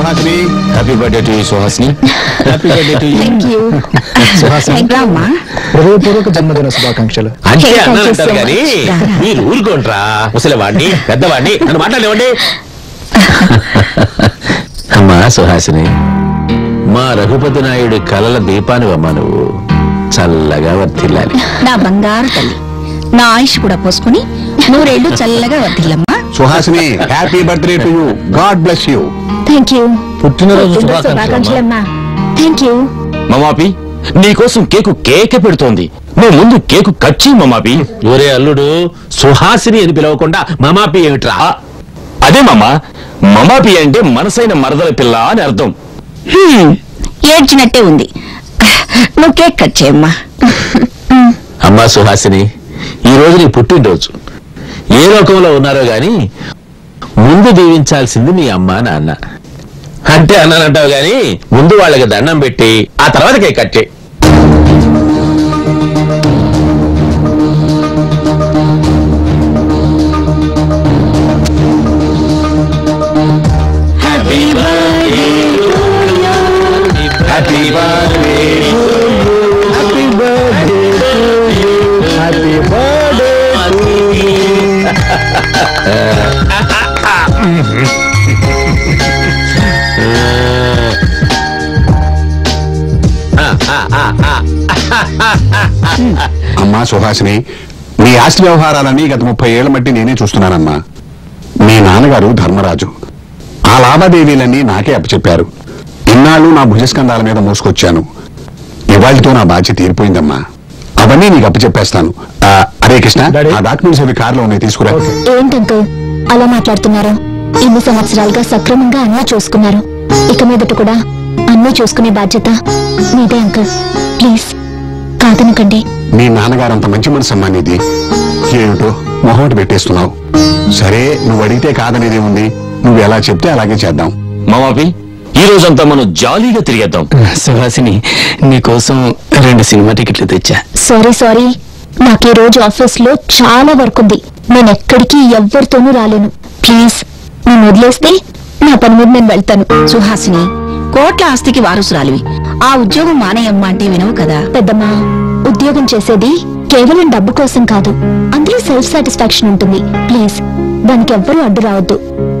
Suhasini. Happy birthday to you Suhasini. Happy birthday to you. Thank you Suhasini. హృదయపూర్వక జన్మదిన శుభాకాంక్షలు. అంటే అన్నారంటారు కానీ మీరు ఊరుకోంట్రా. ముసలివాడిని పెద్దవాడిని నన్ను మాట్లాడేవండి. అమ్మా సుహాసిని, మా రఘుపతి నాయుడు కలల దీపానివమ్మా నువ్వు. చల్లగా వర్తిల్లాలి. నా బంగారు తల్లి, నా ఆయుష్ కూడా పోసుకుని నూరేళ్లు చల్లగా వర్తిల్లమ్మా. Suhasini, happy birthday to you. God bless you. Thank you. పుట్టినరోజు శుభాకాంక్షలమ్మా. Thank you. మమాపి, నీకోసం కేక్ పెడుతోంది. నువ్వు ముందు కేకు కట్ చెయ్యి మమాపి. ఒరే అల్లుడు, సుహాసిని అని పిలవకుండా మమాపి ఏమిట్రా? అదే మామా, మమాపి అంటే మనసైన మరదల పిల్ల అని అర్థం. ఏడ్చినట్టే ఉంది. నువ్వు కేక్ కట్ చేయమ్మా. అమ్మా సుహాసిని, ఈ రోజు నీ పుట్టినరోజు. ఏ లోకంలో ఉన్నారో గాని ముందు దీవించాల్సింది మీ అమ్మ నాన్న. అంటే అన్నానంటావు గాని ముందు వాళ్ళకి దండం పెట్టి ఆ తర్వాత కేక్ కట్ చేయి. అమ్మా సుహాసిని, నీ ఆస్తి వ్యవహారాలని గత 30 ఏళ్ల మట్టి నేనే చూస్తున్నానమ్మా. మీ నాన్నగారు ధర్మరాజు. ఆ లావాదేవీలన్నీ నాకే అప్పచెప్పారు. ఇన్నాళ్ళు నా భుజస్కంధాల మీద మోసుకొచ్చాను. ఇవాళతో నా బాధ్యత తీరిపోయిందమ్మా. అవన్నీ నీకు అప్పచెప్పేస్తాను. అరే కృష్ణ, ఆ డాక్యుమెంట్స్ అవి కార్లో ఉన్నాయి, తీసుకురా. ఏంటంకల్ అలా మాట్లాడుతున్నారు? ఇన్ని సంవత్సరాలుగా సక్రమంగా అన్నీ చూసుకున్నారు. ఇక మీదట కూడా అన్నీ చూసుకునే బాధ్యత మీదే అంకల్. ప్లీజ్ కాదనకండి. మీ నాన్నగారు అంత మంచి మనసు అమ్మా నీది. ఏమిటో మొహోటి పెట్టేస్తున్నావు. సరే, నువ్వు అడిగితే కాదనేది ఉంది. నువ్వు ఎలా చెప్తే అలాగే చేద్దాం. మామాపి, ఈ రోజంతా మనం జాలీగా తిరిగేద్దాం. సుహాసిని, నీకోసం 2 సినిమా టికెట్లు తెచ్చా. సారీ, నాకు ఈ రోజు ఆఫీస్ లో చాలా వర్క్ ఉంది. నేను ఎక్కడికి ఎవ్వరితోనూ రాలేను. ప్లీజ్ నేను వదిలేస్తే నా పని మీద నేను వెళ్తాను. సుహాసిని, కోట్ల ఆస్తికి వారసురాలివి. ఆ ఉద్యోగం మానేయమ్మా అంటే వినవు కదా. పెద్దమ్మా, ఉద్యోగం చేసేది కేవలం డబ్బు కోసం కాదు, అందులో సెల్ఫ్ సాటిస్ఫాక్షన్ ఉంటుంది. ప్లీజ్ దానికి ఎవ్వరూ అడ్డు రావద్దు.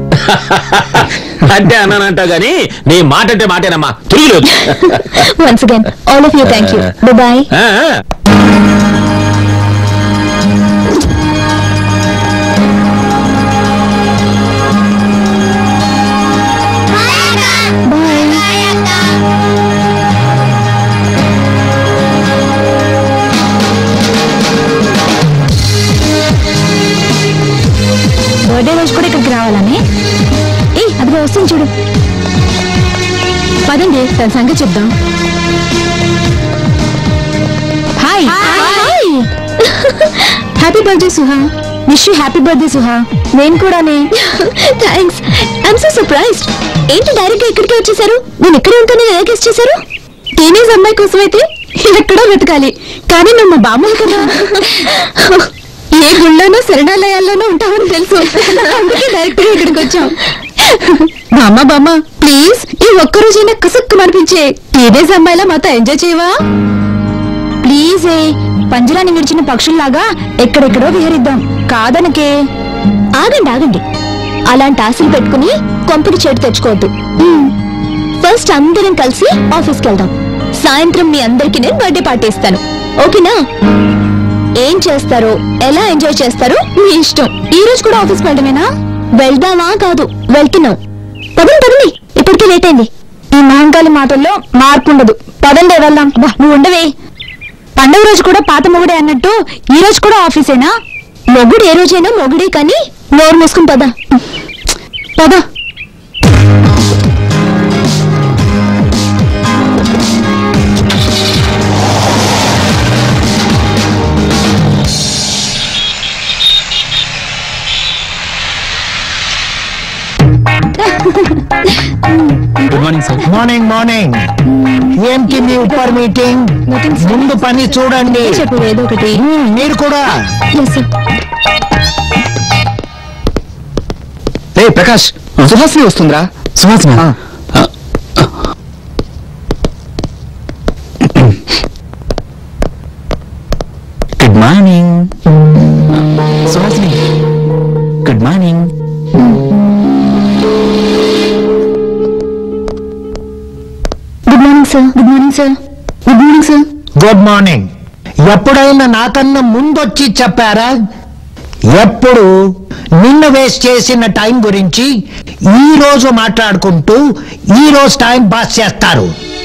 అంటే అన్నానంటావు గాని నీ మాట అంటే మాటేనమ్మా. తిరిగి once again all of you thank you. Bye. Birthday రోజు కూడా ఇక్కడికి రావాలని అది వస్తుంది చూడు. పదండి, తన సంగతి చెప్దాం. Hi, happy birthday Suha. Wish you happy birthday Suha. నేను కూడానే. థ్యాంక్స్. I'm so surprised. ఏంటి డైరెక్ట్ గా ఇక్కడికి వచ్చేసారు? నేను ఇక్కడే ఉంటాను ఎలా గెస్ట్ చేశారు? టీనేజ్ అమ్మాయి కోసం అయితే ఎక్కడో వెతకాలి, కానీ నువ్వు మా బామ్మ కదా. ఏ గుళ్ళోనో శరణాలయాల్లోనూ ఉంటామని తెలుసు, అందుకే డైరెక్ట్ గా ఇక్కడికి వచ్చాం. బామ్మ ప్లీజ్ ఈ ఒక్కరోజైనా కసుక్కు అనిపించే టీనేజ్ అమ్మాయిలా మాతో ఎంజాయ్ చేయవా? ప్లీజ్ పంజరాన్ని విడిచిన పక్షుల్లాగా ఎక్కడెక్కడో విహరిద్దాం. కాదనకే. ఆగండి, అలాంటి ఆశలు పెట్టుకుని కొంపటి చేటు తెచ్చుకోవద్దు. ఫస్ట్ అందరం కలిసి ఆఫీస్కి వెళ్దాం. సాయంత్రం మీ అందరికి నేను బర్త్డే పార్టీ ఇస్తాను. ఓకేనా? ఏం చేస్తారో, ఎలా ఎంజాయ్ చేస్తారో మీ ఇష్టం. ఈ రోజు కూడా ఆఫీస్కి వెళ్ళడమేనా? వెళ్దామా? కాదు, వెళ్తున్నాం. పదండి, ఇప్పటికే లేట్ అయింది. ఈ మహంకాళి మాటల్లో మార్పు ఉండదు. పదండి వెళ్దాం. నువ్వు ఉండవే. పండుగ రోజు కూడా పాత మొగుడే అన్నట్టు ఈ రోజు కూడా ఆఫీసేనా? మొగుడు ఏ రోజైనా మొగుడే, కానీ నోరు మూసుకుని పద. Good morning sir. మార్నింగ్. ఏంటి మీ ఉప్పర్ మీటింగ్? ముందు పని చూడండి. చెప్పు ఏదో ఒకటి. మీరు కూడా. ప్రకాష్, సుహాసిని వస్తుందిరా. Suhasini morning Suhasini. Good morning. Good morning sir. Good morning sir. Good morning sir. Good morning. ఎప్పుడైనా నాకన్నా ముందొచ్చి చెప్పారా? ఎప్పుడు నిన్న వేస్ట్ చేసిన టైం గురించి ఈ రోజు మాట్లాడుకుంటూ ఈ రోజు టైం పాస్ చేస్తారు.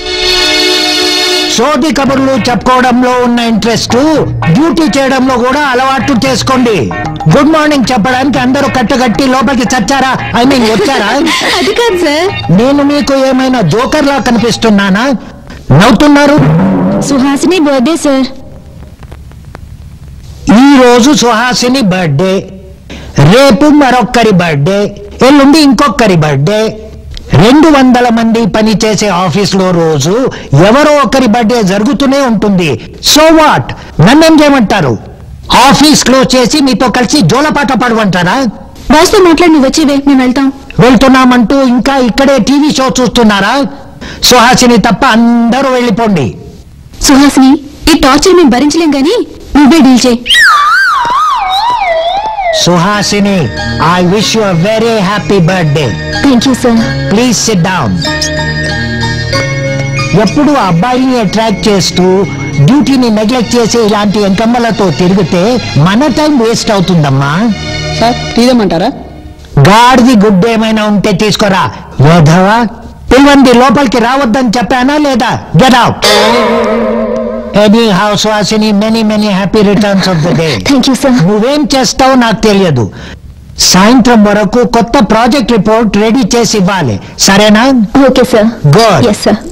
సోది కబుర్లు చెప్పుకోవడంలో ఉన్న ఇంట్రెస్ట్ డ్యూటీ చేయడంలో కూడా అలవాటు చేసుకోండి. గుడ్ మార్నింగ్ చెప్పడానికి అందరూ కట్టుకట్టి లోపలికి చచ్చారా? ఐ మీన్ వచ్చారా? అది కాదు సార్. నేను మీకు ఏమైనా జోకర్లా కనిపిస్తున్నానా? నవ్వుతున్నారు. Suhasini birthday sir. ఈ రోజు సుహాసిని బర్త్డే, రేపు మరొక్కరి బర్త్డే, ఎల్లుండి ఇంకొకరి బర్త్డే. 200 మంది పనిచేసే ఆఫీసులో రోజు ఎవరో ఒకరి బర్త్డే జరుగుతూనే ఉంటుంది. So what? నన్నేం చేయమంటారు? ఆఫీస్ క్లోజ్ చేసి మీతో కలిసి జోలపాట పాడమంటారా? బాస్తో మాట్లాడి నువ్వు వచ్చేవే, మేము వెళ్తాం. వెళ్తున్నామంటూ ఇంకా ఇక్కడే టీవీ షో చూస్తున్నారా? సుహాసిని తప్ప అందరూ వెళ్ళిపోండి. సుహాసిని, ఈ టార్చర్ మేము భరించలేం గానీ నువ్వే డీల్ చేయి. Suhasini, I wish you a very happy birthday. Thank you sir. Please sit down. ఎప్పుడు అబ్బాయిని అట్రాక్ట్ చేస్తూ డ్యూటీని నెగ్లెక్ట్ చేసి ఇలాంటి ఎంకమ్మలతో తిరిగితే మన టైం వేస్ట్ అవుతుందమ్మా. సార్ తీయమంటారా? గాడిది గుడ్ ఏమైనా ఉంటే తీసుకురా. యోధవా, పిల్వంది లోపలికి రావద్దని చెప్పానా లేదా? Get out. ఎనీ హౌస్ వాసిని, many many happy returns of the day. Thank you sir. నువ్వేం చేస్తావో నాకు తెలియదు. సాయంత్రం వరకు కొత్త ప్రాజెక్ట్ రిపోర్ట్ రెడీ చేసి ఇవ్వాలి, సరేనా? Okay sir. Good. Yes sir.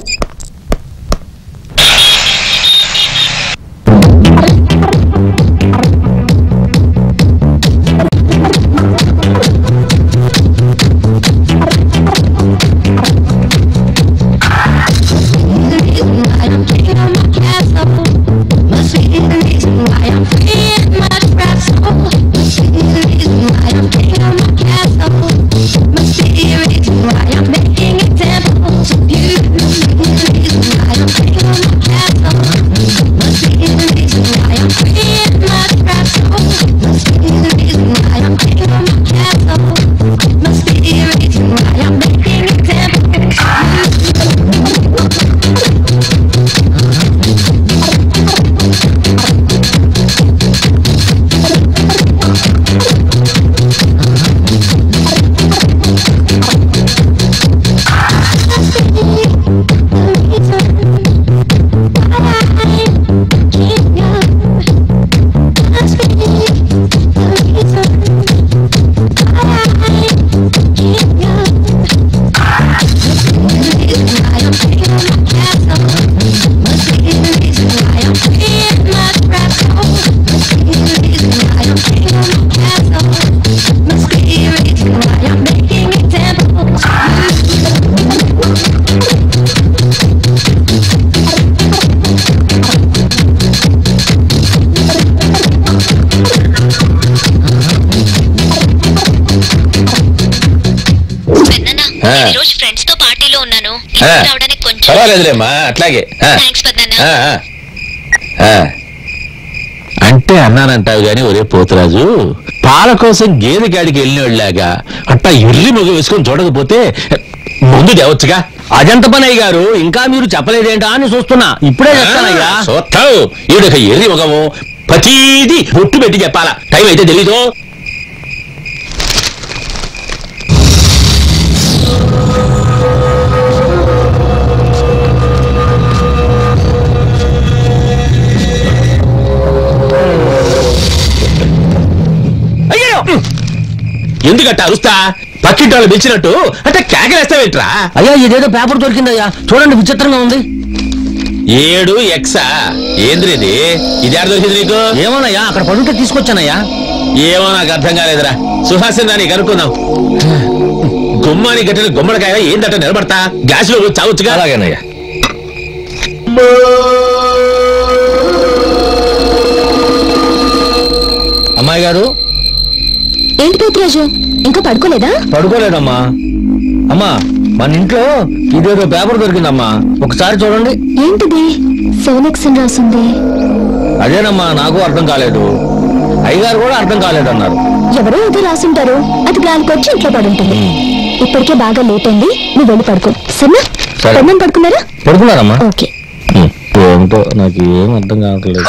పర్వాలేదులేమ్మా, అట్లాగే. అంటే అన్నానంటావు గాని ఒరే పోతురాజు, పాల కోసం గేదె గాడికి వెళ్ళినోళ్ళలాగా అట్టా ఎర్రి మొగ వేసుకొని చూడకపోతే ముందు దేవచ్చుగా. అజంత పనయ్య గారు, ఇంకా మీరు చెప్పలేదేంటా అని చూస్తున్నా. ఇప్పుడే చెప్తానయ్యా. చూస్తావు, ఈడొక ఎర్రి మొగము, ప్రతీది బొట్టు పెట్టి చెప్పాలా. టైం అయితే తెలీదు. ఎందుకట్ట అరుస్తా? పక్కింటి వాళ్ళు పిలిచినట్టు అంటే కేకలేస్తావేంట్రా? అయ్యా, ఇదేదో పేపర్ దొరికిందయ్యా, చూడండి, విచిత్రంగా ఉంది. 7 ఎక్సా? ఏంద్రిది? ఇది ఆడ దొరికింది నీకు? ఏమోనయ్యా, అక్కడ పడుంటే తీసుకొచ్చానయ్యా. ఏమో నాకు అర్థం కాలేదురా. సుహాసిని దాన్ని కనుక్కుందాం. గుమ్మాని గట్టిన గుమ్మడికాయ ఏందట నిలబడతా? గ్యాస్ లో చావచ్చుగా. అలాగేనయ్యా. అమ్మాయి గారు. ఏంటి పోతురాజు, ఇంకా పడుకోలేదా? పడుకోలేదమ్మా. అమ్మా, మన ఇంట్లో ఇదేదో పేపర్ దొరికిందమ్మా, ఒకసారి చూడండి. ఏంటిది? 7X అని రాసింది. అదేనమ్మా నాకు అర్థం కాలేదు, అయ్యగారు కూడా అర్థం కాలేదన్నారు. ఎవరో ఏదో రాసుంటారు, అది గాలికొచ్చి ఇంట్లో పడుంటుంది. ఇప్పటికే బాగా లేట్ అయింది, నువ్వు వెళ్ళి పడుకో. సరేనా? పెద్దం పడుకున్నారా? పడుకున్నారమ్మా. ఓకే. ఏంటో నాకు ఏం అర్థం కావట్లేదు.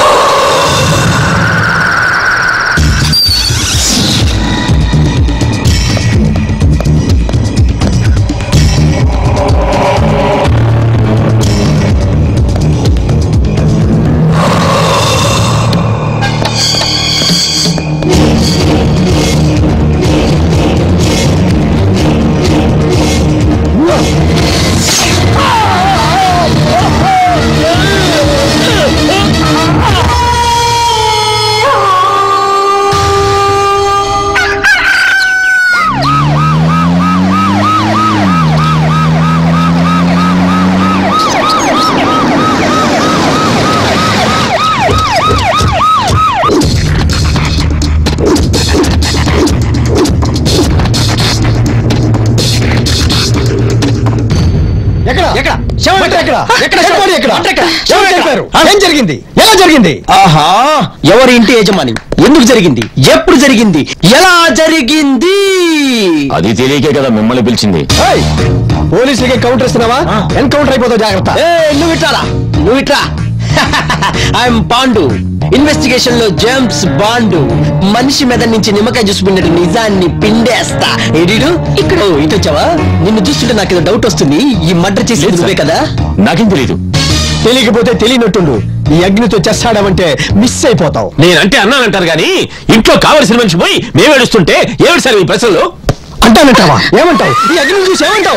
ఏం జరిగింది? ఎలా జరిగింది? ఆహా, ఎవరి ఇంటి యజమాని, ఎందుకు జరిగింది, ఎప్పుడు జరిగింది, ఎలా జరిగింది? అది తెలియకే కదా మిమ్మల్ని పిలిచింది. పోలీసులకి కౌంటర్ ఇస్తున్నావా? ఎన్కౌంటర్ అయిపోతావు, జాగ్రత్త. నువ్వు ఇట్రా. ఐఎమ్ పాండు, ఇన్వెస్టిగేషన్ లో జేమ్స్ బాండు. మనిషి మీద నుంచి నిమ్మకాయ చూసుకున్నట్టు నిజాన్ని పిండేస్తా. ఎడిడు ఇక్కడ ఇటు వచ్చావా? నిన్ను చూస్తుంటే నాకు ఏదో డౌట్ వస్తుంది. ఈ మర్డర్ చేసేది నువ్వే కదా? నాకేం తెలీదు. తెలియకపోతే తెలియనట్టుండు. ఈ అగ్నితో చేస్తాడమంటే మిస్ అయిపోతావు. నేనంటే అన్నానంటారు గాని ఇంట్లో కావలసిన మనిషి పోయి మేము ఏడుస్తుంటే ఏమిటి సార్ ఈ ప్రశ్నలు? అంటానంటావా? ఏమంటావు? ఈ అగ్ని చూసి ఏమంటావు?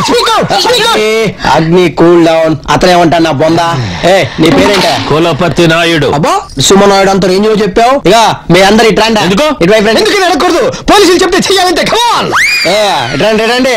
అగ్ని కూల్ డౌన్. అతను ఏమంటా నా బొందా? నీ పేరేంటా? కులపతి నాయుడు. అబ్బా, సుమనాయుడు అంత రేంజ్ చెప్పావు. ఇక మీ అందరు ఇట్రాండి. ఎందుకు? ఎందుకు అడగకూడదు? పోలీసులు చెప్తే చెయ్యాలంటే రండి రండి.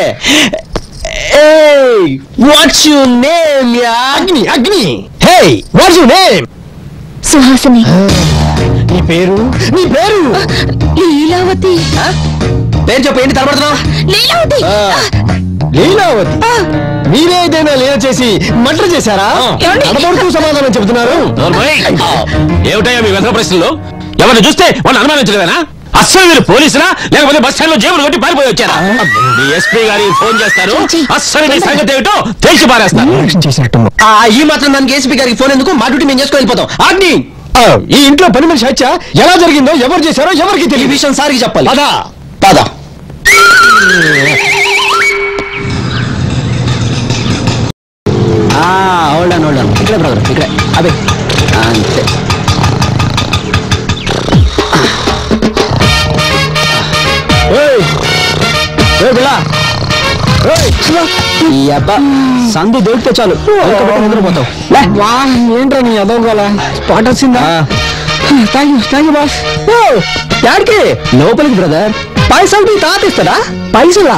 What's your name? Agni Agni. Hey, what's your name? Suhasini. నీ పేరు? నీ పేరు? లీలావతి. పేరు చెప్పు. ఏంటి తలపడుతున్నావు? లీలావతి. లీలావతి. మీరేదైనా లీల చేసి మర్డర్ చేశారా? అడబడుతూ సమాధానం చెబుతున్నారు. ఏమిటయ్యా మీ వెతక ప్రశ్నలు? ఎవరిని చూస్తే వాళ్ళు అనుమానించలేదనా? అస్సలు మీరు పోలీసులా లేకపోతే బస్ స్టాండ్ లో జేబులు కొట్టి పారిపోయి వచ్చారా? మీ ఎస్పీ గారికి ఫోన్ చేస్తారు, అస్సలు మీ సంగతి ఏమిటో తెలిసి పారేస్తారు. ఈ మాత్రం దానికి ఏసీపీ గారికి ఫోన్ ఎందుకు? మా డ్యూటీ మేము చేసుకుని వెళ్ళిపోతాం. అగ్ని, ఈ ఇంట్లో పని మనిషి హత్య ఎలా జరిగిందో, ఎవరు చేశారో ఎవరికి ఈ తెలియదు. విషయం సారికి చెప్పాలి. పదా పద. హోల్డన్ ఇక్కడ బ్రదర్, ఇక్కడ. అదే అంతే. ఈ అబ్బా సందు దొరికితే చాలు నిద్రపోతావు. ఏంట్రా నీ అదోగోలా? స్పాట్ వచ్చిందా? Thank you boss. యాడికి? లోపలికి బ్రదర్. పైసలు తాత ఇస్తాడా? పైసలా?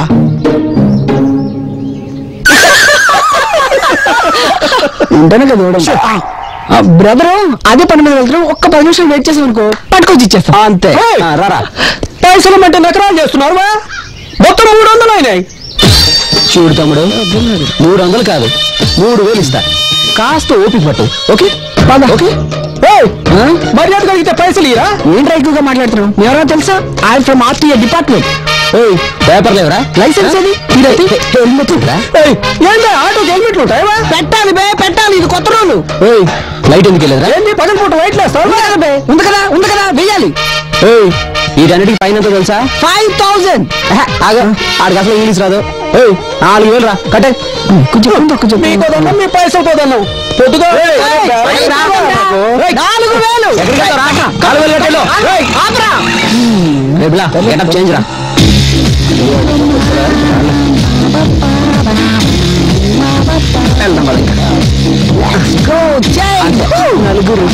ఉంటేనే కదా బ్రదరు. అదే పని మీద వెళ్తాం. ఒక్క 10 నిమిషాలు వెయిట్ చేసాం అనుకో, పట్టుకొచ్చి ఇచ్చేస్తా. అంతే. రారా. పైసలు అంటే నకరాలు చేస్తున్నారు. మొత్తం 300 అయినాయి. చూడు తమ్ముడు, 300 కాదు 3000 ఇస్తా. కాస్త ఓపిక పట్టు. Okay okay. మర్యాద కలిగితే పైసలు ఇరా. ఏంట్రా ఎక్కువగా మాట్లాడుతున్నావు? ఎవరో తెలుసా? I from RTA department. Paper లేవరా? లైసెన్స్ అది. హెల్మెట్ ఏంటో ఆటోకి హెల్మెట్లు ఉంటాయా? పెట్టాలి బే, పెట్టాలి. ఇది కొత్త రోజు. లైట్ ఎందుకు వెళ్ళదురా? ఏంటి పగల పూట వైట్ లేస్తావు? ఉంది కదా వెయ్యాలి. వీటన్నిటికి పైన తెలుసా? 5000. ఆడికి అసలు ఇంగ్లీష్ రాదు. 4000 రా. కట్టే. కొంచెం మీ పైసలు పోదన్నావు. పొద్దుగా 4000. రేపులా గెటప్ చేంజ్ రా. నలుగురు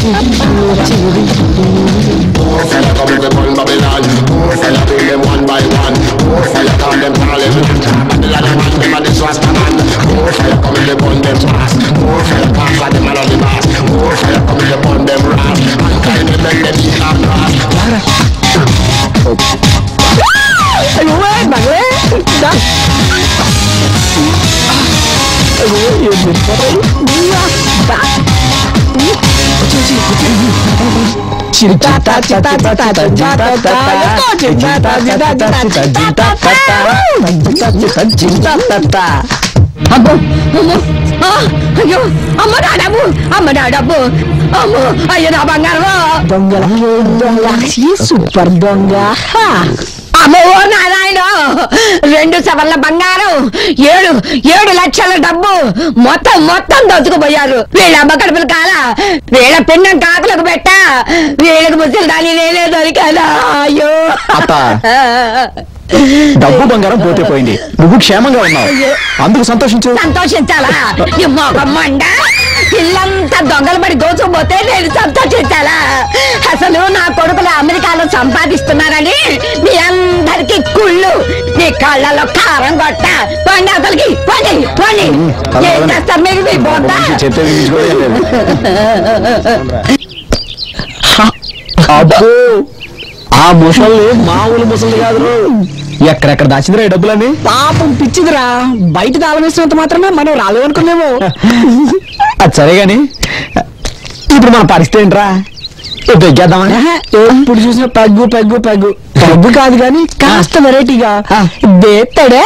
More fella come to burn Babylon. More fella bring them one by one. More fella call them Parliament. Babylon a man, them a this was man. More fella come to burn them fast. More fella call for them all on the mask. More fella come to burn them ras. And kind them make them eat and grass. అబ్బో అయ్యో అమ్మ నా డబ్బు అమ్మో అయ్యో నా బంగారం super దొంగ అమ్మో నారాయణ 2 సవర్ల బంగారం 7 లక్షల డబ్బు మొత్తం దోచుకుపోయారు. వీళ్ళ అమ్మ కడుపులు కాలా, వీళ్ళ పిండం కాకులకు పెట్టా, వీళ్ళకి ముసలి దాని నేనే దొరికాదా. అయ్యో డబ్బు బంగారం పోతే పోయింది, నువ్వు క్షేమంగా ఉన్నావు, అందుకు సంతోషించాలా? మండ ఇల్లంతా దొంగలు పడి దోచుకుపోతే నేను సంతోషించాలా? అసలు నా కొడుకులు అమెరికాలో సంపాదిస్తున్నారని మీ అందరికి కుళ్ళు, నీ కళ్ళలో కారం కొట్ట. పోండి అసలుకి, పోండి. ఏం చేస్తారు మీరు? మీ బోద్దా ఆ ముసలి మామూలు ముసలి కాదు, ఎక్కడెక్కడ దాచిందిరా ఈ డబ్బులని? పాపం పిచ్చిదిరా, బయట తాళమేసినంత మాత్రమే మనం రాలేమనుకున్నాము. అది సరే గాని ఇప్పుడు మన పరిస్థితి ఏంట్రా? పెగ్గేద్దామా? ఎప్పుడు చూసిన పెగ్గు కాదు గాని కాస్త వెరైటీగా దేత్తడే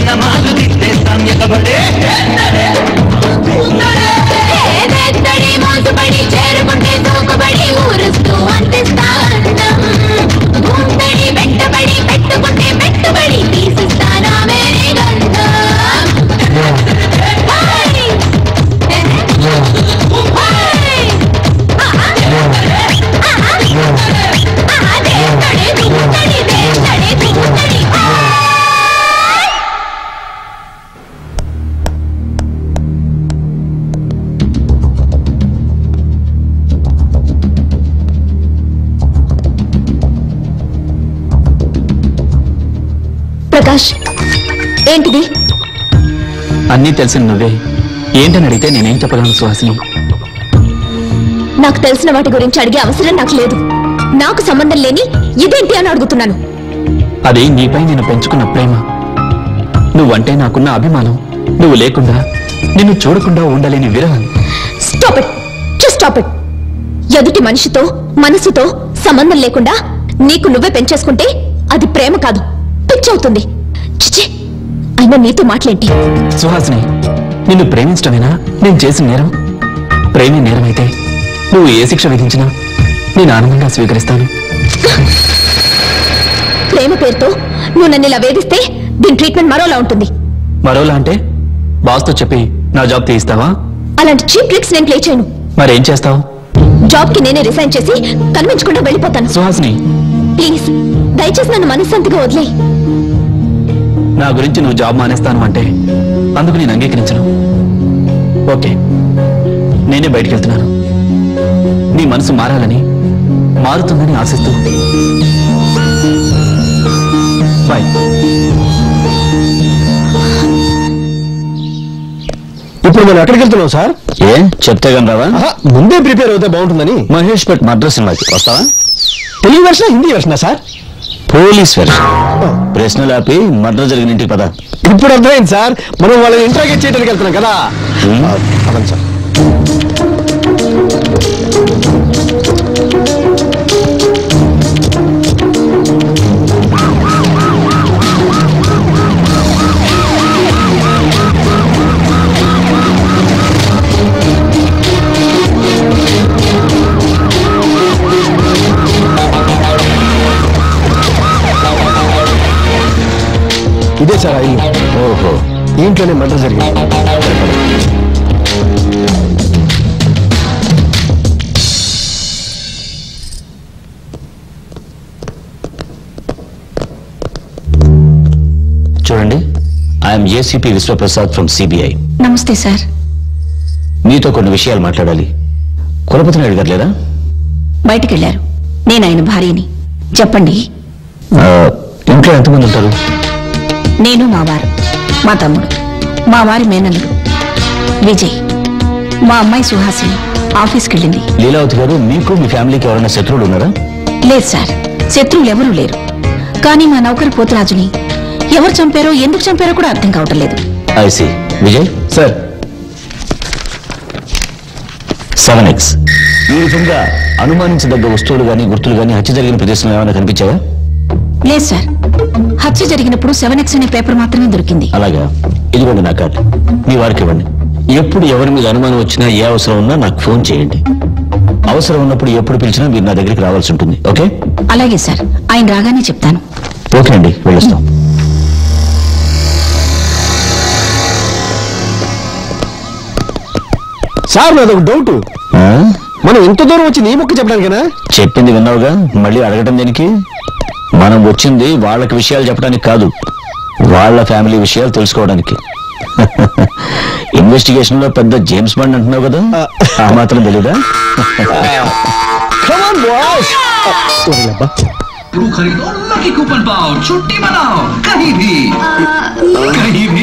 ఎనమాలు తిట్టేస్తాం ఎగబడే మోసపడి చేరుకుంటే తోకబడి ఊరుస్తూ అందిస్తా గుండడి వెంటబడి పెట్టుకుంటే పెట్టుబడి తీసిస్తానా మేరీ గంధం ప్రకాష్, ఏంటిది? అన్నీ తెలిసిన నువ్వే ఏంటని అడిగితే నేనేం చెప్పగలను సుహాసిని? నాకు తెలిసిన వాటి గురించి అడిగే అవసరం నాకు లేదు. నాకు సంబంధం లేని ఇదేంటి అని అడుగుతున్నాను. అది నీపై నేను పెంచుకున్న ప్రేమ. నువ్వంటే నాకున్న అభిమానం. నువ్వు లేకుండా నిన్ను చూడకుండా ఉండలేని విరహం. Stop it, just stop it. ఎదుటి మనిషితో మనసుతో సంబంధం లేకుండా నీకు నువ్వే పెంచేసుకుంటే అది ప్రేమ కాదు, పిచ్చవుతుంది. చిచి, అయినా నీతో మాట్లాంటి. సుహాసిని, నిన్ను ప్రేమించడమేనా నేను చేసిన నేరం? ప్రేమే నేరమైతే నువ్వు ఏ శిక్ష విధించినా నేను ఆనందంగా స్వీకరిస్తాను. ప్రేమ పేరుతో నువ్వు నన్ను ఇలా వేధిస్తే దీని ట్రీట్మెంట్ మరోలా ఉంటుంది. మరోలా అంటే బాస్తో చెప్పి నా జాబ్ తీయిస్తావా? అలాంటి చీప్ ట్రిక్స్ నేను ప్లే చేయను. మరేం చేస్తావు? జాబ్ కి నేనే రిజైన్ చేసి కనిపించకుండా వెళ్ళిపోతాను. సుహాసిని, ప్లీజ్ దయచేసి నన్ను మనశ్శాంతిగా వదిలే. నా గురించి నువ్వు జాబ్ మానేస్తాను అంటే అందుకు నేను అంగీకరించను. ఓకే, నేనే బయటికి వెళ్తున్నాను. నీ మనసు మారాలని, మారుతుందని ఆశిస్తూ. బాయ్. ఇప్పుడు మనం ఎక్కడికి వెళ్తున్నాం సార్? ఏ చెప్తే కానీ రావా? ముందే ప్రిపేర్ అవుతే బాగుంటుందని. మహేష్ భట్ మద్రాస్ సినిమాకి వస్తావా? తెలుగు వెర్షన్, హిందీ వెర్షనా సార్? Police version. ప్రశ్నలు ఆపి మర్డర్ జరిగిన ఇంటికి పద. ఇప్పుడు అర్థమైంది సార్, మనం వాళ్ళని ఇంట్రాగేట్ చేయడానికి వెళ్తున్నాం కదా. అవును సార్. ఇదే సార్ ఆ ఇల్లు. ఓహో, ఇంట్లోనే మర్డర్ జరిగింది. చూడండి, I'm ACP Vishwaprasad from CBI. Namaste sir. మీతో కొన్ని విషయాలు మాట్లాడాలి. కులపతి నాయుడు గారు లేదా? బయటికి వెళ్ళారు. నేను ఆయన భార్యని. చెప్పండి. ఇంట్లో ఎంతమంది ఉంటారు? నేను, మా వారు, మా తమ్ముడు, మా వారి మేనల్లుడు విజయ్, మా అమ్మాయి సుహాసిని ఆఫీస్కి వెళ్ళింది. లీలావతి గారు, మీకు మీ ఫ్యామిలీకి ఎవరైనా శత్రువులు ఉన్నారా? లేదు సార్, శత్రువులు ఎవరూ లేరు. కానీ మా నౌకరు పోతురాజుని ఎవరు చంపారో, ఎందుకు చంపారో కూడా అర్థం కావటం లేదు. ఐసి. Vijay sir, 7X. ఈ విధంగా అనుమానించదగ్గ వస్తువులు గానీ గుర్తులు గానీ హత్య జరిగిన ప్రదేశంలో ఏమైనా కనిపించాయా? లేదు సార్, హత్య జరిగినప్పుడు 7X అనే పేపర్ మాత్రమే దొరికింది. అలాగా, ఇదిగోండి నా కార్డు. మీ వారికి ఇవ్వండి. ఎప్పుడు ఎవరి మీద అనుమానం వచ్చినా, ఏ అవసరం ఉన్నా నాకు ఫోన్ చేయండి. అవసరం ఉన్నప్పుడు ఎప్పుడు పిలిచినా మీరు నా దగ్గరికి రావాల్సి ఉంటుంది. ఓకే? అలాగే సార్, ఆయన రాగానే చెప్తాను. ఓకే అండి, వెళ్ళొస్తాం. సార్ నాదొక డౌట్. మనం ఇంత దూరం వచ్చి నీ మొక్క చెప్పడానికేనా? చెప్పింది విన్నావుగా, మళ్ళీ అడగటం దేనికి? మనం వచ్చింది వాళ్ళకి విషయాలు చెప్పడానికి కాదు, వాళ్ళ ఫ్యామిలీ విషయాలు తెలుసుకోవడానికి. ఇన్వెస్టిగేషన్ లో పెద్ద జేమ్స్ బాండ్ అంటున్నావు కదా, ఆ మాత్రం తెలీదా? खरीदो लकी कूपन पाओ, छुट्टी मनाओ कहीं भी कहीं भी।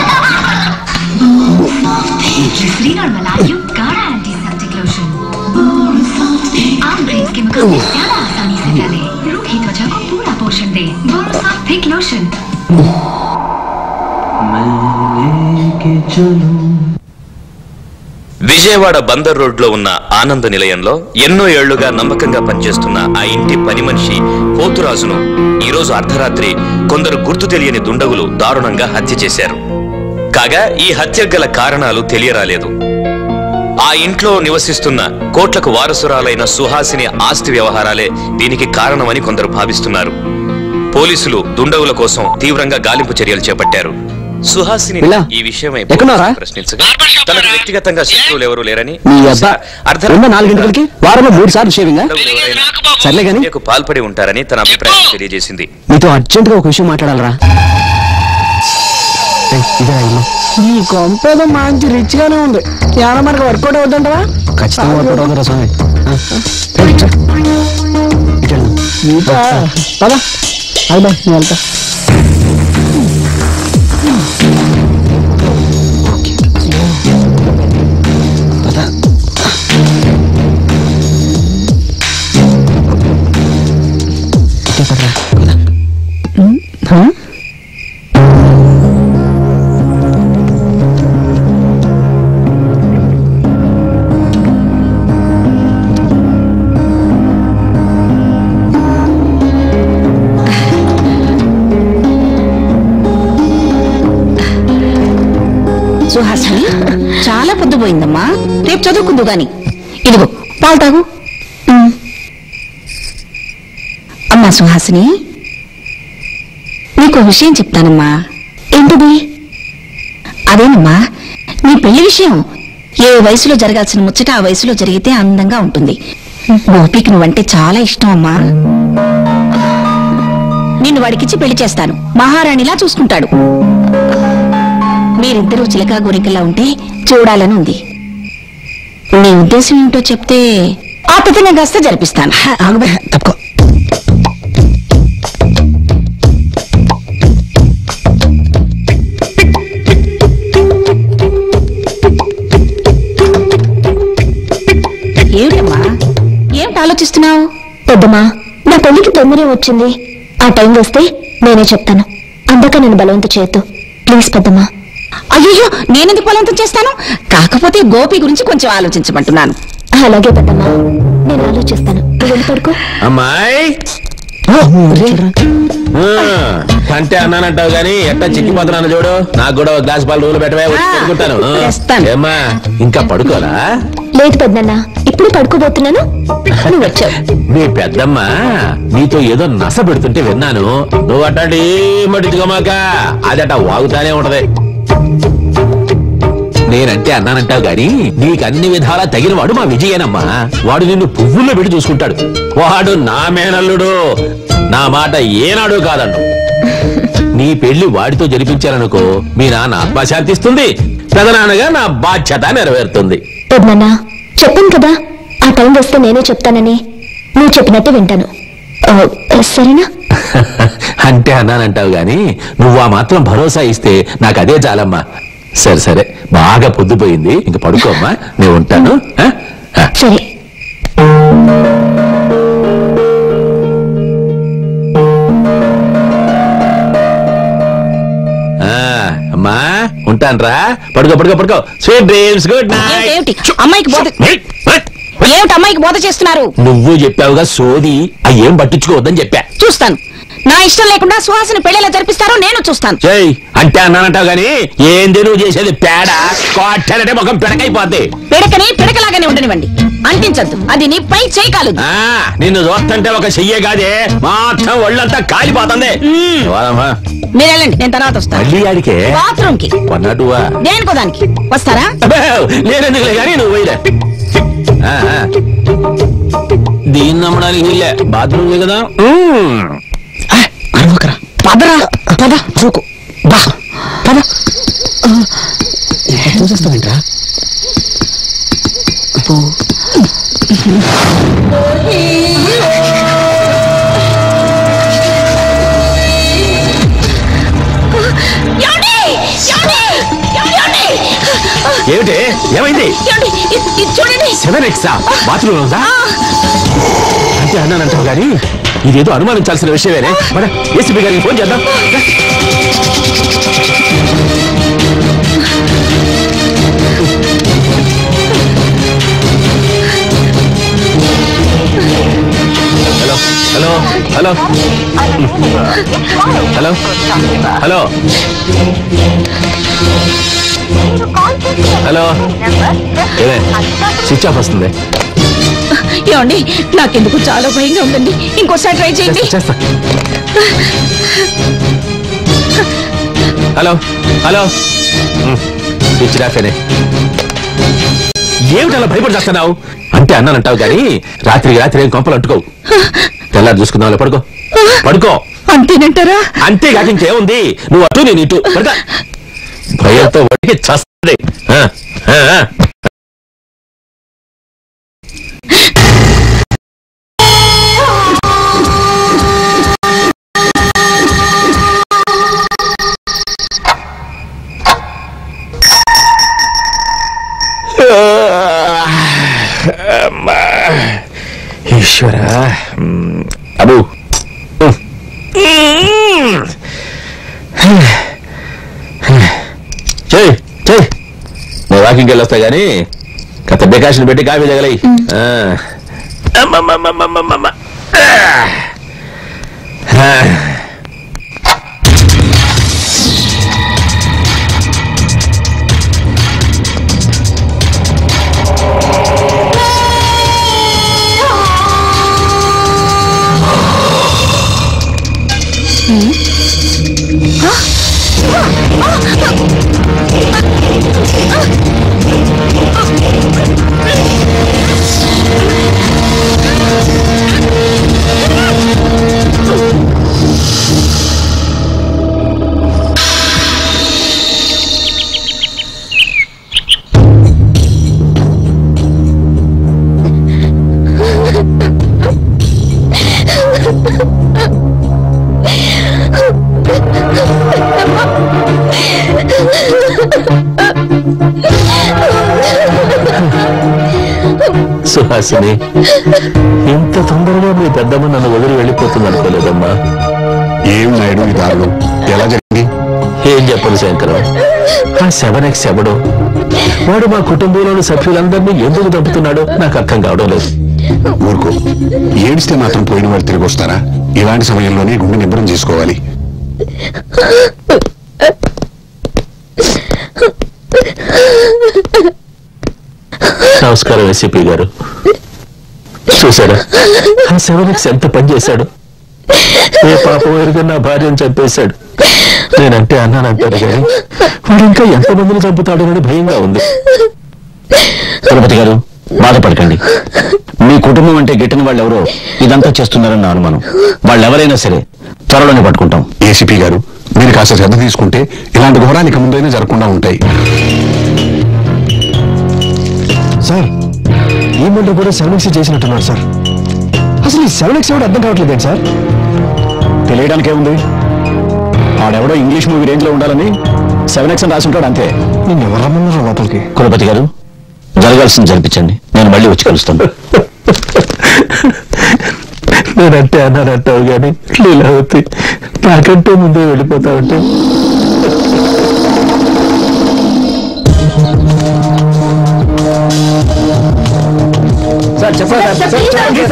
ग्लिसरीन और मलायुक्त गाढ़ा एंटीसेप्टिक लोशन आमग्रेन्स के मुकाबले ज्यादा आसानी से फैले, रूखी त्वचा को पूरा पोषण दे। बोरोसॉफ्ट थिक लोशन। मैं लेके चलूं విజయవాడ బందర్ రోడ్లో ఉన్న ఆనంద నిలయంలో ఎన్నో ఏళ్లుగా నమ్మకంగా పనిచేస్తున్న ఆ ఇంటి పని మనిషి పోతురాజును ఈరోజు అర్ధరాత్రి కొందరు గుర్తు తెలియని దుండగులు దారుణంగా హత్య చేశారు. కాగా ఈ హత్యకు గల కారణాలు తెలియరాలేదు. ఆ ఇంట్లో నివసిస్తున్న కోట్లకు వారసురాలైన సుహాసిని ఆస్తి వ్యవహారాలే దీనికి కారణమని కొందరు భావిస్తున్నారు. పోలీసులు దుండగుల కోసం తీవ్రంగా గాలింపు చర్యలు చేపట్టారు. సుహాసిని ఈ విషయమై ప్రశ్నించగా తనకు వ్యక్తిగతంగా శత్రువులు ఎవరూ లేరని, వారంలో 3 సార్లు షేవింగ్ సర్లే గానీ పాల్పడి ఉంటారని తన అభిప్రాయం తెలియజేసింది. మీతో అర్జెంట్ గా ఒక విషయం మాట్లాడాలరా. ఈ కొంపేదో మంచి రిచ్ గానే ఉంది. ఏమన్నా మనకు వర్కౌట్ అవుతుంటరా? ఖచ్చితంగా వర్కౌట్ అవుతుందా స్వామి? పదా అదే వెళ్తా. సుహాసిని చాలా పొద్దుపోయిందమ్మా, రేపు చదువుకుందు గాని. ఇదిగో పాలు తాగు. అమ్మా సుహాసిని, నీకు విషయం చెప్తానమ్మా. ఏంటిది? అదేనమ్మా, నీ పెళ్లి విషయం. ఏ వయసులో జరగాల్సిన ముచ్చట ఆ వయసులో జరిగితే అందంగా ఉంటుంది. గోపికి నువ్వంటే చాలా ఇష్టం అమ్మా. నిన్ను వాడికిచ్చి పెళ్లి చేస్తాను, మహారాణిలా చూసుకుంటాడు. మీరిద్దరూ చిలకా గోరికల్లా ఉంటే చూడాలని ఉంది. నీ ఉద్దేశం ఏంటో చెప్తే ఆ పద్ధతిని కాస్త జరిపిస్తాను. తప్పుకో. ఏమిటమ్మా, ఏమిటి ఆలోచిస్తున్నావు? పెద్దమ్మా, నా పెళ్లికి తొందరే వచ్చింది. ఆ టైం వస్తే నేనే చెప్తాను. అందాక నేను బలవంతం చేయొద్దు ప్లీజ్ పెద్దమ్మా. అయ్యో, నేనెందుకు బలవంతం చేస్తాను? కాకపోతే గోపి గురించి కొంచెం ఆలోచించమంటున్నాను. అలాగే పెద్దమ్మా, నేను ఆలోచిస్తాను. వెళ్ళి పడుకో. అమ్మాయి అంటే అన్నానంటావు గానీ ఎట్టా చిక్కిపోతున్నాను చూడు. నాకు కూడా ఒక గ్లాస్ పాలు రోజులు పెట్టవే, పడుకుంటాను. ఏమ్మా ఇంకా పడుకోలా? లేదు పెద్దన్న, ఇప్పుడు పడుకోబోతున్నాను. నువ్వు వచ్చావు. మీ పెద్దమ్మ నీతో ఏదో నస పెడుతుంటే విన్నాను. నువ్వు అట్టాంటి మట్టించుకోమాక, అదట వాగుతానే ఉంటది. నేనంటే అన్నానంటావు గాని నీకు అన్ని విధాలా తగిన వాడు మా విజయేనమ్మా. వాడు నిన్ను పువ్వుల్లో పెట్టి చూసుకుంటాడు. వాడు నా మేనల్లుడు, నా మాట ఏనాడు కాదన్ను. నీ పెళ్లి వాడితో జరిపించారనుకో, మీ నాన్న ఆత్మశాంతిస్తుంది, పెదనాన్నగా నా బాధ్యత నెరవేరుతుంది. పెద్దన్న చెప్పాను కదా, ఆ టైం వస్తే నేనే చెప్తానని. నువ్వు చెప్పినట్టు వింటాను, సరేనా? అంటే అన్నానంటావు గాని నువ్వు ఆ మాత్రం భరోసా ఇస్తే నాకు అదే చాలమ్మా. సరే సరే, బాగా పొద్దుపోయింది, ఇంక పడుకోమ్మా, నేను ఉంటాను. సరే. అమ్మా ఉంటానరా, పడుకో పడుకో పడుకో. Sweet dreams, good night. అమ్మాయికి బోధ చేస్తున్నారు. నువ్వు చెప్పావుగా సోది, అయ్యేం పట్టించుకోవద్దని చెప్పా. చూస్తాను. నా ఇష్టం లేకుండా సుహాసిని పెళ్లిలా జరిపిస్తారో నేను చూస్తాను. చెయ్ అంటే అన్నానంటావు గాని ఏంది నువ్వు చేసేది? పేడ కొట్టాలంటే ముఖం పిడకైపోద్ది. పిడకని పిడకలాగానే ఉండనివ్వండి, అంటించద్దు. అది నీ పై చేయకాలు. నిన్ను చూస్తుంటే ఒక చెయ్యే కాదే, మొత్తం ఒళ్ళంతా కాలిపోతుంది. మీరు వెళ్ళండి, నేను తర్వాత వస్తాను. మళ్ళీ ఆడికే బాత్రూమ్ కి కొన్నాటువా? దేనికో దానికి వస్తారా? నేనెందుకులే కానీ నువ్వు పోయిలే. దీన్ని నమ్మడానికి వీళ్ళే, బాత్రూమ్ కదా. పదరా పద, చూకు బా పద. చూసేస్తావేంట్రా? ఏమిటి? ఏమైంది? చూడండి. 7X బాత్రూమ్ ఉందా? అంటే అన్నానంటావు గాని ఇదేదో అనుమానించాల్సిన విషయమేనే. మన ఏసీపీ గారికి ఫోన్ చేద్దాం. హలో హలో హలో హలో ఏదే స్విచ్ ఆఫ్ వస్తుంది. ఏమండి నాకెందుకు చాలా భయంగా ఉందండి, ఇంకోసారి ట్రై చేయండి. చేస్తా. హలో హలో స్విచ్ రాఫేనే. ఏమిటి అలా భయపడి చేస్తున్నావు? అంటే అన్నానంటావు కానీ రాత్రికి రాత్రి ఏం కొంపలు అంటుకోవు. తెల్లారి చూసుకుందాం. పడుకో పడుకో. అంతేనంటారా? అంతేగాక ఇంకేముంది. నువ్వు అటు నేను ఇటు పడుకో. భయంతో వడికి చస్తుంది. ఈశ్వర అబు చెయ్యి చెయ్యి. నేను వాకింగ్కి వెళ్ళొస్తా గానీ కథ డెకాషన్ పెట్టి కాఫీ తగలయి. సుహాసిని, ఇంత తొందరగా మీ పెద్దమ్మ నన్ను వదిలి వెళ్ళిపోతుంది అనుకోలేదమ్మా. ఏం నాయుడు ఈ దారుణం ఎలా జరిగింది? ఏం చెప్పను శంకరం. ఆ 7X ఎవడో వాడు మా కుటుంబంలోని సభ్యులందరినీ ఎందుకు దంపుతున్నాడో నాకు అర్థం కావడం లేదు. ఊరుకో, ఏడిస్తే మాత్రం పోయిన వాళ్ళు తిరిగి వస్తారా? ఇలాంటి సమయంలోనే గుండె నిబ్బరం చేసుకోవాలి. నమస్కారం ఎస్సీపీ గారు. చూసారా ఆ 7X ఎంత పనిచేశాడు? ఏ పాపం ఎరుగా నా భార్యను చంపేశాడు. నేనంటే అన్నానంటాడు కానీ వాడు ఇంకా ఎంతమందిని చంపుతాడోనని భయంగా ఉంది. తిరుపతి గారు, బాధపడకండి. మీ కుటుంబం అంటే గిట్టని వాళ్ళు ఎవరో ఇదంతా చేస్తున్నారని నా అనుమానం. వాళ్ళు ఎవరైనా సరే త్వరలోనే పట్టుకుంటాం. ఏసీపీ గారు, మీరు కాస్త శ్రద్ధ తీసుకుంటే ఇలాంటి ఘోరాలు ఇక ముందైనా జరగకుండా ఉంటాయి. సార్, ఈ మంట కూడా 7X చేసినట్టున్నారు సార్. అసలు ఈ 7X ఎవడు అర్థం కావట్లేదు సార్. తెలియడానికి ఏముంది? ఆడెవడో ఇంగ్లీష్ మూవీ రేంజ్ లో ఉండాలని 7X అని రాసి ఉంటాడు, అంతే. నేను ఎవరు రమ్మన్నారు లోపలికి? కులపతి గారు, జరగాల్సింది జరిపించండి. నేను మళ్ళీ వచ్చి కలుస్తాను. నేనంటే అన్నానంటావు కానీ లీలావతి నాకంటే ముందే వెళ్ళిపోతా ఉంటే. సార్ చెప్పండి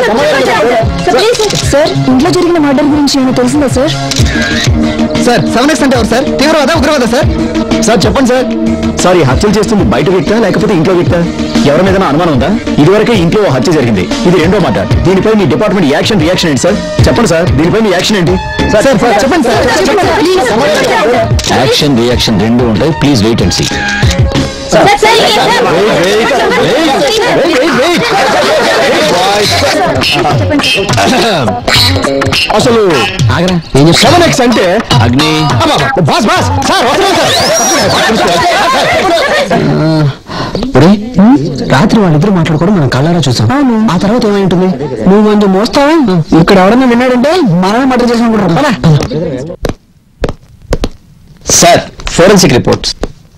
సార్, ఇంట్లో జరిగిన మర్డర్ గురించి ఏమైనా తెలిసిందా సార్? సార్, 7X అంటే ఎవరు సార్? తీవ్రవాద ఉగ్రవాద సార్? సార్ చెప్పండి సార్. సార్, ఈ హత్యలు చేస్తుంది బయట వ్యక్తా లేకపోతే ఇంట్లో వ్యక్తా? ఎవరి మీద అనుమానం ఉందా? ఇదివరకే ఇంట్లో హత్య జరిగింది, ఇది రెండో మాట. దీనిపై మీ డిపార్ట్మెంట్ రియాక్షన్ ఏంటి సార్? చెప్పండి సార్, దీనిపై మీ యాక్షన్ ఏంటి? చెప్పండి సార్. యాక్షన్ రియాక్షన్ రెండు ఉంటాయి. Please wait and see. అసలు 7X అంటే అగ్ని. బాస్ బాస్ సార్, రాత్రి వాళ్ళిద్దరు మాట్లాడుకోవడం మనం కళ్ళారా చూసాం. ఆ తర్వాత ఏమై ఉంటుంది? నువ్వు కొంచెం మోస్తావా? ఇక్కడ ఎవరన్నా విన్నాడంటే మనమే మర్డర్ చేసి అనుకుంటారు. Sir, forensic reports.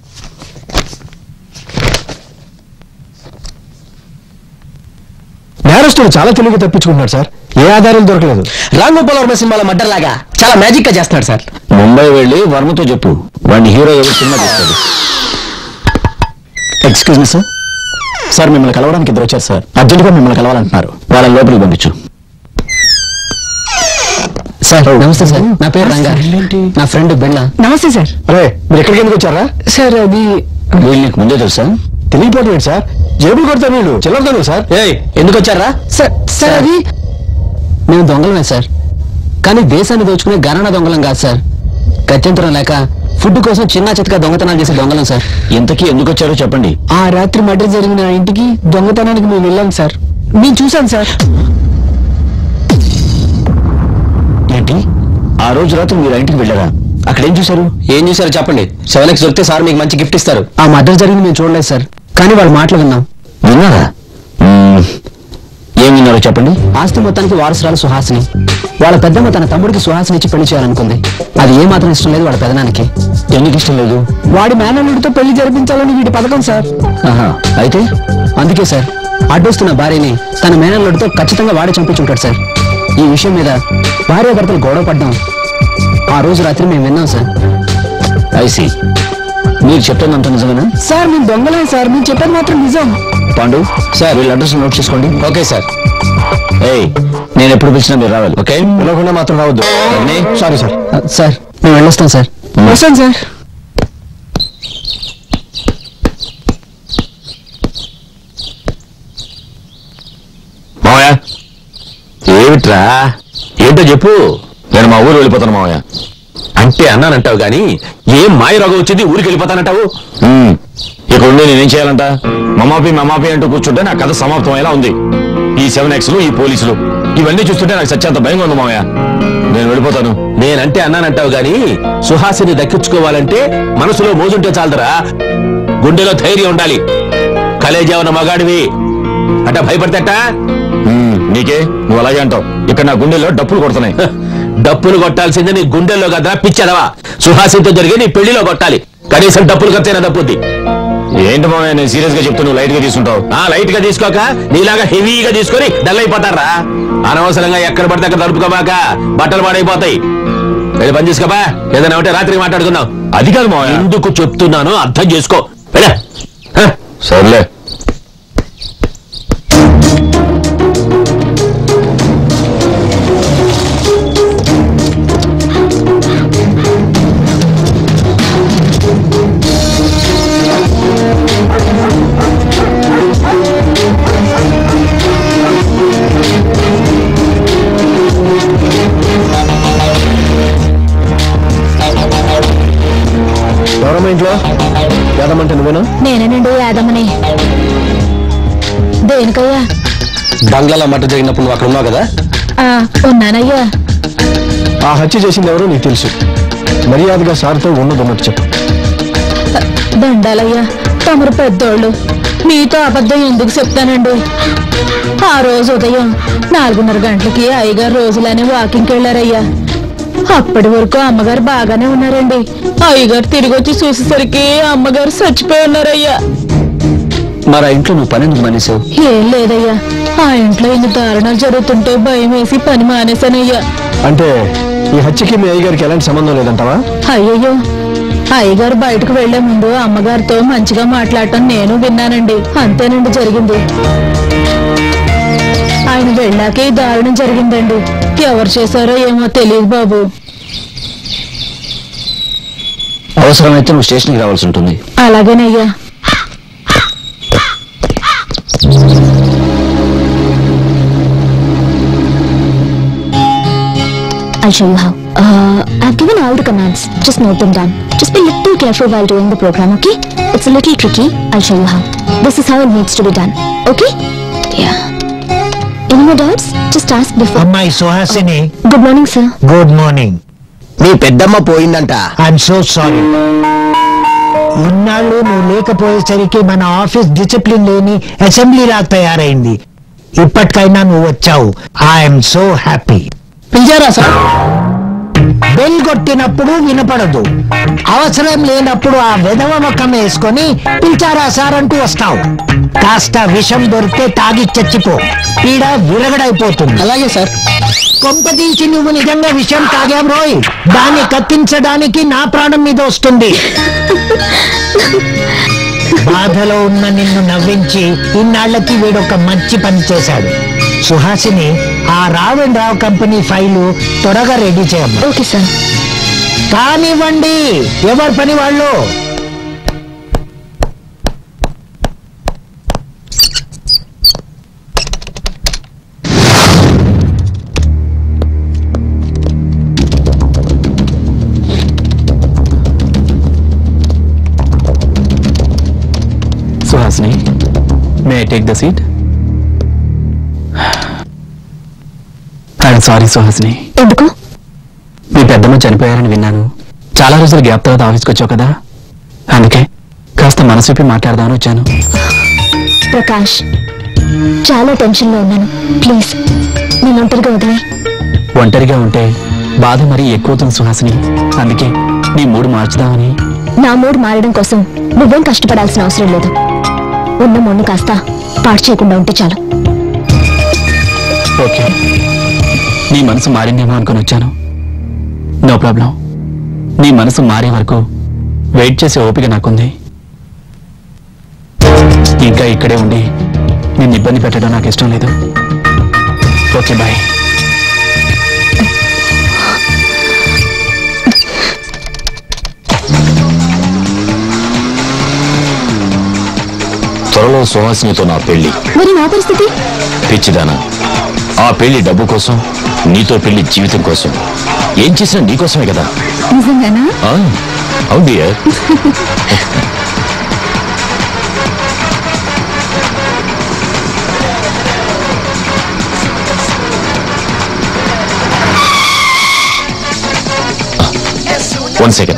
నేరస్తుడు చాలా తెలివిగా తప్పించుకుంటున్నాడు సార్. ఏ ఆధారాలు దొరకలేదు. రామ్ గోపాల్ వర్మ సినిమాల మర్డర్ లాగా చాలా మ్యాజిక్ గా చేస్తున్నాడు సార్. ముంబై వెళ్ళి వర్మతో చెప్పు, వాడిని హీరో ఎవరు సినిమా తీస్తాడు. Excuse me sir. సార్, మిమ్మల్ని కలవడానికి ఇద్దరు వచ్చారు సార్. అర్జెంటుగా మిమ్మల్ని కలవాలంటున్నారు. వాళ్ళని లోపలికి పంపించు. సార్ నమస్తే సార్, నా పేరు రంగా, నా ఫ్రెండ్ బెళ్ళ. నమస్తే సార్. అరే మీరు ఎక్కడికి ఎందుకు వచ్చారా సార్ అది వీళ్ళు నీకు ముందే తెలుసా? తెలియపోతుంది సార్, జేబులు కొడతారు వీళ్ళు, చిల్లరతాను సార్. ఎందుకు వచ్చారా? సార్ అది మేము దొంగలమే సార్, కానీ దేశాన్ని దోచుకునే గణన దొంగలం కాదు సార్. గత్యంతరం లేక ఫుడ్ కోసం చిన్న చితక దొంగతనాలు చేసే దొంగలం సార్. ఇంతకీ ఎందుకు వచ్చారో చెప్పండి. ఆ రాత్రి మర్డర్ జరిగిన ఇంటికి దొంగతనానికి మేము వెళ్ళాం సార్. నేను చూశాను సార్. ఏంటి ఆ రోజు రాత్రి మీరు ఇంటికి వెళ్ళారా? అక్కడ ఏం చూశారు? ఏం చూసారో చెప్పండి. 7x దొరికితే సార్ మీకు మంచి గిఫ్ట్ ఇస్తారు. ఆ మర్డర్ జరిగింది మేము చూడలేదు సార్, కానీ వాళ్ళ మాటలు విన్నాం. విన్నారా? ఏం విన్నారో చెప్పండి. ఆస్తి మొత్తానికి వారసురాలు సుహాసిని. వాళ్ళ పెద్దమ్మ తన తమ్ముడికి సుహాసిని ఇచ్చి పెళ్లి చేయాలనుకుంది. అది ఏ మాత్రం ఇష్టం లేదు వాళ్ళ పెదనానికి. ఎందుకు ఇష్టం లేదు? వాడి మేనల్లుడితో పెళ్లి జరిపించాలని వీటి పథకం సార్. అయితే అందుకే సార్ అడ్డొస్తున్న భార్యని తన మేనల్లుడితో ఖచ్చితంగా వాడే చంపించుంటాడు సార్. ఈ విషయం మీద భార్యాభర్తలు గొడవ పడ్డాం. ఆ రోజు రాత్రి మేము విన్నాం సార్. ఐసి మీరు చెప్తున్నంత నిజమేనా? సార్ మేము దొంగలే సార్, మీరు చెప్పేది మాత్రం నిజం. పాండు సార్ వీళ్ళ అడ్రస్ నోట్ చేసుకోండి. Okay sir. నేను ఎప్పుడు పిలిచినా మీరు రావాలి. ఓకే, పిలవకుండా మాత్రం రావద్దు. Sorry sir. సార్ మేము వెళ్ళొస్తాం సార్. వస్తాను సార్. మావయ్య ఏమిట్రా? ఏంటో చెప్పు. నేను మా ఊరు వెళ్ళిపోతాను మావయ్య. అంటే అన్నానంటావు గాని ఏం మాయ రోగం వచ్చింది ఊరికి వెళ్ళిపోతానంటావు? ఇక్కడ ఉండి నేనేం చేయాలంట? మమాపి అంటూ కూర్చుంటే నా కథ సమాప్తం ఎలా ఉంది. ఈ 7Xలు, ఈ పోలీసులు, ఇవన్నీ చూస్తుంటే నాకు సత్యంత భయంగా ఉంది మావయ్య. నేను వెళ్ళిపోతాను. నేనంటే అన్నానంటావు గాని సుహాసిని దక్కించుకోవాలంటే మనసులో మోజుంటే చాలదరా, గుండెలో ధైర్యం ఉండాలి. కలేజా ఉన్న మగాడివి అట్ట భయపడతేట. నీకే నువ్వు అలాగే అంటావు. ఇక్కడ నా గుండెల్లో డప్పులు కొడుతున్నాయి. డప్పులు కొట్టాల్సిందే నీ గుండెల్లో కదరా పిచ్చదవా. సుహాసినితో జరిగే నీ పెళ్లిలో కొట్టాలి. కనీసం డప్పులు ఖర్చైనా దప్పుద్ది. ఏంటి మామయ్య నేను సీరియస్ గా చెప్తూ నువ్వు లైట్ గా తీసుకుంటావు? లైట్ గా తీసుకోక నీలాగా హెవీగా తీసుకొని డల్ అయిపోతారా. అనవసరంగా ఎక్కడ పడితే అక్కడ తడుపుకోమాక, బట్టలు పాడైపోతాయి. వెళ్ళి పని చేసుకోబా. ఏదైనా ఉంటే రాత్రికి మాట్లాడుకుందాం. అది కాదు మామయ్య. ఎందుకు చెప్తున్నాను అర్థం చేసుకో. సర్లే. ఎవరమ్మా ఇంట్లో? యాదమ్మంటే నువ్వేనా? నేనేనండి యాదమ్మని. దేనికయ్యా? బంగ్లాలో మట్ట జరిగినప్పుడు నువ్వు అక్కడ ఉన్నావు కదా? ఉన్నానయ్యా. ఆ హత్య చేసింది ఎవరో నీకు తెలుసు. మర్యాదగా సార్తో ఉన్నదన్నట్టు చెప్పు. దండాలయ్యా, తమరు పెద్దోళ్ళు, మీతో అబద్ధం ఎందుకు చెప్తానండి. ఆ రోజు ఉదయం 4:30 గంటలకి అయ్యగారు రోజులానే వాకింగ్కి వెళ్ళారయ్యా. అప్పటి వరకు అమ్మగారు బాగానే ఉన్నారండి. అయ్యగారు తిరిగి వచ్చి చూసేసరికి అమ్మగారు చచ్చిపోయి ఉన్నారయ్యా. మరి ఆ ఇంట్లో నువ్వు పని ఎందుకు మానేసావు? ఏం లేదయ్యా, ఆ ఇంట్లో ఇన్ని దారుణాలు జరుగుతుంటే భయం వేసి పని మానేశానయ్యా. అంటే ఈ హత్యకి మీ అయ్యగారికి ఎలాంటి సంబంధం లేదంటావా? అయ్యయ్యో, అయ్యగారు బయటకు వెళ్లే ముందు అమ్మగారితో మంచిగా మాట్లాడటం నేను విన్నానండి. అంతేనండి జరిగింది. ఆయన వెళ్ళాకే ఈ దారుణం జరిగిందండి. ఎవరు చేశారో ఏమో తెలియదు బాబు. అవసరమైతే నువ్వు స్టేషన్కి రావాల్సి ఉంటుంది. అలాగేనయ్యా. I'll show you how. I've given all the commands. Just note them down. Just be a little careful while doing the program, okay? It's a little tricky. I'll show you how. This is how it needs to be done. Okay? Yeah. Any more doubts? Just ask before. అమ్మాయి Suhasini. Good morning, sir. Good morning. నీ పెద్దమ్మ పోయిందంట. I'm so sorry. ఇన్నాళ్ళు నువ్వు లేకపోయేసరికి మన office discipline లేని assembly లాగా తయారైంది. ఇప్పటికైనా నువ్వు వచ్చావు. I'm so happy. పిలిచారా సార్? బెల్ కొట్టినప్పుడు వినపడదు, అవసరం లేనప్పుడు ఆ విధవ మొక్కం వేసుకొని పిలిచారా సార్ అంటూ వస్తావు. కాస్త విషం దొరికితే తాగి చచ్చిపో, పీడ విరగడైపోతుంది. అలాగే సార్. కొంపతీసి నువ్వు నిజంగా విషం తాగాం రోయ్, దాన్ని కత్తించడానికి నా ప్రాణం మీద వస్తుంది. బాధలో ఉన్న నిన్ను నవ్వించి ఇన్నాళ్లకి వీడొక మంచి పని చేశాడు. సుహాసిని, ఆ Rao and Rao company file త్వరగా రెడీ చేయమ్మా. Okay sir. కానివ్వండి, ఎవరి పని వాళ్ళు. Suhasini, may I take the seat? I'm sorry Suhasini. ఎందుకు? మీ పెద్దమ్మ చనిపోయారని విన్నాను. చాలా రోజుల గ్యాప్ తర్వాత ఆఫీస్కి వచ్చావు కదా, అందుకే కాస్త మనసు విప్పి మాట్లాడదామని వచ్చాను. ప్రకాష్, చాలా టెన్షన్లో ఉన్నాను. ప్లీజ్ నేను ఒంటరిగా వదిలే. ఒంటరిగా ఉంటే బాధ మరీ ఎక్కువవుతుంది సుహాసిని, అందుకే నీ మూడు మార్చుదామని. నా మూడ్ మారడం కోసం నువ్వేం కష్టపడాల్సిన అవసరం లేదు. ఉన్న మూడ్ని కాస్త పాడు చేయకుండా ఉంటే చాలు. ఓకే, నీ మనసు మారిందేమో అనుకుని వచ్చాను. No problem. నీ మనసు మారే వరకు వెయిట్ చేసే ఓపిక నాకుంది. ఇంకా ఇక్కడే ఉండి నిన్ను ఇబ్బంది పెట్టడం నాకు ఇష్టం లేదు. Okay, bye. త్వరలో సుహాసినితో నా పెళ్లి. మరి నా పరిస్థితి? పిచ్చిదానా, ఆ పెళ్లి డబ్బు కోసం, నీతో పెళ్లి జీవితం కోసం. ఏం చేసినా నీకోసమే కదా. నిజంగానా? అవును డియర్. One second.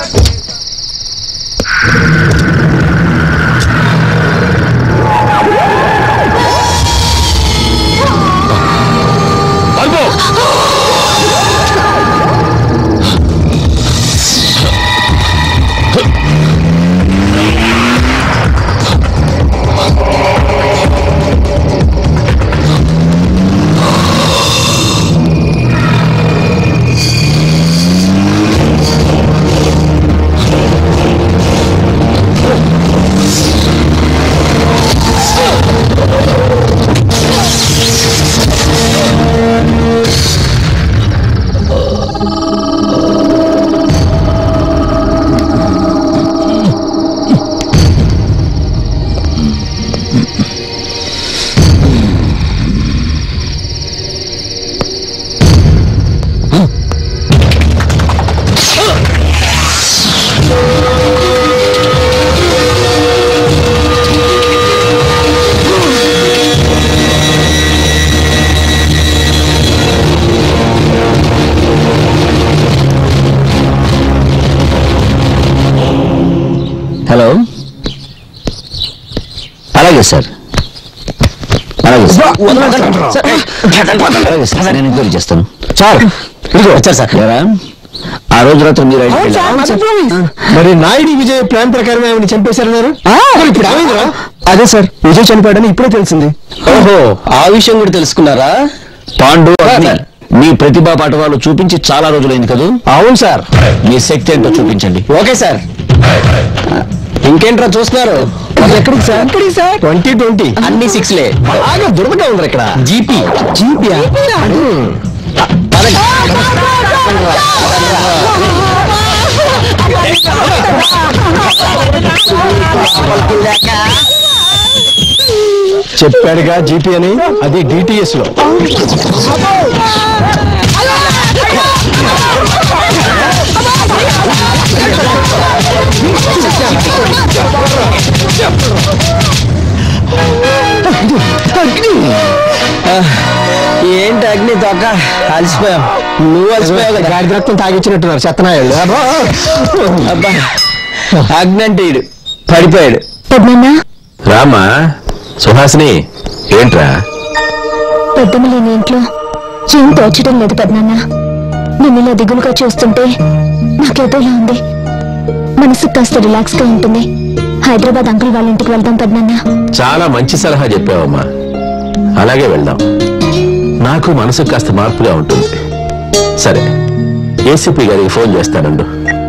హలో. అలాగే సార్, అలాగే సార్, నేను ఎంక్వైరీ చేస్తాను. సార్ వచ్చారు సార్. ఆ రోజు రాత్రి మీరు మరి నాయుడు విజయ్ ప్లాన్ ప్రకారం ఏమైనా చంపేశారన్నారు. ఇప్పుడు ఏమైందిరా? అదే సార్, విజయ్ చనిపోయాడని ఇప్పుడే తెలిసింది. ఓహో, ఆ విషయం కూడా తెలుసుకున్నారా? పాండు, మీ ప్రతిభా పాఠవాలు చూపించి చాలా రోజులైంది కదా. అవును సార్. మీ శక్తి ఏంటో చూపించండి. Okay sir. ఇంకేంట్రా చూస్తున్నారు? ఎక్కడికి సార్? 2020 అన్ని 6లే. బాగా దురదగా ఉంది ఇక్కడ. జీపీ చెప్పాడుగా జీపీ అని, అది డిటిఎస్ లో. ఏంటి అగ్ని తొక్క, అలసిపోయావు. నువ్వు అలసిపోయావు కదా. గాడి రక్తం తాగిచ్చినట్టున్నారు చెత్తనాయాళ్ళు. అబ్బా, అగ్ని అంటే ఇడు పడిపోయాడు. రామా, సుహాసిని, ఏంట్రా? పెద్దమ్మ లేని ఇంట్లో ఏం తోచడం లేదు పెద్దనాన్న. నేను ఇలా దిగులుగా చూస్తుంటే నాకేదోలా ఉంది. మనసుకు కాస్త రిలాక్స్ గా ఉంటుంది. హైదరాబాద్ అంకుల్ వాళ్ళ ఇంటికి వెళ్దాం పెద్దనాన్న. చాలా మంచి సలహా చెప్పావమ్మా, అలాగే వెళ్దాం. నాకు మనసు కాస్త మార్పుగా ఉంటుంది. సరే, ఏసీపీ గారికి ఫోన్ చేస్తానండు.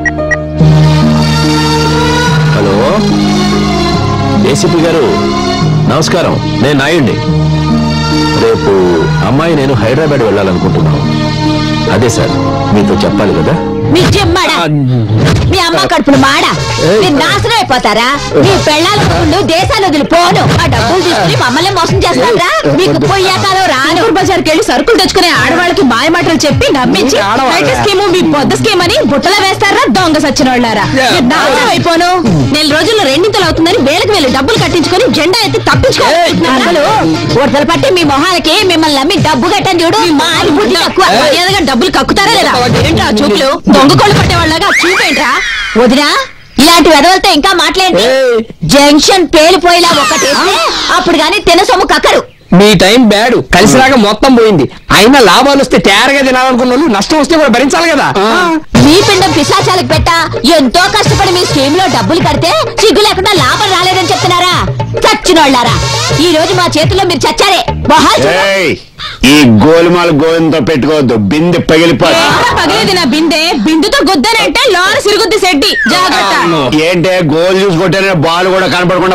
హలో ఏసీపీ గారు, నమస్కారం, నేను నాయుడిని. రేపు అమ్మాయి నేను హైదరాబాద్ వెళ్ళాలనుకుంటున్నాను. అదే సార్ మీతో చెప్పాలి కదా. మీ చెమ్మాడా మీ అమ్మ కడుపును మాడా మీరు నాశనం అయిపోతారా? మీ పెళ్ళాల ముందు దేశాన్ని వదిలిపోను. ఆ డబ్బులు తీసుకుని మమ్మల్ని మోసం చేస్తారా? మీకు పోయాకాలం రాను. బజార్కి వెళ్ళి సరుకులు తెచ్చుకునే ఆడవాళ్ళకి మాయ మాటలు చెప్పి నమ్మించి స్కీము మీ పొద్దు స్కీమ్ అని బుట్టలో వేస్తారా? దొంగ సచ్చిన వాళ్ళారా? నాశనం అయిపోను. నెల రోజుల్లో రెండింతలు అవుతుందని వేలకు వేలు డబ్బులు కట్టించుకొని జెండా ఎత్తి తప్పించుకోవాలి. ఓటలు పట్టి మీ మొహాలకి మిమ్మల్ని నమ్మి డబ్బు కట్టని చూడు. మారి బుద్ధి తక్కువ. మర్యాదగా డబ్బులు కక్కుతారా లేదా? ఏంట్రా చూపులు? దొంగ కోళ్ళు పట్టేవాళ్ళగా చూపేంట్రా? వదినా ఇలాంటి వెదవలతో ఇంకా మాట్లాడి జంక్షన్ పేలిపోయేలా ఒకటేస్తే అప్పుడు గానీ తినసొమ్ము కక్కరు. మీ టైం బ్యాడ్, కలిసిరాక మొత్తం పోయింది. అయినా లాభాలు వస్తే తయారుగా తినాలనుకున్న వాళ్ళు నష్టం వస్తే కూడా భరించాలి కదా. మీ పిండం పిశాచాలకు పెట్టా ఎంతో కష్టపడి మీ స్కీమ్ లో డబ్బులు కడితే సిగ్గు లేకుండా లాభం రాలేదని చెప్తున్నారా? చచ్చినోళ్ళారా, ఈ రోజు మా చేతుల్లో మీరు చచ్చారే. ఈ గోలుమాల గోవింతో పెట్టుకోవద్దు, బిందె పగిలేది నా బిందె. బిందుతో గుద్దనంటే లోన సిరుగుద్ది సెడ్డి. జాగ్రత్త. ఏంటే గోలు చూసి కొట్టానే బాల్ కూడా కనపడకుండా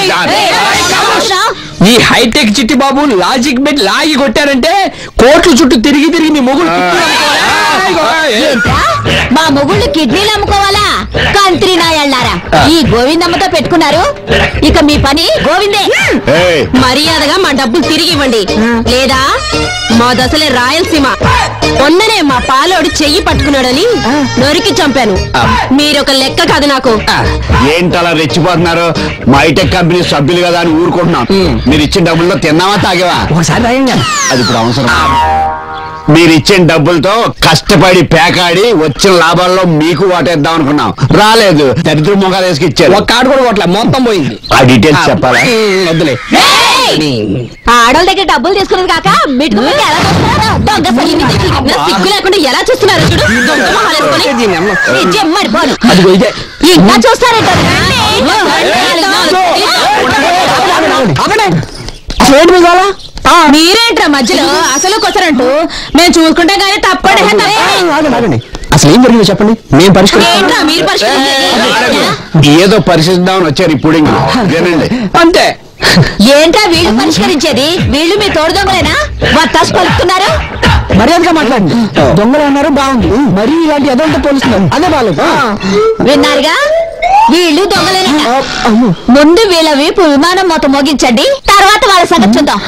ఈ hitech Chitti Babu logic bet లాగి కొట్టారంటే కోట్లు చుట్టూ తిరిగి తిరిగి మీ మొగుడు మా మొగుళ్ళు కిడ్నీలు అమ్ముకోవాలా? కంత్రి నాయళ్ళారా, ఈ గోవిందమ్మతో పెట్టుకున్నారు. ఇక మీ పని గోవిందే. మర్యాదగా మా డబ్బులు తిరిగి ఇవ్వండి, లేదా మా దశలే రాయలసీమ. మొన్ననే మా పాలోడు చెయ్యి పట్టుకున్నాడని నరికి చంపాను. మీరొక లెక్క కాదు నాకు. ఏంటలా రెచ్చిపోతున్నారు? మా హైటెక్ కంపెనీ సభ్యులు కదా అని ఊరుకుంటున్నాం. మీరు ఇచ్చిన డబ్బుల్లో తిన్నావా తాగేవా? అది ఇప్పుడు అవసరం. మీరు ఇచ్చిన డబ్బులతో కష్టపడి పేకాడి వచ్చిన లాభాల్లో మీకు వాటేద్దాం అనుకున్నాం, రాలేదు. దరిద్ర మొగాలు వేసుకు ఇచ్చారు. ఒక కార్డు కూడా కొట్ల, మొత్తం పోయింది. ఆ డీటెయిల్స్ చెప్పాలా? వద్దులే. ఆడోళ్ళ దగ్గర డబ్బులు తీసుకున్నది కాక మిట్టుకు ఎలా చూస్తున్నారో దొంగ సిగ్గు లేకుండా ఎలా చూస్తున్నారు చూడు. జమ్మడిపోను ఇంకా చూస్తారంట. మీరేంట్రా మధ్యలో అసలు కొసరంటూ మేము చూసుకుంటాం కానీ తప్పండి. అసలు ఏం జరిగిందో చెప్పండి, మేము పరిష్కరించాం. మీరు పరిష్కరించారు. ఏదో పరిశీలిద్దామని వచ్చారు ఇప్పుడు. వినండి అంతే. ఏంటా వీళ్ళు పరిష్కరించేది? వీళ్ళు మీ తోడు దొంగలేనా? వత్తాసు పలుకుతున్నారు. మర్యాదగా మాట్లాడండి. దొంగలు అన్నారు బాగుంది, మరి ఇలాంటి అదంతా పోలుస్తున్నారు, అదే బాగాలేదు. విన్నారుగా, వీళ్ళు దొంగలేనా? ముందు వీళ్ళ వీపు విమానం మొత్తం మోగించండి, తర్వాత వాళ్ళ సంగతి చూద్దాం.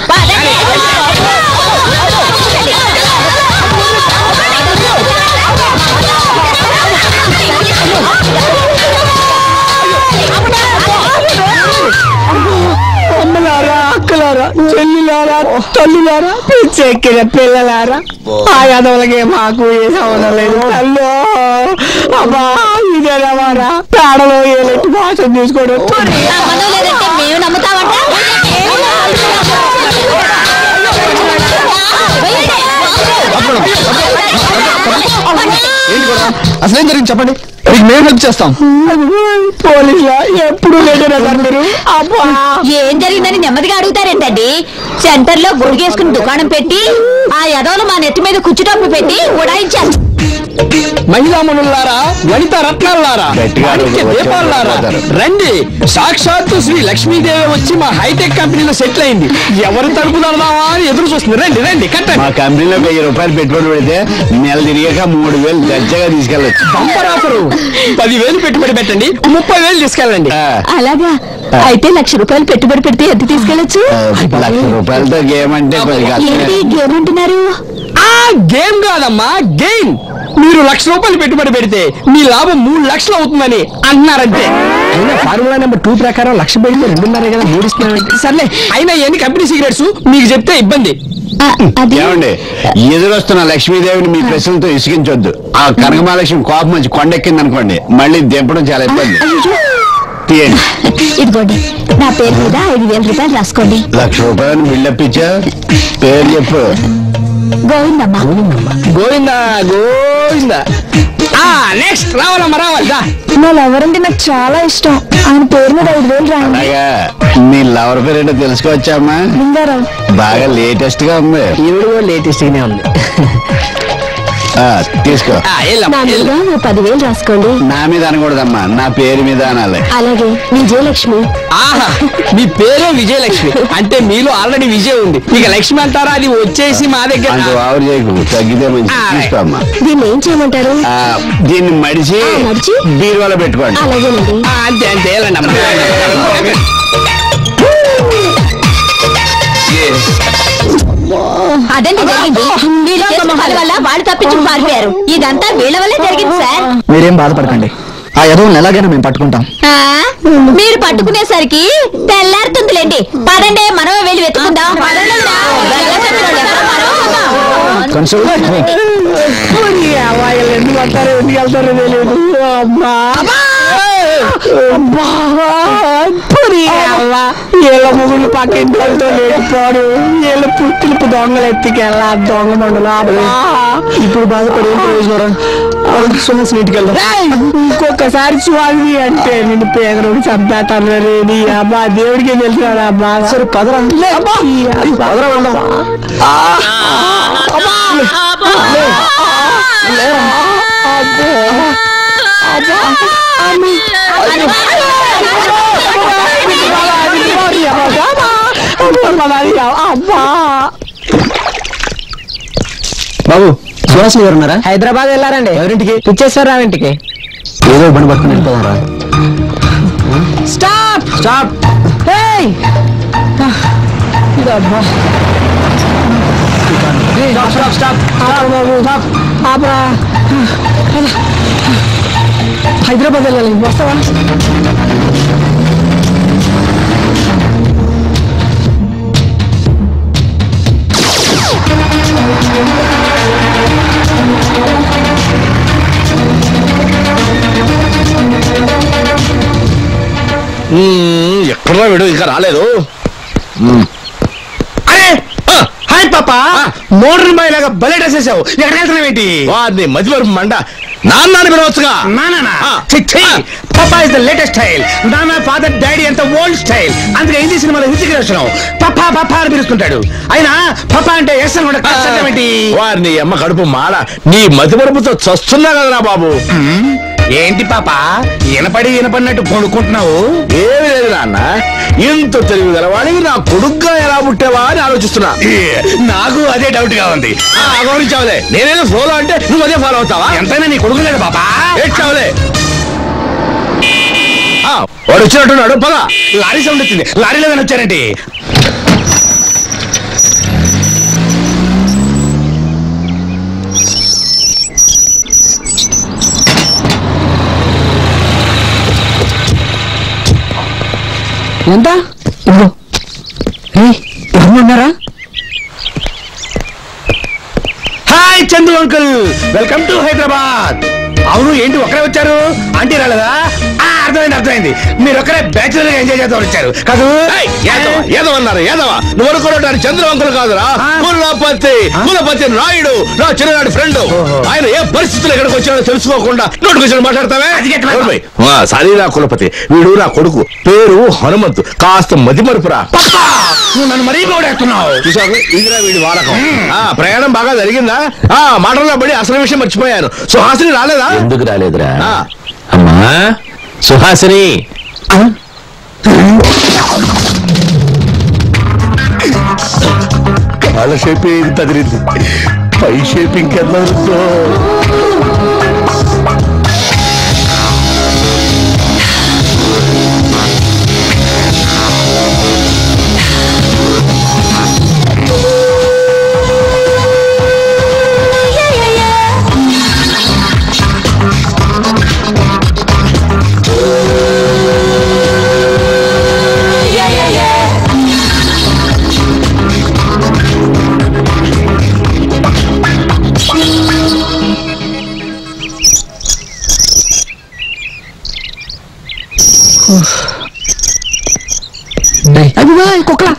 అమ్మలారా, అక్కలారా, చెల్లిలారా, తల్లులారా, పిచ్చెక్కిన పిల్లలారా, ఆ యాదవులకి మాకు ఏ సంబంధం లేదు. తల్లు అబ్బా, ఇదేవారా పేడలో ఏలెట్టి భాష తీసుకోవడం. మేము నమ్ముతామంట. అసలేం జరిగింది చెప్పండి, మీకు మేము హెల్ప్ చేస్తాం. పోలీసులా ఎప్పుడు మీరు? ఏం జరిగిందని నెమ్మదిగా అడుగుతారేంటండి? సెంటర్ లో గుడిగేసుకుని దుకాణం పెట్టి ఆ యదవులు మా నెత్తి మీద కుచ్చుటప్పు పెట్టి ఉడాయించారు. మహిళామణులారా, వనిత రత్నాలారా, దీపాలారా, రండి. సాక్షాత్తు శ్రీ లక్ష్మీదేవి వచ్చి మా హైటెక్ కంపెనీలో సెటిల్ అయింది. ఎవరు తలుపు తడదామా అని ఎదురు చూస్తుంది. రండి రండి, కట్టండి. మా కంపెనీలో 1000 రూపాయలు పెట్టుబడి పెడితే నెల తిరిగాక 3000 దర్జాగా తీసుకెళ్ళచ్చు. Bumper offer. 10,000 పెట్టుబడి పెట్టండి, 30,000 తీసుకెళ్ళండి. అలాగా అయితే 1,00,000 రూపాయలు పెట్టుబడి పెడితే ఎంత తీసుకెళ్లొచ్చు? 1,00,000 రూపాయలతో గేమ్ అంటే గేమ్ అంటున్నారు? ఆ గేమ్ కాదమ్మా, గెయిన్. మీరు 1,00,000 రూపాయలు పెట్టుబడి పెడితే మీ లాభం 3 లక్షలు అవుతుందని అంటున్నారంటే. అయినా ఫార్ములా నెంబర్ 2 ప్రకారం 1,00,000 పెడితే 2.5 కదా, 3 ఇస్తున్నారంటే. సర్లే, అయినా ఎన్ని కంపెనీ సీక్రెట్స్ మీకు చెప్తే ఇబ్బంది. ఏమండి, ఎదురొస్తున్న లక్ష్మీదేవిని మీ ప్రశ్నలతో ఇసుకించొద్దు. ఆ కనకమహాలక్ష్మి కోపం వచ్చి కొండెక్కింది అనుకోండి, మళ్ళీ దింపడం చాలా ఇబ్బంది. ఇదిగోండి, నా పేరు మీద 5,000 రూపాయలు రాసుకోండి. 1,00,000 రూపాయలు బిల్డప్ ఇచ్చా, పేరు చెప్పు. గోవిందమ్మ. గోవిందా గోవిందా. నెక్స్ట్ రావాలమ్మా, రావాలి. నా లవర్ అంటే నాకు చాలా ఇష్టం, ఆయన పేరు మీద 5,000 రాయండి. అలాగా, మీ లవర్ పేరు ఏంటో తెలుసుకోవచ్చామ్మా? లింగారావు. బాగా లేటెస్ట్ గా ఉంది. ఈవిడ లేటెస్ట్ గానే ఉంది. తీసుకో. నా మీద ఓ 10,000 రాసుకోండి. నా మీద అనకూడదమ్మా, నా పేరు మీద అనాలి. అలాగే విజయలక్ష్మి. ఆహా, మీ పేరే విజయలక్ష్మి అంటే మీలో ఆల్రెడీ విజయ్ ఉంది, ఇక లక్ష్మి అంటారా? అది వచ్చేసి మా దగ్గర. ఆవిడ చేయకు, తగ్గితే మంచి. తీసుకోమ్మా. దీన్ని ఏం చేయమంటారు? దీన్ని మడిచి బీరువాలో పెట్టుకోండి. అలాగేనండి. అంతే అంతే వెళ్ళండి. అదండి జరిగింది. వీళ్ళు చేసిన పని వల్ల వాళ్ళు తప్పించుకు పారిపోయారు. ఇదంతా వీళ్ళ వల్లే జరిగింది సార్. మీరేం బాధపడకండి, ఆ ఎదవల్ని ఎలాగైనా మేము పట్టుకుంటాం. మీరు పట్టుకునేసరికి తెల్లారుతుందిలేండి. పదండి, మనం వెళ్ళి వెతుకుందాం. ఎందుకు అంటారో ఎందుకు వెళ్తారో తెలియదు. వీళ్ళ ముగ్గురు పక్కింటి వాళ్ళతో లేకపోడు, వీళ్ళ పుట్టినపు దొంగలు ఎత్తికెళ్ళా దొంగ మండలు. ఇప్పుడు బాధపడే ప్రయోజనం, సుహాసిని ఇంటికి వెళ్దాం. ఇంకొకసారి స్వామి అంటే నిన్ను పేదరోడు చంపేతాను రే. నీ అబ్బా దేవుడికి తెలిసినాడు అబ్బా. సరే పదరా వెళ్దాం. బాబు, సుహాసిని గారు ఉన్నారా? హైదరాబాద్ వెళ్ళారండి. ఎవరింటికి? పిచ్చేశ్వరరావు ఇంటికి. ఏదో బండి పట్టుకుని వెళ్ళిపోదారా? Stop stop. హైదరాబాద్ వెళ్ళాలి, వస్తావా? ఎక్కడా వీడు ఇంకా రాలేదు. హాయ్ పాపా, మోడర్న్ బాయ్ లాగా భలే డ్రెస్ వేసావు. ఎక్కడికి వెళ్తున్నావేంటి? వాడిని మధ్యవరపు మండ నాన్న పిలవచ్చుగా. నానా papa is the latest style. నాన్న ఫాదర్ డాడీ అంత ఓల్డ్ స్టైల్. అందుకే హిందీ సినిమాలో హృతిక్ రోషన్ పప్పా పప్పా అని పిలుస్తుంటాడు. అయినా పప్పా అంటే ఎస్ అని కూడా ఏంటి? వారిని అమ్మ కడుపు మాడ, నీ మధ్యవరపుతో చస్తున్నా కదరా బాబు. ఏంటి పాపా వినపడినట్టు కొనుక్కుంటున్నావు? ఏమి లేదు నాన్న, ఇంత తెలివి గలవాడికి నా కొడుగ్గా ఎలా పుట్టావా అని ఆలోచిస్తున్నా. నాకు అదే డౌట్ గా ఉంది. గౌరవించావులే, నేనేదో ఫాలో అంటే నువ్వు అదే ఫాలో అవుతావా? ఎంతైనా నీ కొడుకు లేదు పాపా. ఏడ్చావులే. వాడు వచ్చినట్టున్నాడు, పద. లారీ సౌండ్ వచ్చింది. లారీలో వచ్చారండి. ఎంత? ఇదిగో. ఎవరున్నారా? Hi Chandu uncle, welcome to Hyderabad. అవును, ఏంటి ఒక్కరే వచ్చారు? ఆంటీ రాలేదా? అర్థమైంది. మీరు ఒక్కరే బ్యాచులర్ గా ఎంజాయ్ చేద్దాం వచ్చారు కాదు? ఏదో అన్నారు. ఏదవా నువ్వు అనుకోవడానికి చంద్ర అంకుల్ కాదురా, కులపతి నాయుడు, నా చిన్ననాటి ఫ్రెండ్. ఆయన ఏ పరిస్థితులు ఎక్కడికి వచ్చాడో తెలుసుకోకుండా నోటికొచ్చాడు మాట్లాడతావే. సారీ నా కులపతి, వీడు నా కొడుకు, పేరు హనుమంతు, కాస్త మతిమరుపురా. నువ్వు నన్ను మరీ పోడేస్తున్నావు. చూసావు, ఇదిరా వీడి వాడకం. ప్రయాణం బాగా జరిగిందా? మాటల్లో పడి అసలు విషయం మర్చిపోయాను. సుహాసిని రాలేదా? ఎందుకు రాలేదురా? అమ్మా సుహాసిని, వాళ్ళ షేప్ ఏది తదిరింది, పై షేప్ ఇంకెలా ఉందో. కుక్కలా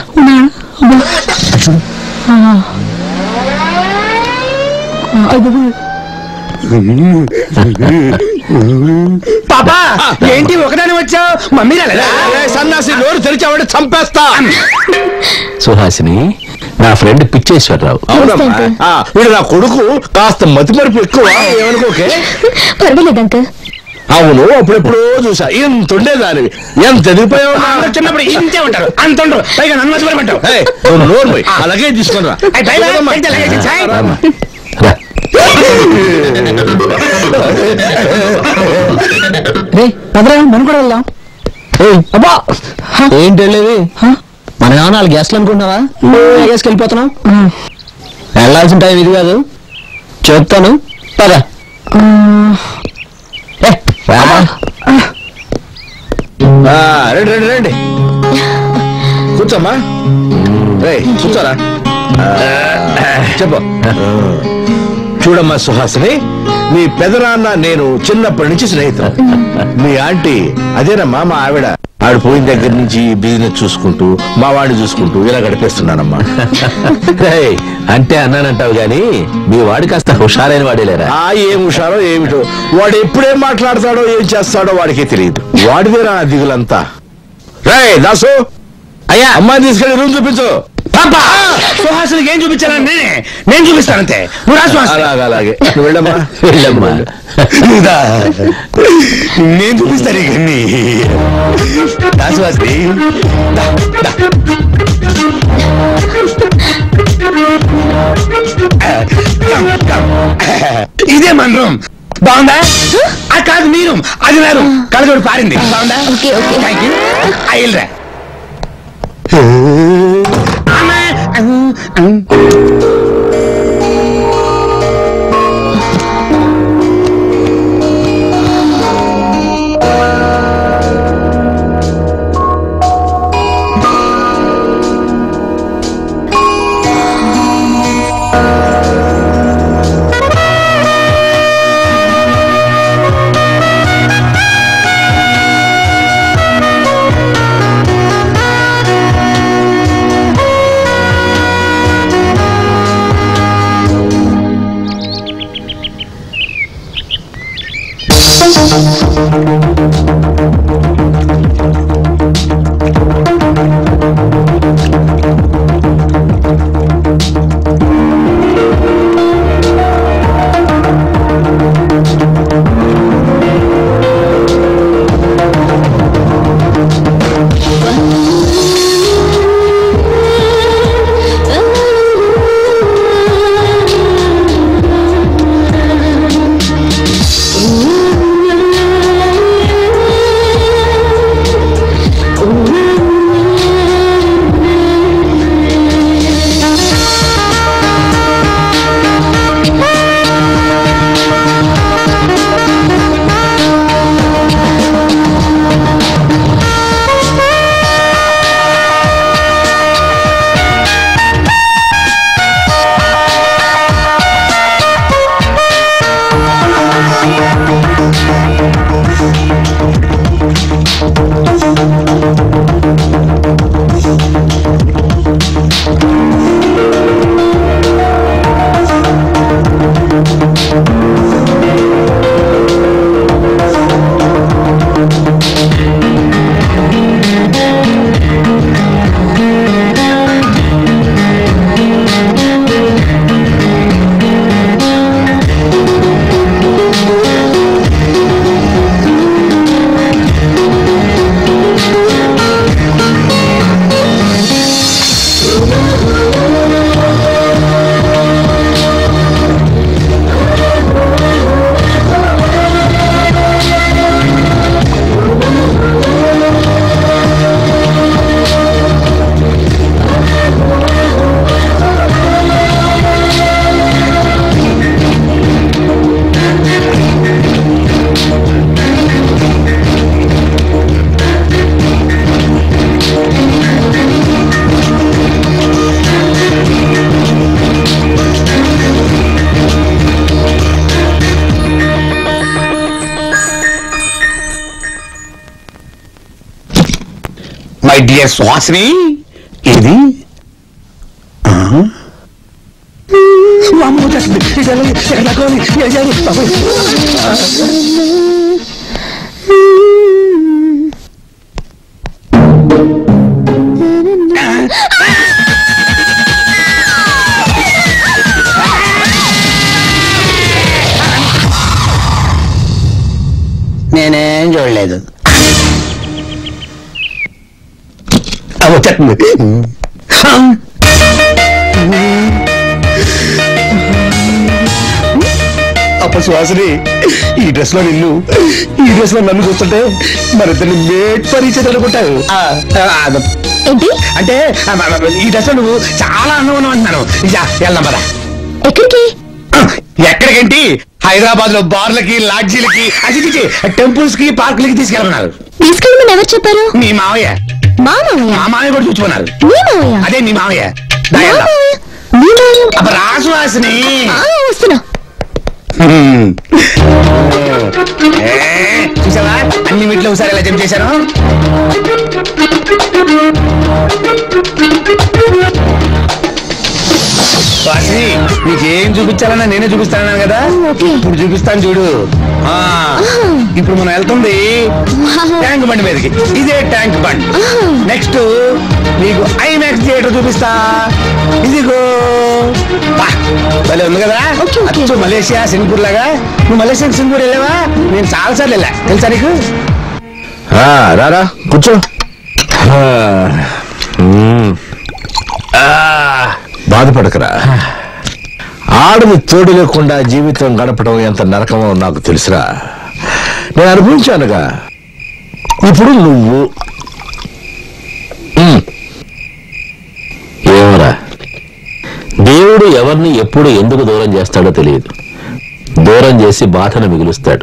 పాపా, ఏంటి ఒకదాని వచ్చావు? మమ్మీ రాలేదా? సన్నాసి, నోరు తెరిచావంటే చంపేస్తా. సుహాసిని నా ఫ్రెండ్ పిచ్చేశ్వరరావు. అవునమ్మా, వీడు నా కొడుకు. కాస్త మతిమరుపు ఎక్కువ, ఏమనుకోకే. పర్వాలేదు అంకుల్. అవును, అప్పుడెప్పుడో చూసా. ఎంత ఉండేదానివి, ఎంత చదివిపోయావు. చిన్నప్పుడు ఇంతే ఉంటారు, అంత ఉండరు. పైగా నన్ను మర్చిపోమంటావు. నోరు పోయి అలాగే తీసుకుని రా. మనం కూడా వెళ్దాం. అబ్బా ఏంటి వెళ్ళేది? మన ఏమన్నా వాళ్ళు గ్యాస్లు అనుకుంటున్నావా? గ్యాస్కి వెళ్ళిపోతున్నాం. వెళ్ళాల్సిన టైం ఇది కాదు, చెప్తాను పద. రండి రండి రండి, కూర్చోమ్మా. కూర్చోరా. చెప్పు. చూడమ్మా సుహాసిని, నీ పెదనాన్న నేను చిన్నప్పటి నుంచి స్నేహితులు. మీ ఆంటీ అదేనమ్మా మా ఆవిడ. ఆవిడ పోయిన దగ్గర నుంచి బిజినెస్ చూసుకుంటూ మా వాడిని చూసుకుంటూ ఇలా గడిపేస్తున్నానమ్మా. అంటే అన్నానంటావు గాని మీ వాడి కాస్త హుషారైన వాడేలేరా? ఏం హుషారో ఏమిటో, వాడు ఎప్పుడేం మాట్లాడతాడో ఏం చేస్తాడో వాడికే తెలియదు. వాడిదేరా నా దిగులంతా. రే దాసు, అయ్యా అమ్మాయిని తీసుకెళ్ళి రూమ్ చూపించు. సుహాసినికి ఏం చూపించానండి? నేను చూపిస్తానంతే. అలాగే నువ్వు వెళ్ళమ్మా. వెళ్ళమ్మా. నేను చూపిస్తాను ఇవన్నీ. సుహాసిని ఇదే మన రూమ్. బాగుందా? అది కాదు మీ రూమ్, అది నా రూమ్. కళ్ళజోడు పారింది. బాగుందా? Thank you. అయ్యరా మై డియర్ సుహాసిని, ఇది నేనేం చూడలేదు. వచ్చేస్తుంది. అప్ప సుహాసిని, ఈ డ్రెస్ లో నిన్ను, ఈ డ్రెస్ లో నన్ను చూస్తుంటే మరిద్దరిని మేట్ పరిచయం అనుకుంటారు. అంటే ఈ డ్రెస్ లో నువ్వు చాలా అందంగా అంటున్నాను. వెళ్దాం పద. ఎక్కడికి? ఎక్కడికేంటి, హైదరాబాద్ లో బార్లకి, లాడ్జీలకి, టెంపుల్స్ కి, పార్కులకి తీసుకెళ్ళమన్నారు. తీసుకెళ్ళమని ఎవరు చెప్పారు? మీ మావయ్య. మా మామయ్య కూడా చూసుకున్నారు. అదే మీ మావయ్య. రాసువాసిని వస్తున్నా. చూసావా అన్ని వీటిలో ఒకసారి ఎలా జంప్ చేశాను. వాసిని, నీకేం చూపించాలన్నా నేనే చూపిస్తాను కదా. ఇప్పుడు చూపిస్తాను చూడు. ఇప్పుడు మనం వెళ్తుంది ట్యాంక్ బండి మీదకి. ఇదే ట్యాంక్ బండ్. నెక్స్ట్ నీకు ఐమాక్స్ థియేటర్ చూపిస్తా. ఇదిగో భలే ఉంది కదా. అచ్చు మలేషియా, సింగపూర్ లాగా. నువ్వు మలేషియా, సింగపూర్ వెళ్ళావా? నేను చాలా సార్లు వెళ్ళా, తెలుసా నీకు? రారా కూర్చో. బాధపడకరా. ఆడది తోడు లేకుండా జీవితం గడపడం ఎంత నరకమో నాకు తెలుసురా. నేను అనుభవించానుగా. ఇప్పుడు నువ్వు ఏమరా, దేవుడు ఎవరిని ఎప్పుడు ఎందుకు దూరం చేస్తాడో తెలియదు. దూరం చేసి బాధను మిగులుస్తాడు.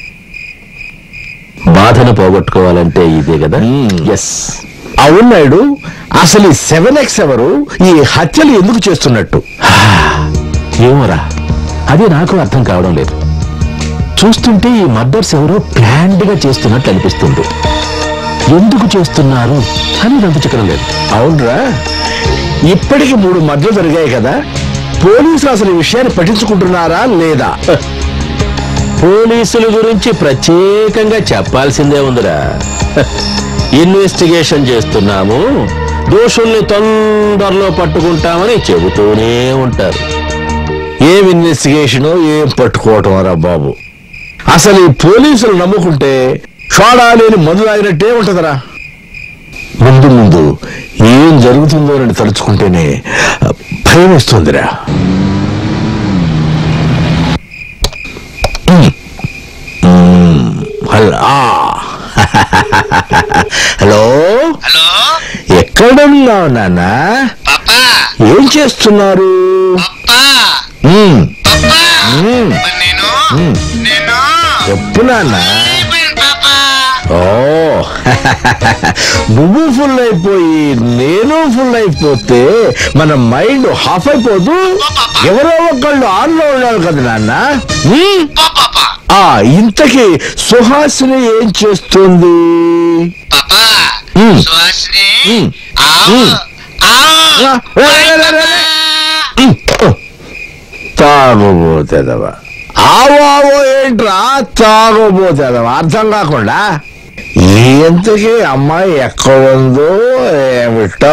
బాధను పోగొట్టుకోవాలంటే ఇదే కదా. ఎస్, అవునాయుడు. అసలు ఈ 7X ఎవరు? ఈ హత్యలు ఎందుకు చేస్తున్నట్టు? ఏమోరా, అది నాకు అర్థం కావడం లేదు. చూస్తుంటే ఈ మర్డర్స్ ఎవరో ప్లాన్డ్ గా చేస్తున్నట్టు అనిపిస్తుంది. ఎందుకు చేస్తున్నారు అని రంపించడం లేదు. అవునరా, ఇప్పటికి 3 మర్డర్లు జరిగాయి కదా. పోలీసులు అసలు ఈ విషయాన్ని పట్టించుకుంటున్నారా లేదా? పోలీసుల గురించి ప్రత్యేకంగా చెప్పాల్సిందే ఉందిరా. ఇన్వెస్టిగేషన్ చేస్తున్నాము, దోషుల్ని తొందరలో పట్టుకుంటామని చెబుతూనే ఉంటారు. ఏం ఇన్వెస్టిగేషను, ఏం పట్టుకోవటం రా బాబు. అసలు ఈ పోలీసులు నమ్ముకుంటే షోడా లేని మందు తాగినట్టే ఉంటదరా. ముందు ముందు ఏం జరుగుతుందో అని తలుచుకుంటేనే భయం వేస్తుందిరా. హలో, ఎక్కడున్నావు నాన్న? ఏం చేస్తున్నారు? చెప్పు నాన్న. ఓ, నువ్వు ఫుల్ అయిపోయి నేను ఫుల్ అయిపోతే మన మైండ్ హాఫ్ అయిపోదు. ఎవరో ఒకళ్ళు ఆన్లో ఉండాలి కదా నాన్న. ఇంతకీ సుహాసిని ఏం చేస్తుంది? తాగబోతేదవా? ఆవో ఏంట్రా తాగబోతేదవా? అర్థం కాకుండా ఇంతకీ అమ్మాయి ఎక్కడుందో ఏమిటో.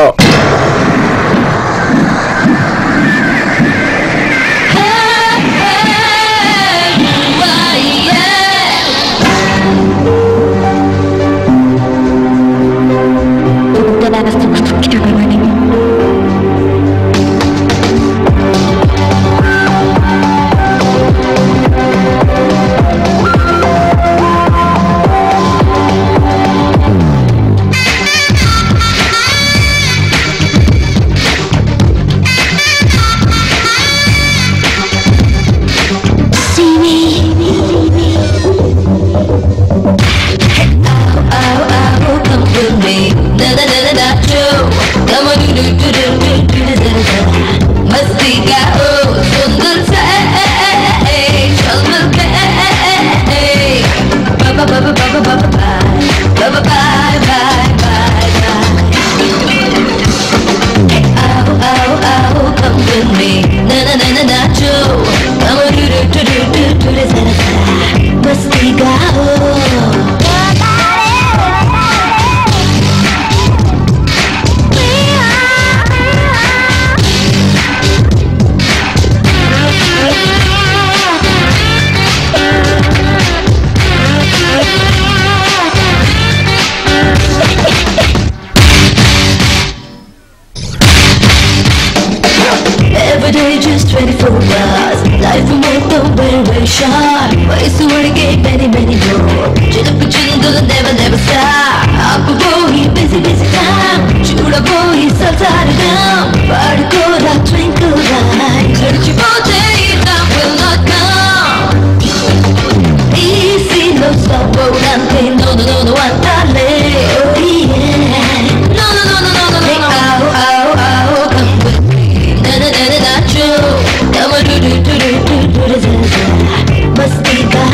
best 24 hours. Life మొత్తం very very short. వయసు అడిగే many many more. చిలుకు చిందులు never stop. ఆపుపోయి busy busy time. చూడబోయి ససారుగా పడుకోరా twinkle light. గడిచిపోతే ఈ time will not come. Easy no stop అంటే no అంటాలే. Oh yeah. No hey ow come with me. Na Joe. Come on do masti ka.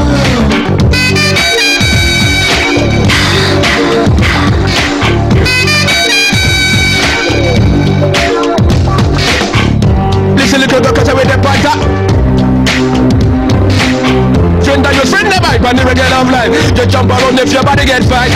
Listen, little girl, 'cause I wait that panta. Friend and your friend never bite on the regular of life. Just jump around if your body get fight.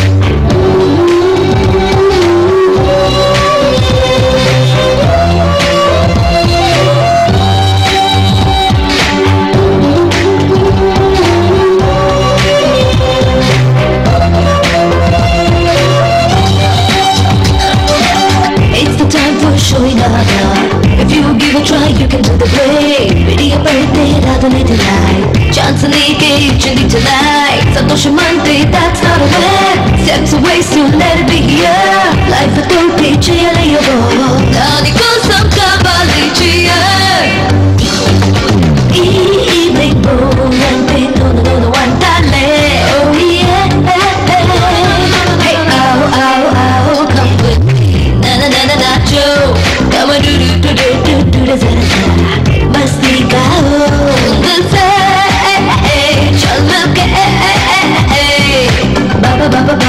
It's the time for showing up. If you give a try, you can do the play. Ready your birthday, rather than tonight. Chance నీకే ఇచ్చింది tonight. సంతోషమంటే that's not a bad. Steps away, so let it be here. Life a తోటి చేయలేయో. దాని కోసం కావాలి cheer. ఈ evening moon అంటే no అంటాలే. Oh yeah. Hey ow come with me. Na Joe. Come on do the masti ka. चल मिलके bye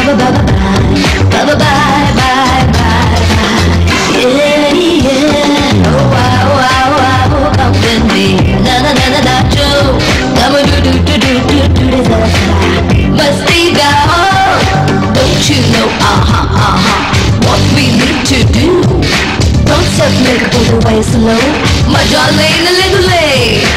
yeah. Oh wow come with me. Na Joe. Come on do the masti ka. Don't you know what we need to do? Don't step make all the way slow. My darling, a little late.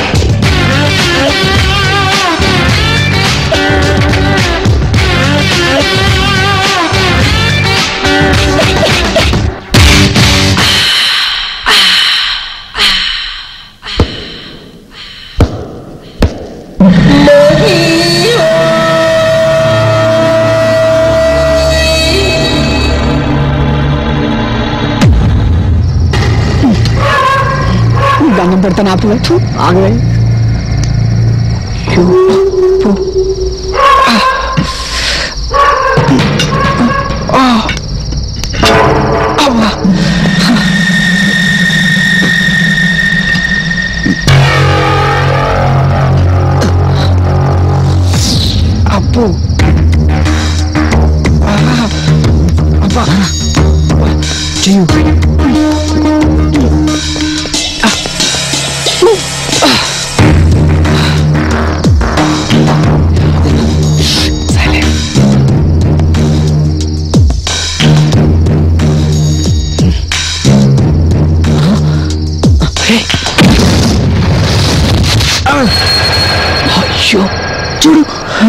దండం పెడతాను ఆపు ఆగలే అప్పు అబ్బా చెయ్యు అయ్యో చూడు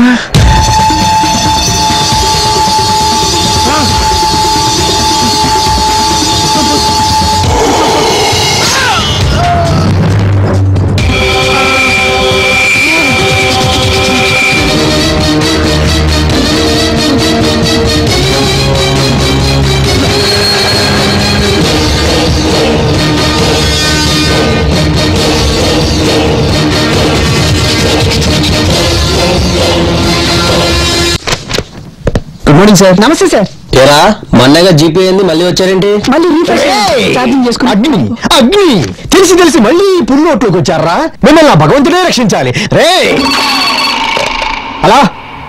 good morning sir. నమస్తే sir. ఏరా మొన్నగా జీపీ అయింది మళ్ళీ వచ్చారేంటి? మళ్ళీ ఛార్జింగ్ చేసుకుని అగ్ని తెలిసి మళ్ళీ పుల్ నోట్లోకి వచ్చారా? మిమ్మల్ని భగవంతుడే రక్షించాలి రే. అలా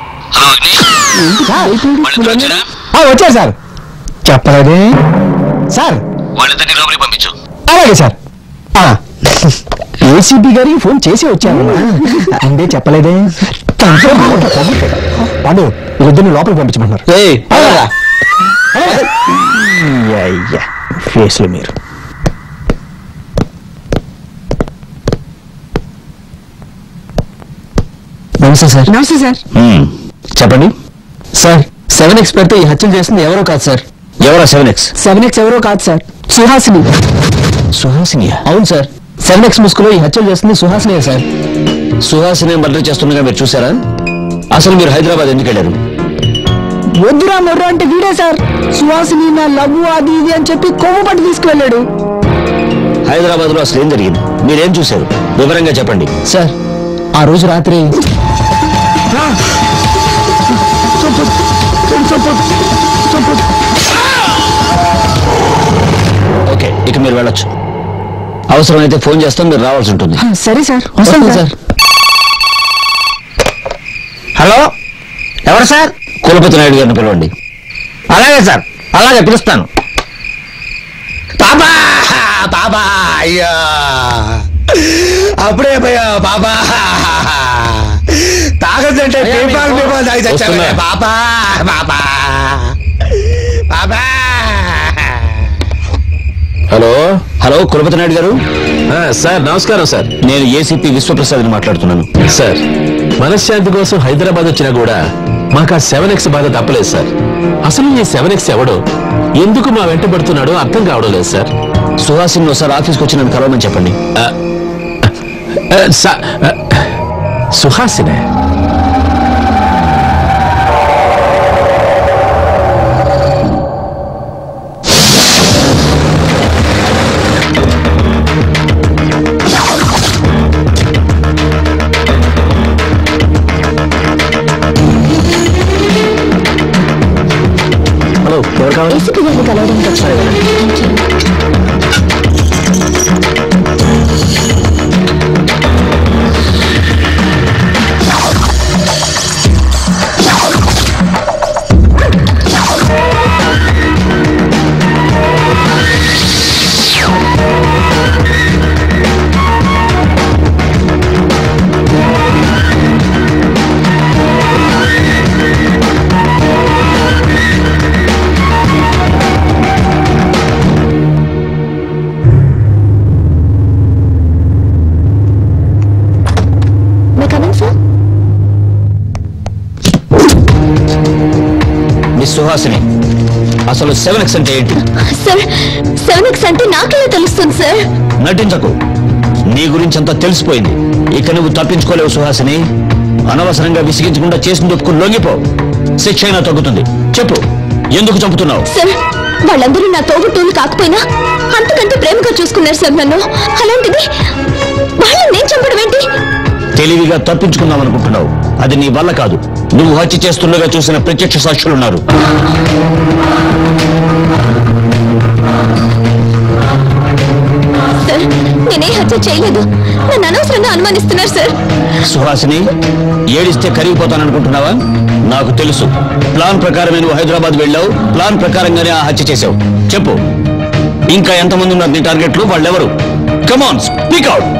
వచ్చారు సార్. చెప్పలేదే సార్. అలాగే సార్. ఏసీపీ గారికి ఫోన్ చేసి వచ్చాను అంటే చెప్పలేదే. పాండు వీళ్ళిద్దరిని లోపలికి పంపించమంటున్నారు. ఫేస్లో మీరు నమస్తే సార్. నమస్తే సార్. చెప్పండి సార్ 7X పెడితే ఈ హత్యలు చేస్తుంది ఎవరో కాదు సార్. ఎవరా 7X? 7X ఎవరో కాదు సార్, సుహాసిని. సుహాసిని? అవును సార్. 7X ముసుగులో ఈ హత్యలు చేస్తుంది సుహాసినే సార్. సుహాసిని మర్డర్ చేస్తుండగా మీరు చూసారా? అసలు మీరు హైదరాబాద్ ఎందుకు వెళ్ళారు? వద్దురా మొర్ర అంటే వీడే సార్. సుహాసిని నా లవ్ అది ఇది అని చెప్పి కొమ్ము పట్టి తీసుకువెళ్ళాడు. హైదరాబాద్ లో అసలు ఏం జరిగింది? మీరేం చూశారు? వివరంగా చెప్పండి సార్. ఆ రోజు రాత్రి ఓకే, ఇక మీరు వెళ్ళొచ్చు. అవసరమైతే ఫోన్ చేస్తాం, మీరు రావాల్సి ఉంటుంది. సరే సార్, వస్తాను సార్. హలో, ఎవరు సార్? కులపతి నాయుడు గారిని పిలవండి. అలాగే సార్, అలాగే పిలుస్తాను. బాబా బాబా అయ్యా, అప్పుడే పోయా బాబా. తాగదంటే పేపాలు బాబా బాబా బాబా. Hello hello, Kulapati Naidu garu. Sir నమస్కారం సార్. నేను ఏసీపీ విశ్వప్రసాద్ని మాట్లాడుతున్నాను. సార్, మనశ్శాంతి కోసం హైదరాబాద్ వచ్చినా కూడా మాకు ఆ 7X బాధ తప్పలేదు సార్. అసలు ఈ 7X ఎవడో, ఎందుకు మా వెంట పడుతున్నాడో అర్థం కావడం లేదు సార్. సుహాసిని ఒకసారి ఆఫీస్కి వచ్చి నన్ను కలవమని చెప్పండి. సుహాసినే? హలో, ఎవరు కావాలి? ఏసీపీ గారిని కలవడానికి వచ్చారు. మిస్ సుహాసిని, అసలు 7X అంటే ఏంటి? సార్, 7X అంటే నాకెలా తెలుస్తుంది సార్? నటించకు, నీ గురించి అంతా తెలిసిపోయింది. ఇక నువ్వు తప్పించుకోలేవు సుహాసిని. అనవసరంగా విసిగించకుండా చేసిన దొప్పుకు లొంగిపో, శిక్ష అయినా తగ్గుతుంది. చెప్పు, ఎందుకు చంపుతున్నావు? సార్, వాళ్ళందరూ నా తోబుట్టువులు కాకపోయినా అంతకంటే ప్రేమగా చూసుకున్నారు సార్ నన్ను. అలాంటిది వాళ్ళని నేను చంపడం ఏంటి? తెలివిగా తప్పించుకుందాం అనుకుంటున్నావు. అది నీ వల్ల కాదు. నువ్వు హత్య చేస్తుండగా చూసిన ప్రత్యక్ష సాక్షులున్నారు. సార్, నేనే హత్య చేయలేదు. నన్ను అనవసరంగా అనుమానిస్తున్నారు సార్. సుహాసిని, ఏడిస్తే కరిగిపోతాననుకుంటున్నావా? నాకు తెలుసు. ప్లాన్ ప్రకారమే నువ్వు హైదరాబాద్ వెళ్ళావు. ప్లాన్ ప్రకారంగానే ఆ హత్య చేశావు. చెప్పు, ఇంకా ఎంతమంది ఉన్నారు నీ టార్గెట్లు? వాళ్ళెవరు? Come on, speak out.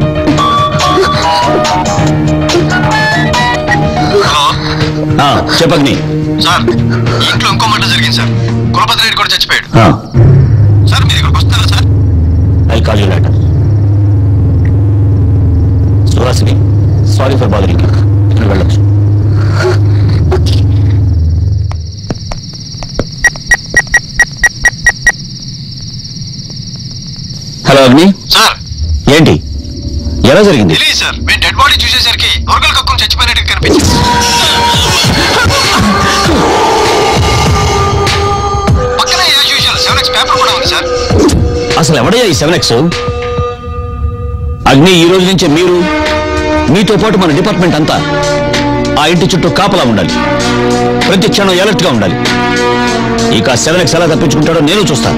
చెప్పగ్ని. సార్, ఇంట్లో ఇంకో మాట జరిగింది సార్. కులపతి రెడ్డి కూడా చచ్చిపోయాడు సార్. మీరు ఇక్కడికి వస్తారా sir? I call you later. Suhasini, sorry for bothering. ఇక్కడ వెళ్ళొచ్చు. హలో అగ్ని. సార్, ఏంటి, ఎలా జరిగింది? తెలియదు సార్. మేము డెడ్ బాడీ చూసేసరికి దొరకలు కక్కుని చచ్చిపోయినట్టు కనిపించింది. పక్కనే యాజ్ యూజువల్ 7X పేపర్ కూడా ఉంది సార్. అసలు ఎవడయ్యా ఈ 7X? అగ్ని, ఈ రోజు నుంచే మీరు, మీతో పాటు మన డిపార్ట్మెంట్ అంతా ఆ ఇంటి చుట్టూ కాపలా ఉండాలి. ప్రతి క్షణం అలర్ట్ గా ఉండాలి. ఇక 7X ఎలా తప్పించుకుంటాడో నేను చూస్తాను.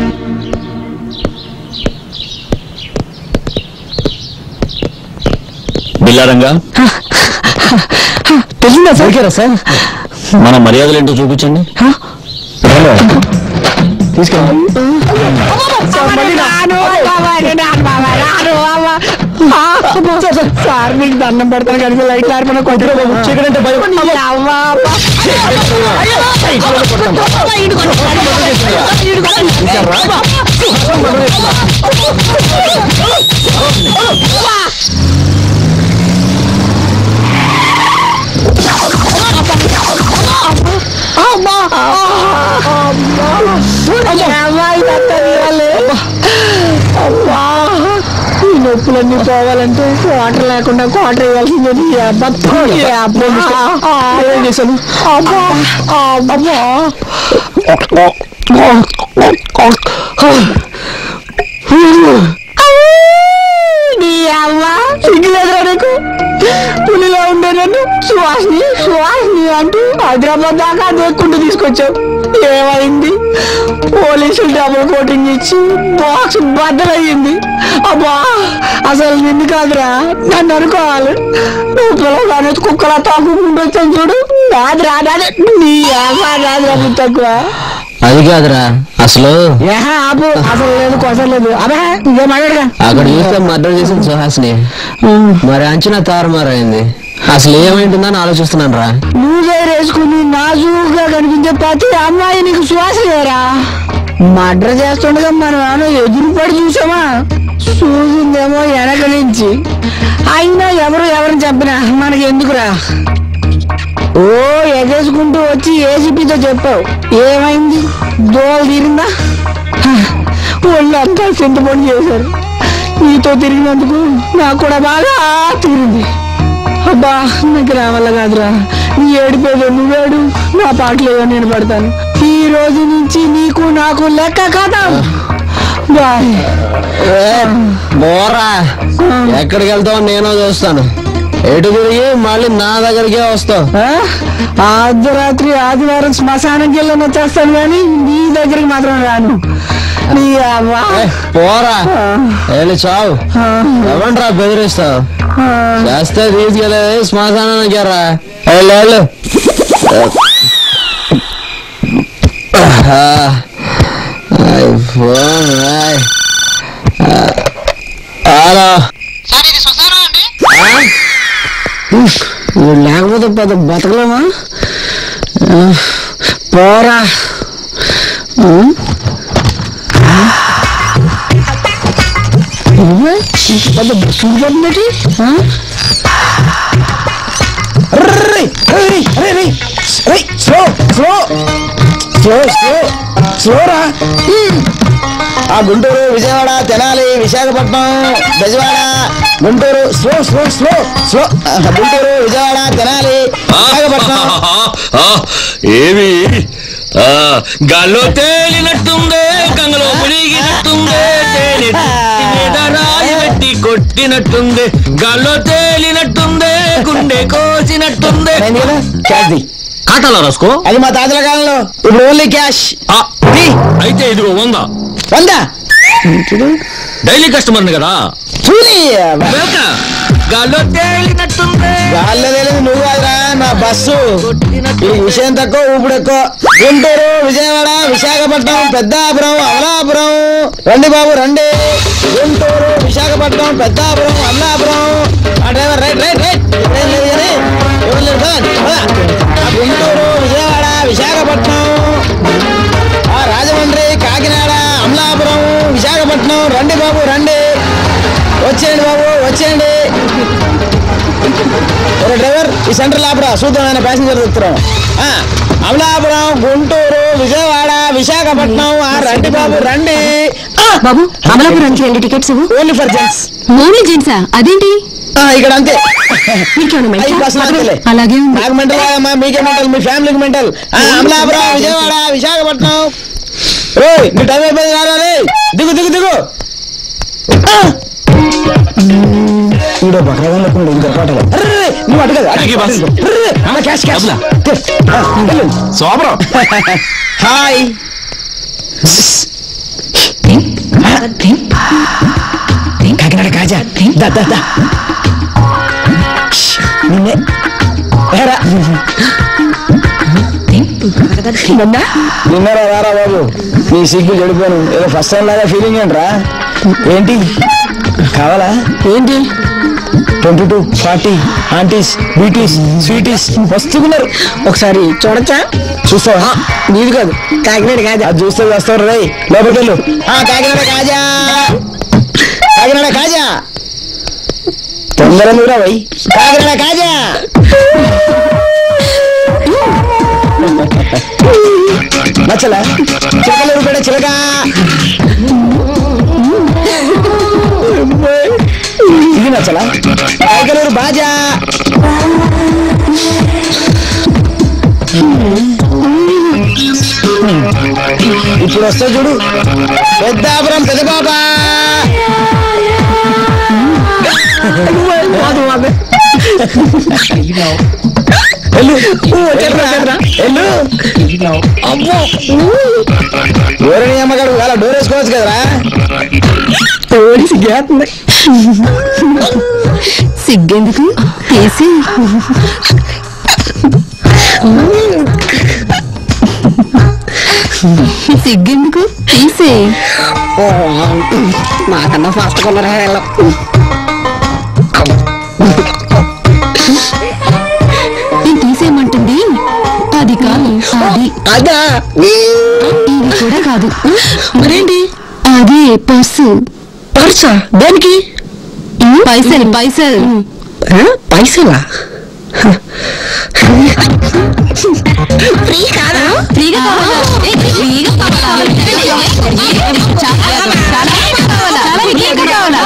బిల్లారంగా తెలిసిందా సార్? సార్, మన మర్యాదలు ఏంటో చూపించండి. తీసుకెళ్ళండి. సార్, మీకు దండం పెడతాను కానీ లైట్ ఆరిపోయిన కొద్దిగా చీకటంటే భయం. ఈ నొప్పుల డబ్బులన్నీ పోవాలంటే క్వార్టర్ లేకుండా క్వార్టర్ ఇవ్వాల్సిందే. ఏం చేశాను? అబ్బా అబ్బా నీ అమ్మ సిగ్గులేదురా నీకు? పులిలో ఉండే నన్ను సుహాసిని అంటూ హైదరాబాద్ దాకా దేక్కుంటూ తీసుకొచ్చావు. ఏమైంది? పోలీసులు డబుల్ కోటింగ్ ఇచ్చి బాక్స్ బద్దలయ్యింది. అబ్బా అసలు నిన్ను కాదురా నన్ను అనుకోవాలి. నువ్వు పిల్లగానే కుక్కలా తాకుంటూ వచ్చాను చూడు. రాదురా నీ అమ్మ రాదురా తక్కువ. అది కాదురా అసలు ఆపు. అసలు లేదు కొసలు లేదు. అదే ఇదే మాట్లాడగా. అక్కడ చూస్తే మర్డర్ చేసిన సుహాసిని మరి అంచనా తారుమారైంది. అసలు ఏమైంటుందని ఆలోచిస్తున్నాను రా. నువ్వు వేసుకుని నాజుగా కనిపించే ప్రతి అమ్మాయి నీకు సువాసనేరా. మర్డర్ చేస్తుండగా మనం ఏమో ఎదురుపడి చూసామా? చూసిందేమో వెనక నుంచి. అయినా ఎవరిని చంపినా మనకి ఎందుకురా? ఓ ఎగేసుకుంటూ వచ్చి ఏసీపీతో చెప్పావు. ఏమైంది? దోలు తీరిందా? ఒళ్ళు అంతా చింతపండు చేశారు. నీతో తిరిగినందుకు నాకు కూడా బాగా తీరింది. అబ్బా నాకు రావాల కాదురా. నీ ఏడిపోయేదో నువ్వేడు, నా పాటలేదో నేను పడతాను. ఈ రోజు నుంచి నీకు నాకు లెక్క కదా. బాయ్. బోరా ఎక్కడికి వెళ్తావు నేను చూస్తాను. ఎటు తిరిగి మళ్ళీ నా దగ్గరికే వస్తావు. అర్ధరాత్రి ఆదివారం శ్మశానంకి వెళ్ళి వచ్చేస్తాను కానీ నీ దగ్గరికి మాత్రం రాను. పోరా వెళ్ళి చావు. ఎవంట్రా బెదిరిస్తావు? చేస్తే తీసుకెళ్ళేది శ్మశానానికి రా. వెళ్ళు. హలో లేకపోతే పెద్ద బతకలేమా? పోరా. పెద్ద బస్సు పడినట్టు. స్లోరా. ఆ Guntur Vijayawada Tenali Visakhapatnam Bezawada Guntur slow slow slow slow. Guntur Vijayawada Tenali Visakhapatnam. ఏమి గాల్లో తేలినట్టుందే, గంగలో మునిగినట్టుందే, రాయి పెట్టి కొట్టినట్టుందే, గాల్లో తేలినట్టుందే, గుండె కోసినట్టుందే. కాటాలో రాసుకో. అది మా తాతల కాలంలో. ఇప్పుడు ఓన్లీ క్యాష్. అయితే ఇదిగో 100 డైలీ కస్టమర్ని కదా. గాల్లో తేలినట్టుందే. గాల్లో తేలింది నువ్వు కాదురా, నా బస్సు. ఈ విషయం తక్కువ ఊపిడి ఎక్కువ. గుంటూరు విజయవాడ విశాఖపట్నం పెద్దాపురం అమలాపురం. రండి బాబు రండి. గుంటూరు విశాఖపట్నం పెద్దాపురం అమలాపురం. ఆ driver right right right. Guntur Vijayawada Visakhapatnam Rajahmundry Kakinada Amalapuram Visakhapatnam. రండి బాబు రండి. వచ్చేయండి బాబు వచ్చేయండి. డ్రైవర్ ఈ సెంటర్ ఆపరా, చూద్దాం ఆయన ప్యాసింజర్ చెప్తున్నాం. అమలాపురం గుంటూరు విజయవాడ విశాఖపట్నం. రండి బాబు రండి. బాబు అమలాపురానికి వెళ్ళి tickets only for gents. Only జెంట్సా? అదేంటి ఇక్కడ అంతే. అలాగే నాకు మెంటల్ కాదమ్మా, మీకే మెంటల్, మీ ఫ్యామిలీకి మెంటల్. అమలాపురం విజయవాడ విశాఖపట్నం. మీ టైం అయిపోయింది రాలే. దిగు దిగు దిగు. ఈడో బక్రగా లేకుండా ఇంకా పాటలు. నువ్వు అడగదు. హాయ్. కాకినాడ కాజా. నిన్నే నిన్నరా రారా బాబు. నీ సిగ్గు చెడిపోను. ఏదో ఫస్ట్ టైం లాగా ఫీలింగ్ ఏంట్రా? ఏంటి కావాలా? ఏంటి 22 40 ఆంటీస్ బ్యూటీస్ స్వీటీస్ వస్తున్నారు. ఒకసారి చూడచ్చా? చూస్తావా? నీది కాదు కాకినాడ కాజా. అది చూస్తే వస్తారు రై. లోపలికి వెళ్ళు. కాకినాడ కాజా కాకినాడ కాజా. తొందర నువ్వురా వై. కాకినాడ కాజా. నచ్చలా? చిలకలు చిలక నచ్చలా టైగర్ బాజా ఇప్పుడు వస్తా చూడు పెద్దాపురం పెద్ద బాబా ఎవరని అమ్మగాడు అలా డోర్ వేసుకోవచ్చు కదరా సిగ్గేస్తుంది సిగ్గెందుకు తీసి సిగ్గెందుకు తీసే నాకన్నా ఫాస్ట్ కొన్నారా నేను తీసేయమంటుంది అది కాదు అది అదా ఇది కూడా కాదు మరేంటి అది పర్సు పర్సా దేనికి పైసలు పైసలు పైసలా ఫ్రీ కాదా ఫ్రీగా కావాలా ఫ్రీగా కావాలా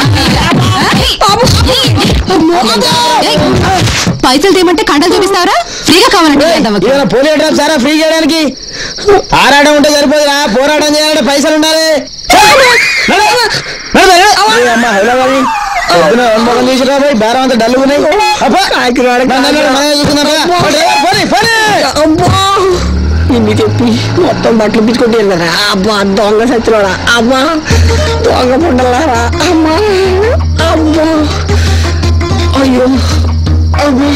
పైసలు తీయమంటే కంటలు చూపిస్తావరా ఫ్రీగా కావాలంటే పోలీ డ్రాప్ సారా ఫ్రీ చేయడానికి ఆరాటం ఉంటే సరిపోదురా పోరాటం చేయాలంటే పైసలు ఉండాలి తీసుకురా బేరం అంతా డల్లు ఉన్నాయి ఇన్ని చెప్పి మొత్తం బట్టలు పిచ్చుకుంటే వెళ్ళారా అబ్బా దొంగ సచ్చిలోడా అమ్మా దొంగ పుండలారా అమ్మా అబ్బా అయ్యో అబ్బా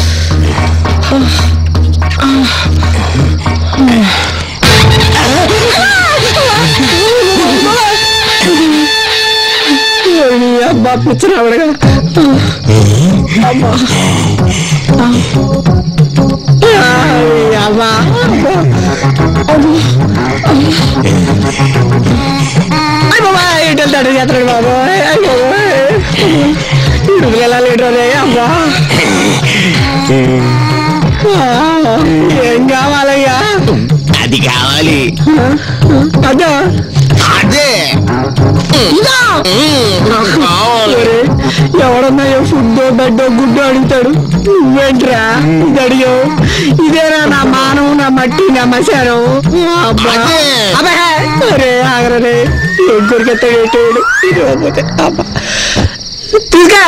అబ్బా పిచ్చరావడగా అమ్మా అమ్మా బాబా ఏంటి వెళ్తాడు చేస్తాడు బాబు ఇడుగులు ఎలా లేడు అమ్మా ఏం కావాలయ్యా అది కావాలి అదా అదే ఎవడన్నా ఫుడ్ బెడ్ గుడ్డు అడుగుతాడు నువ్వేంట్రా ఇది అడిగావు ఇదేనా నా మానం నా మట్టి నా మశానం అరే ఆగరే ఏం కొరికెత్తాడు ఇది పోతే అబ్బా తీసుకా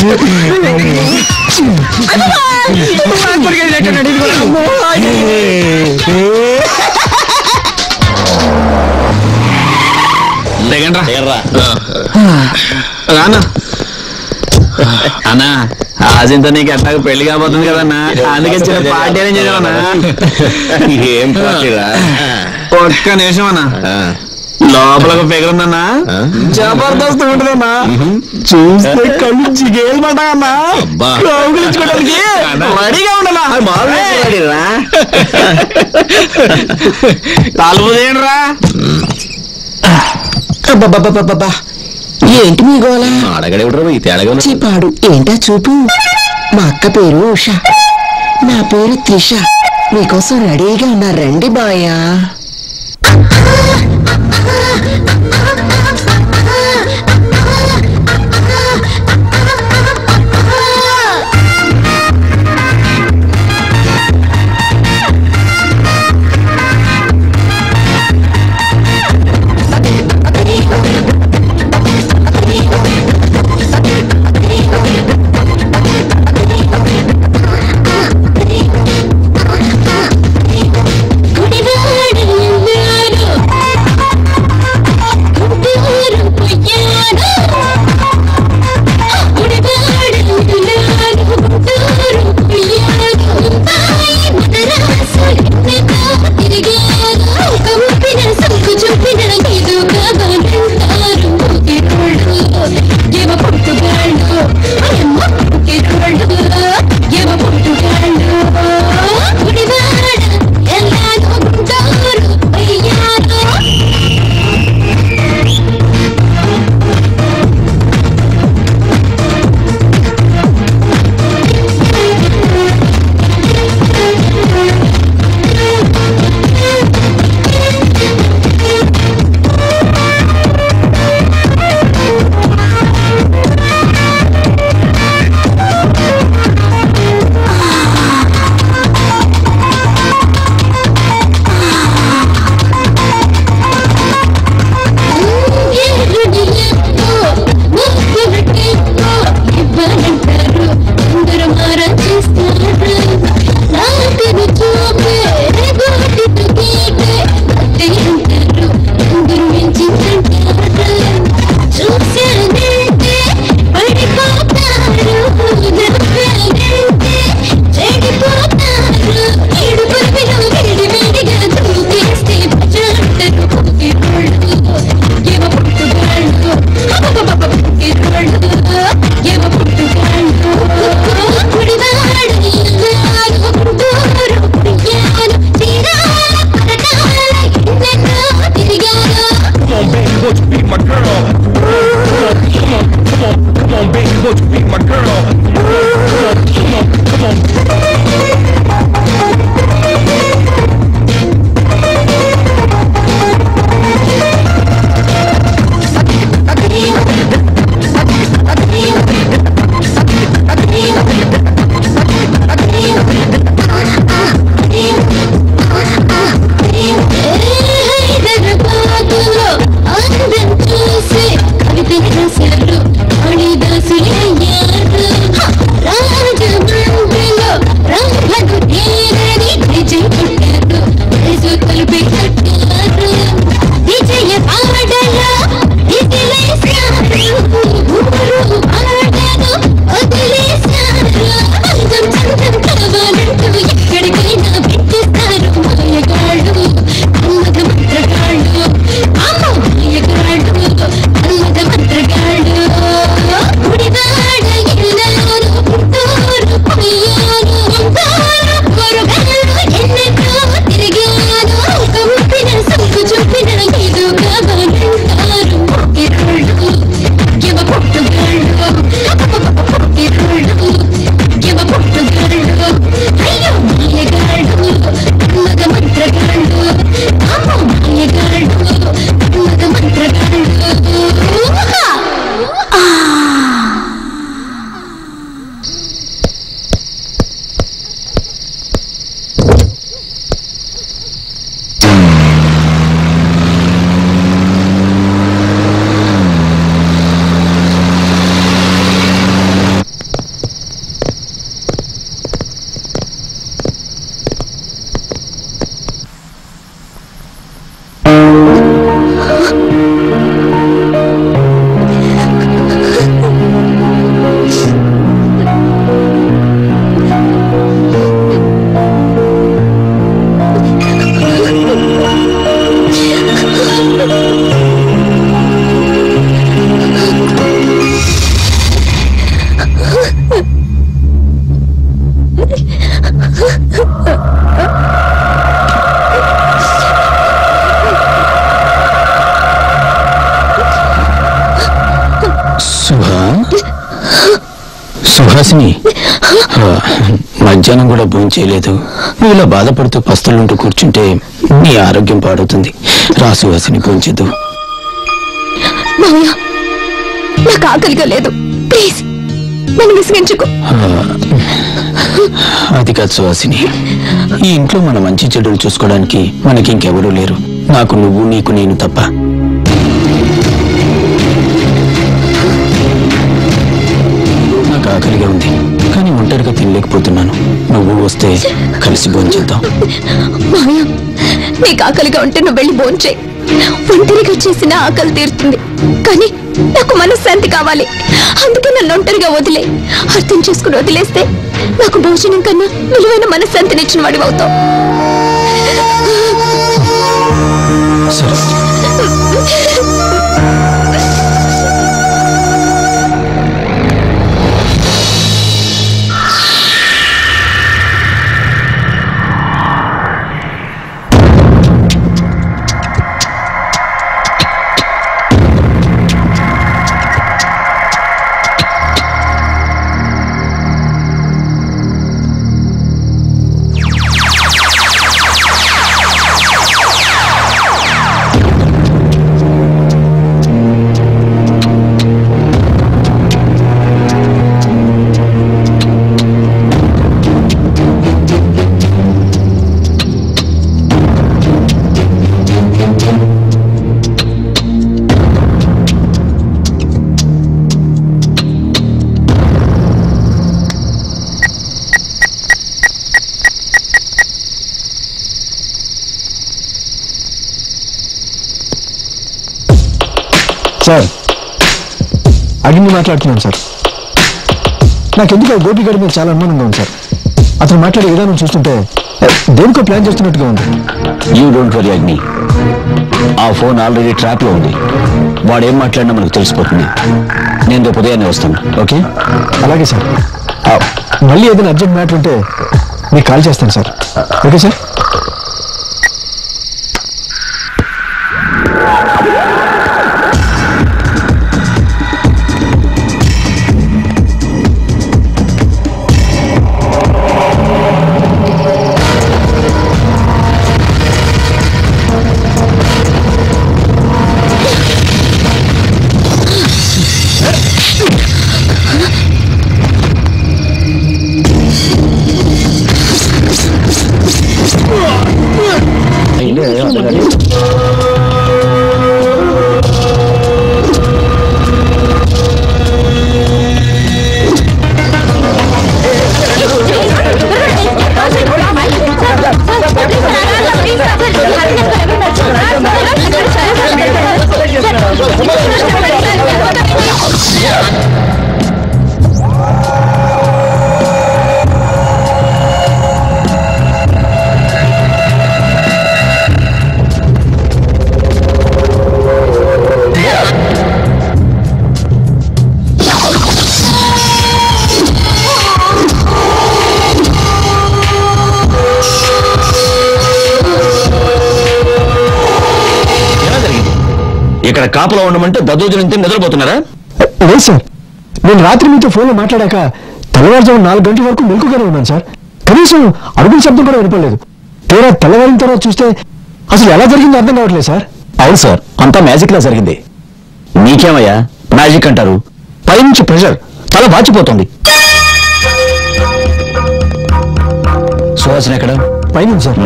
అన్నా ఆజింత నీకు ఎట్లా పెళ్లి కాబోతుంది కదన్నా అందుకే చిన్న పార్టీ అరేంజ్ చేద్దామన్నా ఏం పార్టీరా ఒక్క నిమిషం అన్నా లోపల ఒక ఫిగర్ ఉందన్నా జబర్దస్త్ ఉంటుందన్నా చూస్తే కళ్ళు జిగేలు పడ్డాయన్నా కౌగులించుకోవడానికి రెడీగా ఉండాలా తాలుపుదేంట్రా అబ్బబ్బబ్బబ్బబ్బా ఏంటి మీ గోళ పాడు ఏంటా చూపు మా అక్క పేరు ఉష నా పేరు త్రిష మీకోసం రెడీగా ఉన్నారు రండి బాయా గుడివాడ సుహాసిని, మధ్యాహ్నం కూడా భోజనం చేయలేదు. నువ్వు ఇలా బాధపడుతూ పస్తులుంటూ కూర్చుంటే నీ ఆరోగ్యం పాడవుతుంది. రా సుహాసిని, భోంచేద్దు. మావయ్య, నాకు ఆకలిగా లేదు, ప్లీజ్ నన్ను విసిగించుకో. అది కాదు సుహాసిని, ఈ ఇంట్లో మన మంచి చెడులు చూసుకోవడానికి మనకి ఇంకెవరూ లేరు. నాకు నువ్వు, నీకు నేను తప్ప. నాకు ఆకలిగా ఉంది, కానీ ఒంటరిగా తినలేకపోతున్నాను. నువ్వు వస్తే కలిసి భోంచేద్దాం. మావయ్య, నీకు ఆకలిగా ఉంటే నువ్వు వెళ్ళి భోంచేయి. ఒంటరిగా చేసిన ఆకలి తీరుతుంది, కానీ నాకు మనశ్శాంతి కావాలి. అందుకే నన్ను ఒంటరిగా వదిలే. అర్థం చేసుకుని వదిలేస్తే నాకు భోజనం కన్నా విలువైన మనశ్శాంతినిచ్చిన వాడివి అవుతావు. సార్, అడిగి మాట్లాడుతున్నాను సార్. నాకెందుకు గోపి గారి మీద చాలా అనుమానంగా ఉంది సార్. అతను మాట్లాడే విధానం చూస్తుంటే దేనికో ప్లాన్ చేస్తున్నట్టుగా ఉంది. యూ డోంట్ వరీ అగ్ని, ఆ ఫోన్ ఆల్రెడీ ట్రాప్ లో ఉంది. వాడేం మాట్లాడినా మనకు తెలిసిపోతుంది. నేను రేపు ఉదయాన్నే వస్తాను. ఓకే? అలాగే సార్. మళ్ళీ ఏదైనా అర్జెంట్ మ్యాటర్ ఉంటే మీకు కాల్ చేస్తాను సార్. Okay sir? ఇక్కడ కాపులో ఉండమంటే దద్దోజనంతే నిద్రపోతున్నారా? లేదు సార్, నేను రాత్రి మీతో ఫోన్లో మాట్లాడాక తెల్లవారుజాము 4 గంటల వరకు మెలకుగానే ఉన్నాను సార్. కనీసం అడుగుల శబ్దం కూడా వినపడలేదు. తీరా తెల్లవారిన తర్వాత చూస్తే అసలు ఎలా జరిగిందో అర్థం కావట్లేదు సార్. అవును సార్, అంతా మ్యాజిక్ లా జరిగింది. నీకేమయ్యా మ్యాజిక్ అంటారు? పైనుంచి ప్రెషర్, తల వాచిపోతుంది. సుహాసిని ఎక్కడ? పైన సార్.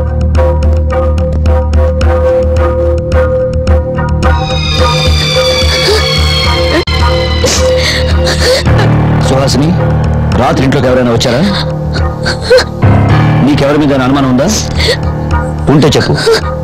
సుహాసిని, రాత్రి ఇంట్లోకి ఎవరైనా వచ్చారా? నీకెవరి మీద అనుమానం ఉందా? ఉంటే చెప్పు.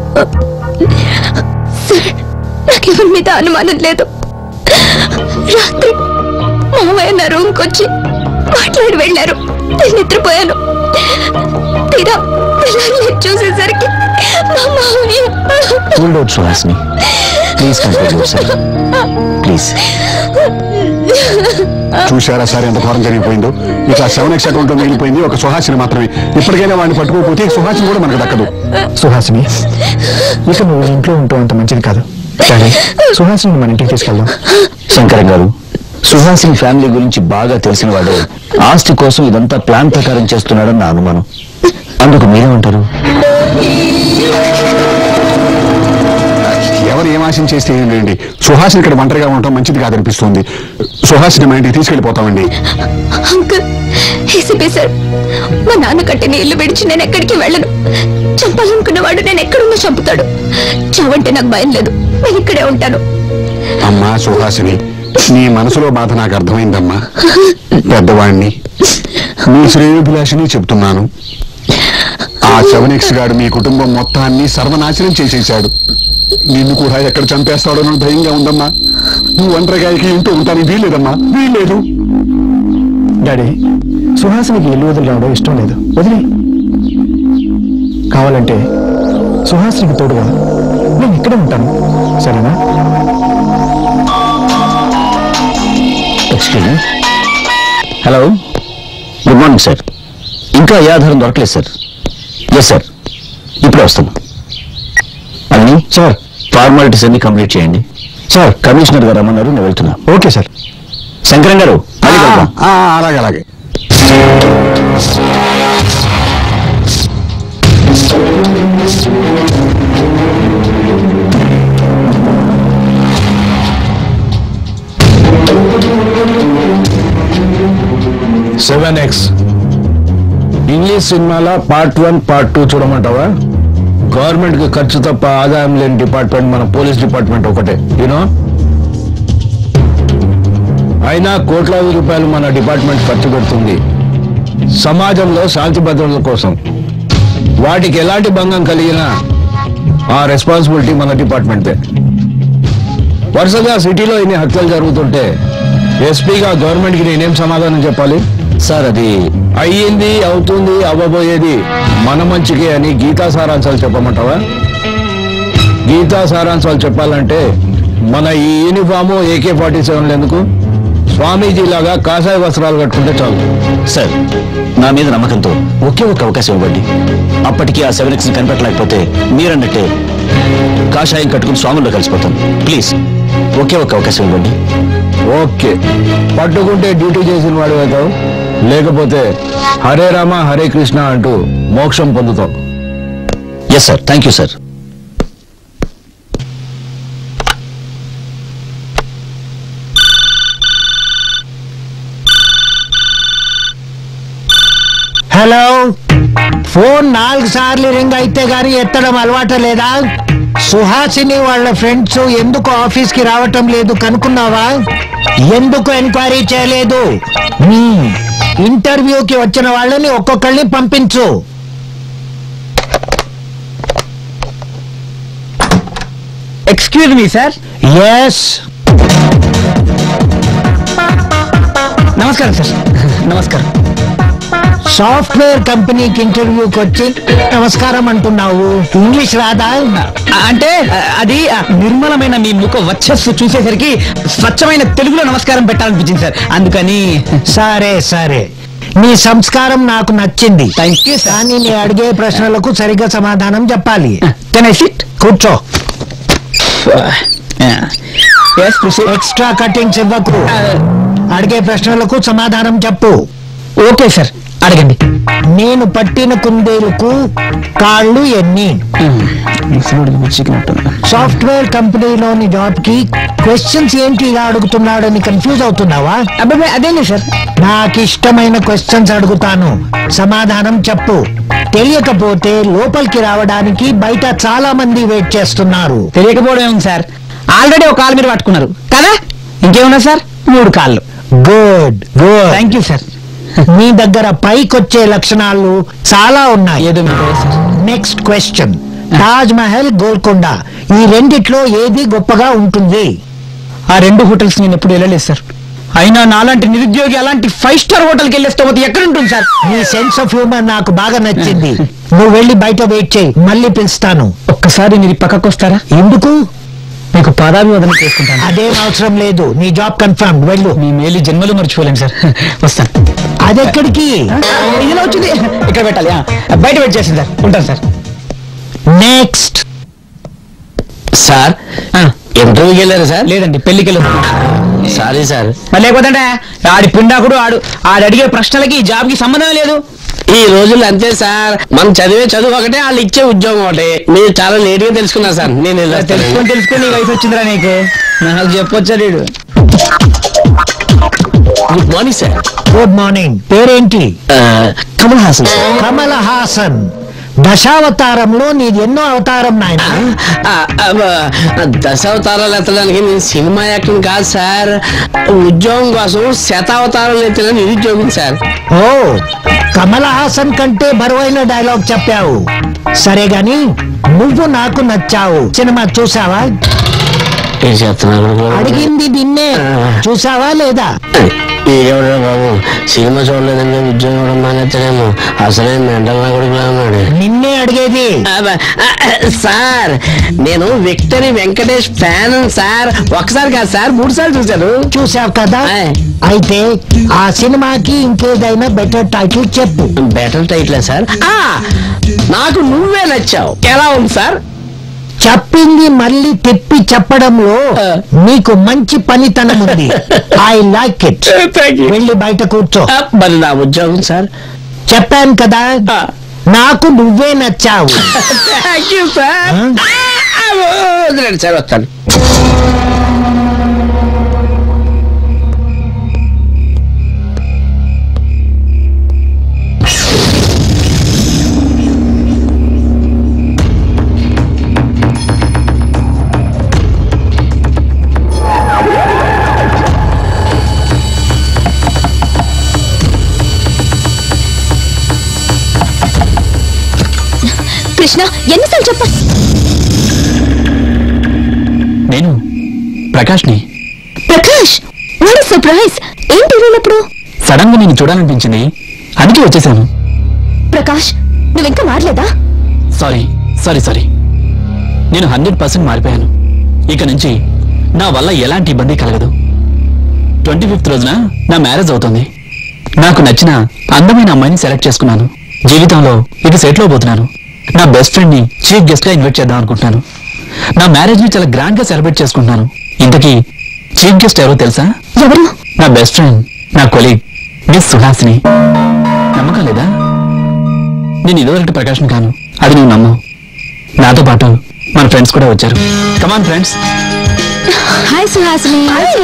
నాకెవరి మీద అనుమానం లేదు. రాత్రి మామయ్య నా రూమ్కి వచ్చి మాట్లాడి వెళ్ళారు. నేను నిద్రపోయాను. తీరా చూసేసరికి మా మామయ్య. Cool down Suhasini, please control yourself please. చూశారా సార్ ఎంత ఘోరం జరిగిపోయిందో. ఇట్లా 7X అకౌంట్ లో మిగిలిపోయింది ఒక సుహాసిని మాత్రమే. ఇప్పటికైనా వాడిని పట్టుకోకపోతే సుహాసిని కూడా మనకు దక్కదు. సుహాసిని, ఇక నువ్వు ఇంట్లో ఉంటావు అంత మంచిది కాదు. కానీ సుహాసిని మన ఇంటికి తీసుకెళ్దాం. శంకరం గారు, సుహాసిని ఫ్యామిలీ గురించి బాగా తెలిసిన వాడు ఆస్తి కోసం ఇదంతా ప్లాన్ ప్రకారం చేస్తున్నాడని నా అనుమానం. అందుకు మీరేమంటారు? ఎవరు ఏం ఆశించేస్తే ఏంటండి, సుహాసిని ఇక్కడ ఒంటరిగా ఉండటం మంచిది కాదనిపిస్తుంది. సుహాసిని మా ఇంటికి తీసుకెళ్ళిపోతామండి. అంకుల్, ఏసీపీ సార్, మా నాన్న కట్టిన ఇల్లు విడిచి నేను ఎక్కడికి వెళ్ళను. చంపాలనుకున్నవాడు నేను ఎక్కడున్నా చంపుతాడు. చావంటే నాకు భయం లేదు, నేను ఇక్కడే ఉంటాను. అమ్మా సుహాసిని, నీ మనసులో బాధ నాకు అర్థమైందమ్మా. పెద్దవాణ్ణి, మీ శ్రేయోభిలాషిని చెప్తున్నాను. ఆ 7X గాడు మీ కుటుంబం మొత్తాన్ని సర్వనాశనం చేసేశాడు. నిన్ను కూడా ఎక్కడ చంపేస్తాడో నాకు భయంగా ఉందమ్మా. నువ్వు ఒంటరిగా ఇంటూ ఉంటాను వీల్లేదమ్మా, వీల్లేదు. డాడీ, సుహాసినికి ఇల్లు వదిలి రావడం ఇష్టం లేదు, వదిలే. కావాలంటే సుహాసినికి తోడుగా నేను ఇక్కడే ఉంటాను, సరేనా? Excuse me. Hello, good morning sir. ఇంకా ఏ ఆధారం దొరకలేదు సార్. ఎస్ సార్, ఇప్పుడే వస్తాను. అన్నీ సార్, ఫార్మాలిటీస్ అన్ని కంప్లీట్ చేయండి. సార్, కమిషనర్ గారు రమ్మన్నారు, నేను వెళ్తున్నా. Okay sir. శంకరం గారు, అలాగే అలాగే. సెవెన్ ఎక్స్ ఇంగ్లీష్ సినిమాలో పార్ట్ 1, పార్ట్ 2 చూడమంటావా? గవర్నమెంట్ కి ఖర్చు తప్ప ఆదాయం లేని డిపార్ట్మెంట్ మన పోలీస్ డిపార్ట్మెంట్ ఒకటే, యూనో. అయినా కోట్లాది రూపాయలు మన డిపార్ట్మెంట్ ఖర్చు పెడుతుంది సమాజంలో శాంతి భద్రతల కోసం. వాటికి ఎలాంటి భంగం కలిగినా ఆ రెస్పాన్సిబిలిటీ మన డిపార్ట్మెంటే. వరుసగా సిటీలో ఇన్ని హత్యలు జరుగుతుంటే ఎస్పీగా గవర్నమెంట్కి నేనేం సమాధానం చెప్పాలి? సార్, అది అయ్యింది, అవుతుంది, అవ్వబోయేది మన మంచికే అని గీతా సారాంశాలు చెప్పమంటావా? గీతా సారాంశాలు చెప్పాలంటే మన ఈ యూనిఫాము AK-47 ఎందుకు? స్వామీజీ లాగా కాషాయ వస్త్రాలు కట్టుకుంటే చాలు. సార్, నా మీద నమ్మకంతో ఒకే ఒక అవకాశం ఇవ్వండి. అప్పటికీ ఆ 7X కనిపెట్టలేకపోతే మీరన్నట్టే కాషాయం కట్టుకుని స్వాముల్లో కలిసిపోతాను. ప్లీజ్, ఒకే ఒక అవకాశం ఇవ్వండి. ఓకే, పట్టుకుంటే డ్యూటీ చేసిన వాడు అవుతావు, లేకపోతే హరే రామ హరే కృష్ణ అంటూ మోక్షం పొందుతావు. Yes sir, thank you sir. Hello, phone 4 సార్లు రింగ్ అయితే గానీ ఎత్తడం అలవాటు లేదా? సుహాసిని వాళ్ళ ఫ్రెండ్స్ ఎందుకు ఆఫీస్ కి రావటం లేదు కనుక్కున్నావా? ఎందుకు ఎంక్వైరీ చేయలేదు? ఇంటర్వ్యూకి వచ్చిన వాళ్ళని ఒక్కొక్కళ్ళని పంపించు. Excuse me sir. ఎస్, నమస్కారం సార్. నమస్కారం. సాఫ్ట్వేర్ కంపెనీకి ఇంటర్వ్యూకి వచ్చి నమస్కారం అంటున్నావు, ఇంగ్లీష్ రాదా? అంటే అది నిర్మలమైన మీ ముఖ వచ్చస్సు చూసేసరికి స్వచ్ఛమైన తెలుగులో నమస్కారం పెట్టాలనిపించింది సార్, అందుకని. సరే సరే, నీ సంస్కారం నాకు నచ్చింది. Thank you. కానీ నీ అడిగే ప్రశ్నలకు సరిగ్గా సమాధానం చెప్పాలి. కూర్చో. ఎక్స్ట్రా కటింగ్స్ ఇవ్వకు. అడిగే ప్రశ్నలకు సమాధానం చెప్పు. ఓకే సార్, అడగండి. నేను పట్టిన కుందేలుకు కాళ్ళు ఎన్ని? సాఫ్ట్వేర్ కంపెనీలోని జాబ్ కి క్వశ్చన్స్ ఏంటి ఇలా అడుగుతున్నాడని కన్ఫ్యూజ్ అవుతున్నావా? అబ్బాయి అదేనే సార్. నాకు ఇష్టమైన క్వశ్చన్స్ అడుగుతాను, సమాధానం చెప్పు. తెలియకపోతే లోపలికి రావడానికి బయట చాలా మంది వెయిట్ చేస్తున్నారు. తెలియకపోవడం ఏముంది సార్, ఆల్రెడీ ఒక కాలు మీరు పట్టుకున్నారు కదా, ఇంకేమున్నా సార్? 3 కాళ్ళు. Good good, thank you sir. మీ దగ్గర పైకొచ్చే లక్షణాలు చాలా ఉన్నాయి. నెక్స్ట్ క్వశ్చన్, తాజ్ మహల్, గోల్కొండ, ఈ రెండిట్లో ఏది గొప్పగా ఉంటుంది? ఆ 2 హోటల్స్ నేను ఎప్పుడు వెళ్ళలేదు సార్. అయినా నాలాంటి నిరుద్యోగి అలాంటి 5 స్టార్ హోటల్కి వెళ్ళేస్తే ఎక్కడ ఉంటుంది సార్? నీ సెన్స్ ఆఫ్ హ్యూమర్ నాకు బాగా నచ్చింది. నువ్వు వెళ్ళి బయట వెయిట్ చేయి, మళ్ళీ పిలుస్తాను. ఒక్కసారి మీరు పక్కకు వస్తారా? ఎందుకు? మీకు పాదాభివందనం చేసుకుంటాను. అదేం అవసరం లేదు, నీ జాబ్ కన్ఫర్మ్, వెళ్ళు. మీ మేలు జన్మలు మర్చిపోలేను సార్. వస్తాను. అదెక్కడికి? ఇదిలో వచ్చింది, ఇక్కడ పెట్టాలి. బయట వెయిట్ చేస్తాను సార్, ఉంటాను సార్. నెక్స్ట్ సార్, ఇంటర్వ్యూకి వెళ్ళారా సార్? లేదండి, పెళ్లికి వెళ్ళాను. Sorry sir. మరి లేకపోతే ఆడి పిండాకుడు ఆడు అడిగే ప్రశ్నలకి ఈ జాబ్కి సంబంధం లేదు. ఈ రోజుల్లో అంతే సార్, మనం చదివే చదువు ఒకటే, వాళ్ళు ఇచ్చే ఉద్యోగం ఒకటే. మీరు చాలా లేట్ గా తెలుసుకున్నారు సార్. నేను తెలుసుకొని నీ వయసు వచ్చిందిరా నీకు, నాకు చెప్పొచ్చా నీడు. Good morning sir. Good morning. పేరేంటి? కమల్ హాసన్. కమల్ హాసన్. దశావతారంలో నీది ఎన్నో అవతారం నాయన. దశావతారాలు ఎత్తడానికి నేను సినిమా యాక్టింగ్ కాదు సార్, ఉద్యోగం కోసం శతావతారాలు ఎత్తిన నిరుద్యోగం సార్. ఓ, కమల్ హాసన్ కంటే బరువైన డైలాగ్ చెప్పావు. సరే గాని నువ్వు నాకు నచ్చావు సినిమా చూసావా? అడిగింది నిన్నే, చూసావా లేదా? ఎవడో బాబు సినిమా చూడలేదండి, ఉద్యోగం మానేస్తాడేమో, అసలే మెంటల్ కొడుకున్నాడు. నిన్నే అడిగేది. సార్ నేను విక్టరీ వెంకటేష్ ఫ్యాన్ సార్. ఒకసారి కాదు సార్, 3 సార్లు చూశాను. చూసావు కదా, అయితే ఆ సినిమాకి ఇంకేదైనా బెటర్ టైటిల్ చెప్పు. బెటర్ టైటిల్ సార్, నాకు నువ్వే నచ్చావు. ఎలా ఉంది సార్? చెప్పింది మళ్ళీ తిప్పి చెప్పడంలో నీకు మంచి పనితనం ఉంది. I like it. వెళ్ళి బయట కూర్చో. మరి నా ఉద్యోగం సార్? చెప్పాను కదా, నాకు నువ్వే నచ్చావు. Thank you sir. సార్ వస్తాను. కృష్ణ, ఎన్నిసార్లు చెప్ప? నేను ప్రకాష్ని. Prakash, what surprise! ఏంటి వెళ్ళినప్పుడు సడన్ గా నేను చూడాలనిపించింది, అందుకే వచ్చేసాను. ప్రకాష్, నువ్వింకా మారలేదా? సారీ సారీ సారీ, నేను 100% మారిపోయాను. ఇక నుంచి నా వల్ల ఎలాంటి ఇబ్బంది కలగదు. 25th రోజున నా మ్యారేజ్ అవుతుంది. నాకు నచ్చిన అందమైన అమ్మాయిని సెలెక్ట్ చేసుకున్నాను. జీవితంలో ఇక సెటిల్ అవబోతున్నాను. నా బెస్ట్ ఫ్రెండ్ ని చీఫ్ గెస్ట్ గా ఇన్వైట్ చేద్దాం అనుకుంటున్నాను. నా మ్యారేజ్ ని చాలా గ్రాండ్ గా సెలబ్రేట్ చేసుకుంటున్నాను. ఇంతకీ చీఫ్ గెస్ట్ ఎవరో తెలుసా? ఎవరు? నా బెస్ట్ ఫ్రెండ్, నా కొలీగ్ మిస్ సుహాసిని. నమ్మకం లేదా? నేను ఇదివరకు ప్రకాశం కాను, అది నువ్వు నమ్ము. నాతో పాటు మన ఫ్రెండ్స్ కూడా వచ్చారు. Come on friends. హాయ్ సుహాసిని.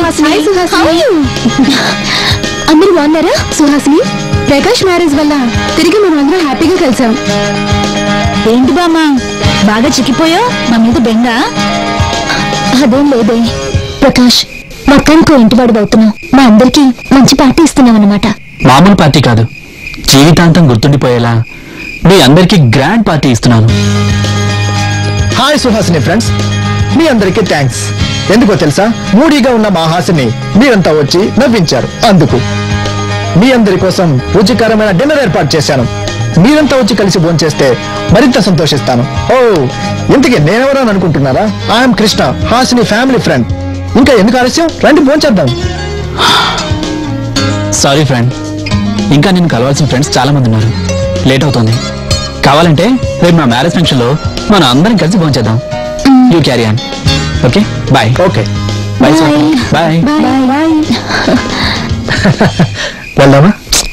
అందరూ బాగున్నారా? సుహాసిని, ప్రకాష్ మ్యారేజ్ వల్ల తిరిగి మనం అందరం హ్యాపీగా కలిసాం. ఏంటి బామ్మా, బాగా చిక్కిపోయావు? మా మీద బెంగ? అదేం లేదే ప్రకాష్, మొత్తానికి ఇంటివాడు అవుతున్నావు. మా అందరికి మంచి పార్టీ ఇస్తున్నాం అన్నమాట. మామూలు పార్టీ కాదు, జీవితాంతం గుర్తుండిపోయేలా మీ అందరికీ గ్రాండ్ పార్టీ ఇస్తున్నాను. హాయ్ సుహాసిని ఫ్రెండ్స్, మీ అందరికీ థ్యాంక్స్. ఎందుకో తెలుసా, మూడీగా ఉన్న మా హాసిని మీరంతా వచ్చి నవ్వించారు. అందుకు మీ అందరి కోసం రుచికరమైన డిన్నర్ ఏర్పాటు చేశాను. మీరంతా వచ్చి కలిసి భోంచేస్తే మరింత సంతోషిస్తాను. ఓ, ఇంతకీ నేనెవరో అనుకుంటున్నారా? I'm Krishna, Hasini family friend. ఇంకా ఎందుకు ఆలస్యం, రండి భోంచేద్దాం. సారీ ఫ్రెండ్, ఇంకా నేను కలవాల్సిన ఫ్రెండ్స్ చాలా మంది ఉన్నారు. లేట్ అవుతుంది. కావాలంటే రేపు మా మ్యారేజ్ ఫంక్షన్ లో మనం అందరం కలిసి భోంచేద్దాం. You carry on. Okay bye. Okay bye bye. వెళ్దామా?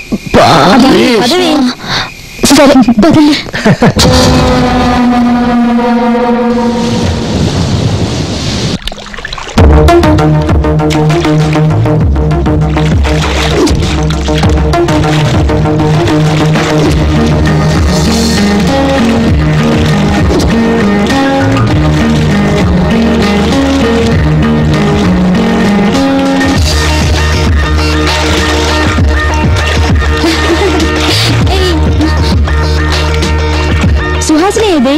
సరే బదులు. సుహాసిని ఏదే?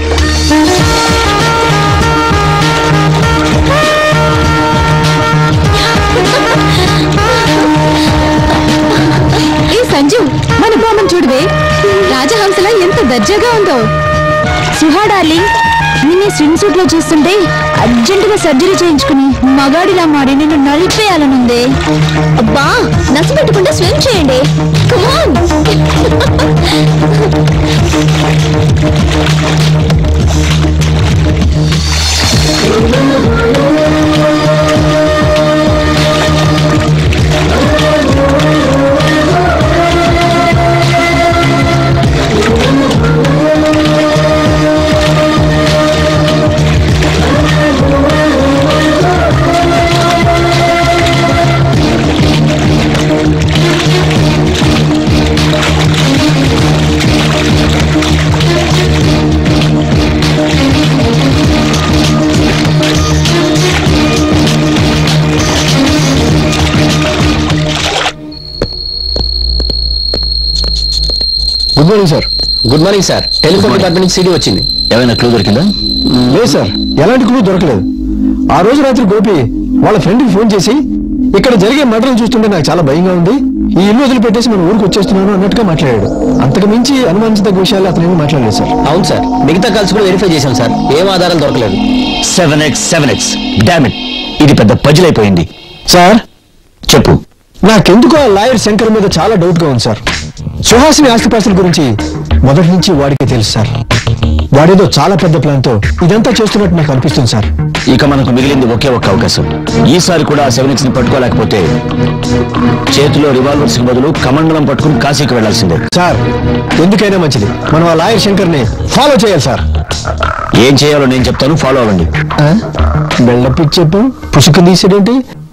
ఏ సంజు, మన బామ్మని చూడవే, రాజహంసలా ఎంత దర్జాగా ఉందో. సుహా డార్లింగ్, నిన్నే స్విమ్ సూట్ లో చూస్తుంటే అర్జెంటుగా సర్జరీ చేయించుకుని మగాడిలా మాడి నిన్ను నలిపేయాలనుందే. అబ్బా, నసి పెట్టుకుంటే స్విమ్ చేయండి. Come on. Good morning sir. Good morning sir. Telephone department నుంచి సిడి వచ్చింది. ఏమైనా క్లూ దొరికిందా? లేదు సార్, ఎలాంటి క్లూ దొరకలేదు. ఆ రోజు రాత్రి గోపి వాళ్ళ ఫ్రెండ్కి ఫోన్ చేసి ఇక్కడ జరిగే మర్డర్లు చూస్తుంటే నాకు చాలా భయంగా ఉంది, ఈ ఇల్లు వదిలిపెట్టేసి మన ఊరికి వచ్చేస్తున్నాను అన్నట్టుగా మాట్లాడాడు. అంతకు మించి అనుమానించదగ్గ విషయాలు అతను ఏమీ మాట్లాడలేదు సార్. అవును సార్, మిగతా కాల్స్ కూడా వెరిఫై చేశాం సార్, ఏం ఆధారాలు దొరకలేదు. 7x డామిట్, ఇది పెద్ద పజిల్ అయిపోయింది. సార్ చెప్పు. నాకెందుకో ఆ లాయర్ శంకర్ మీద చాలా డౌట్ గా ఉంది సార్. సుహాసిని ఆస్తిపాస్తుల గురించి మొదటి నుంచి వాడికే తెలుసు సార్. వాడేదో చాలా పెద్ద ప్లాన్ తో ఇదంతా చేస్తున్నట్టు నాకు అనిపిస్తుంది సార్. ఇక మనకు మిగిలింది ఒకే ఒక్క అవకాశం. ఈసారి కూడా 7x ని పట్టుకోలేకపోతే చేతిలో రివాల్వర్స్ కి బదులు కమండలం పట్టుకుని కాశీకి వెళ్లాల్సిందే. సార్ ఎందుకైనా మంచిది మనం ఆ లాయర్ శంకర్ ని ఫాలో చేయాలి సార్. ఏం చేయాలో నేను చెప్తాను, ఫాలో అవ్వండి. బెల్లప్పి చెప్పు, పుసుకు తీసేదేంటి?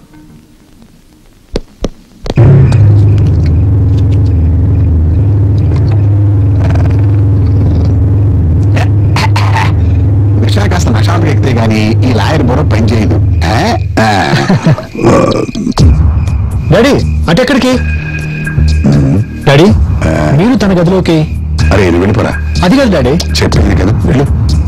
కాస్త నషాలు ఎక్కితే గానీ ఈ లాయర్ బుర్ర పని చేయదు. డాడీ అటెక్కడికి? డాడీ మీరు తన గదిలోకి. అరే నువ్వు వెళ్ళిపోరా. అది కాదు డాడీ, చెప్పింది కదా వెళ్ళు.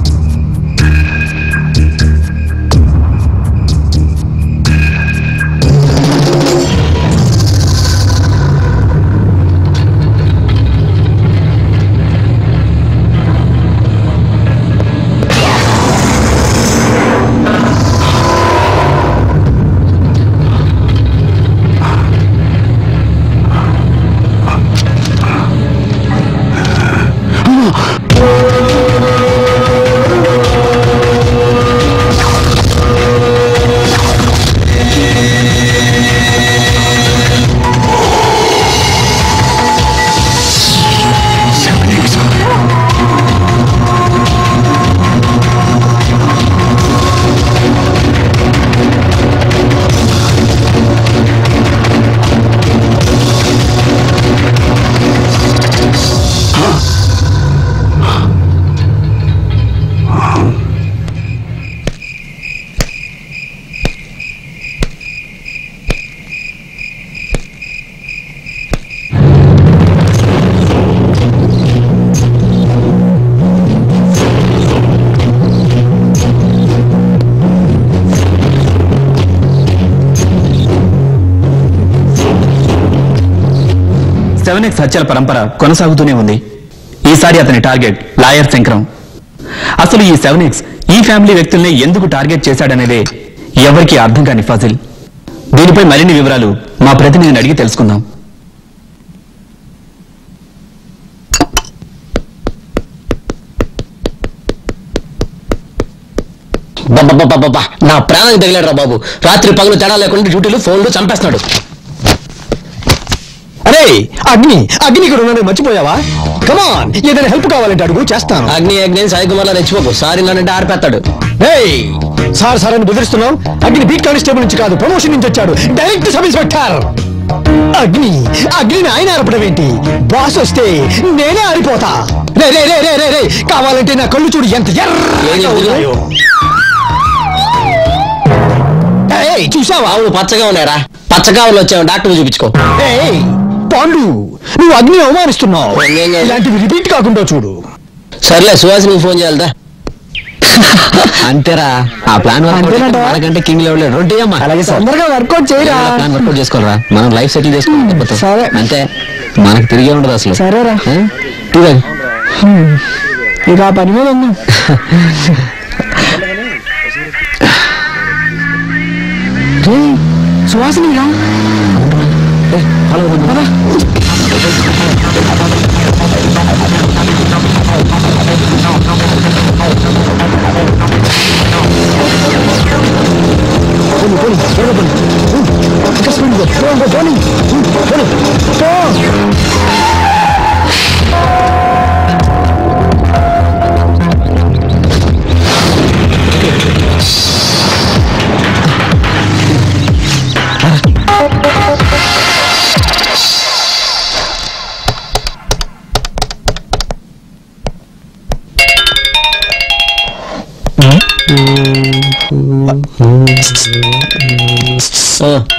హత్యల పరంపర కొనసాగుతూనే ఉంది. ఈసారి అతని టార్గెట్ లాయర్ శంకరం. అసలు ఈ 7x ఈ ఫ్యామిలీ వ్యక్తుల్ని ఎందుకు టార్గెట్ చేశాడనేదే ఎవరికీ అర్థం కాని ఫజిల్. దీనిపై మరిన్ని వివరాలు మా ప్రతినిధిని అడిగి తెలుసుకుందాం. నా ప్రాణానికి తగిలాడు రా బాబు. రాత్రి పగలు తేడా లేకుండా డ్యూటీలు ఫోన్లు చంపేస్తున్నాడు. అరే అగ్ని అగ్ని ఇక్కడ ఉన్నాను, మర్చిపోయావా? కమాన్, ఏదైనా హెల్ప్ కావాలంటే అడుగు, చేస్తాను. అగ్ని సాయి కుమార్ లా రెచ్చిపోకు, సారీ నానంటే ఆరిపేస్తాడు. సార్ సార్ అని బెదిరిస్తున్నావు. అగ్ని బీట్ కానిస్టేబుల్ నుంచి కాదు, ప్రమోషన్ నుంచి వచ్చాడు, డైరెక్ట్ సబ్ ఇన్స్పెక్టర్. అగ్నిని ఆయన ఆరపడం ఏంటి? బాస్ వస్తే నేనే ఆరిపోతా. రే రే రే రే రే రే కావాలంటే నా కళ్ళు చూడు ఎంత ఎర్రగా. చూసావా? అవును పచ్చగా ఉన్నారా. పచ్చకావులు వచ్చావు, డాక్టర్ చూపించుకో. పాండు నువ్వు అగ్ని అవమానిస్తున్నావు, ఇలాంటివి రిపీట్ కాకుండా చూడు. సర్లే సుహాసిని ఫోన్ చేయాలదా? అంతేరా, ఆ ప్లాన్ మనకంటే కింగ్ లెవెల్ రొట్టి అమ్మా. అలాగే తొందరగా వర్కౌట్ చేయరా. ప్లాన్ వర్కౌట్ చేసుకోరా, మనం లైఫ్ సెటిల్ చేసుకోవాలి. అంతే, మనకు తిరిగే ఉండదు అసలు. సరేరా, ఇక ఆ పని మీద ఉన్నా. సువాసిని రా.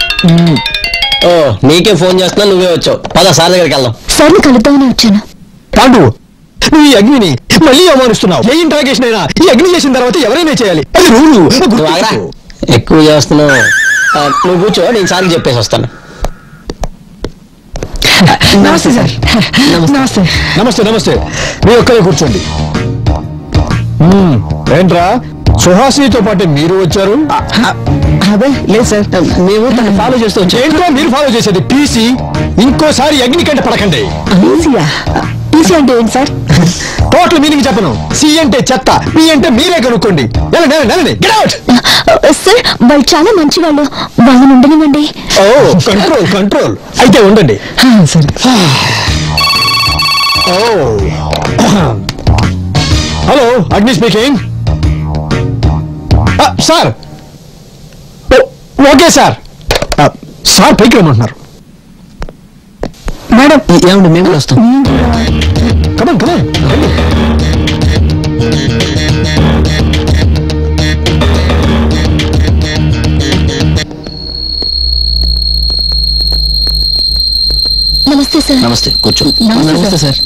నీకే ఫోన్ చేస్తున్నా, నువ్వే వచ్చావు. పద సార్ దగ్గరికి వెళ్దాం. సార్ని కలుద్దామని వచ్చాను. పాండు, నువ్వు ఈ అగ్నిని మళ్ళీ అవమానిస్తున్నావు. ఏ ఇంట్రాగేషన్ అయినా ఈ అగ్ని చేసిన తర్వాత ఎవరైనా చేయాలి, అది రూలు. ఎక్కువ చేస్తున్నావు. నువ్వు కూర్చో, నేను సార్కి చెప్పేసి వస్తాను. నమస్తే సార్. నమస్తే నమస్తే నమస్తే. మీ ఒక్కరే కూర్చోండి. ఏంట్రా, సుహాసినితో పాటు మీరు వచ్చారు? అదే లేదు సార్, మేము తను ఫాలో చేస్తూ వచ్చాం. ఏంట్రా మీరు ఫాలో చేసేది? పీసీ. ఇంకోసారి అగ్ని కంటే పడకండి. పీసీ అంటే ఏంటి సార్? టోటల్ మీనింగ్ చెప్పను. సి అంటే చెత్త, పి అంటే మీరే కనుక్కోండి. సార్ వాళ్ళు చాలా మంచి వాళ్ళు, వాళ్ళని ఉండనివ్వండి. ఓ కంట్రోల్ కంట్రోల్. అయితే ఉండండి. ఓ hello, Agni speaking. Sir okay sir. Sir పైకి రమ్మంటున్నారు. మేడం ఏమండి, మేము కూడా వస్తాం. Come on come on. నమస్తే సార్. నమస్తే, కూర్చో. నమస్తే సార్.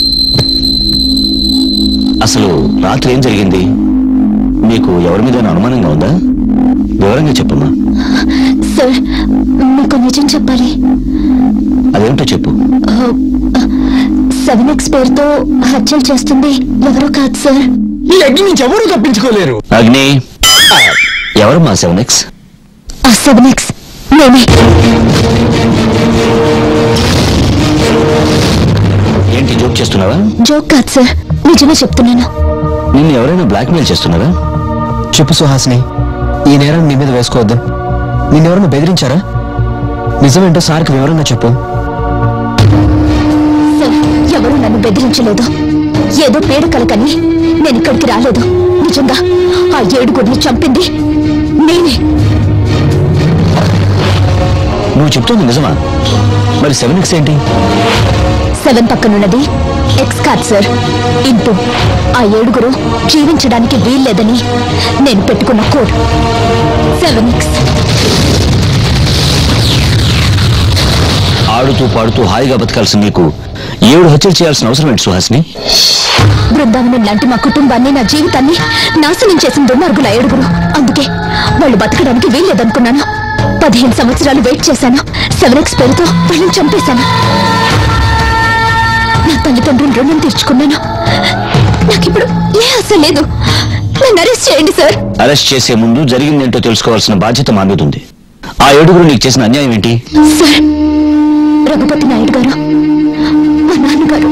అసలు రాత్రి ఏం జరిగింది? మీకు ఎవరి మీద అనుమానంగా ఉందా? వివరంగా చెప్పమ్మా. సార్ మీకు నిజం చెప్పాలి. అదేమిటో చెప్పు. 7X పేరుతో హత్యలు చేస్తుంది ఎవరో కాదు సార్. ఈ అగ్ని నుంచి ఎవరు తప్పించుకోలేరు. అగ్ని, ఎవరమ్మా 7X? ఆ 7X నేనే. ఏంటి జోక్ చేస్తున్నావా? జోక్ కాదు సార్, నిజమే చెప్తున్నాను. నిన్ను ఎవరైనా బ్లాక్మెయిల్ చేస్తున్నారా? చెప్పు సుహాసిని, ఈ నేరం నీ మీద వేసుకోవద్దు. నిన్నెవరైనా బెదిరించారా? నిజమేంటో సార్కి వివరంగా చెప్పు. సార్ ఎవరు నన్ను బెదిరించలేదు. ఏదో పేడకల కని నేను ఇక్కడికి రాలేదు. నిజంగా ఆ 7 చంపింది నేనే. నువ్వు చెప్తుంది నిజమా? మరి 7X ఏంటి? 7 పక్కనున్నది X కాదు సార్, ఇంటూ. ఆ 7 జీవించడానికి వీల్లేదని నేను పెట్టుకున్న కోడ్ 7X. ఆడుతూ పాడుతూ హాయిగా బతకాల్సిన నీకు 7 హత్యలు చేయాల్సిన అవసరం ఏంటి సుహాసిని? బృందావనం లాంటి మా కుటుంబాన్ని, నా జీవితాన్ని నాశనం చేసిన దుర్మార్గుల 7. అందుకే వాళ్ళు బతకడానికి వీల్లేదనుకున్నాను. 15 సంవత్సరాలు వెయిట్ చేశాను. 7X పేరుతో వాళ్ళని చంపేశాను. నా తల్లిదండ్రులు రుణం తీర్చుకున్నాను. నాకిప్పుడు ఏ ఆశ లేదు. నన్ను అరెస్ట్ చేయండి సార్. అరెస్ట్ చేసే ముందు జరిగిందేంటో తెలుసుకోవాల్సిన బాధ్యత మా మీద ఉంది. ఆ 7 నీకు చేసిన అన్యాయం ఏంటి? సార్, రఘుపతి నాయుడు గారు, మా నాన్నగారు.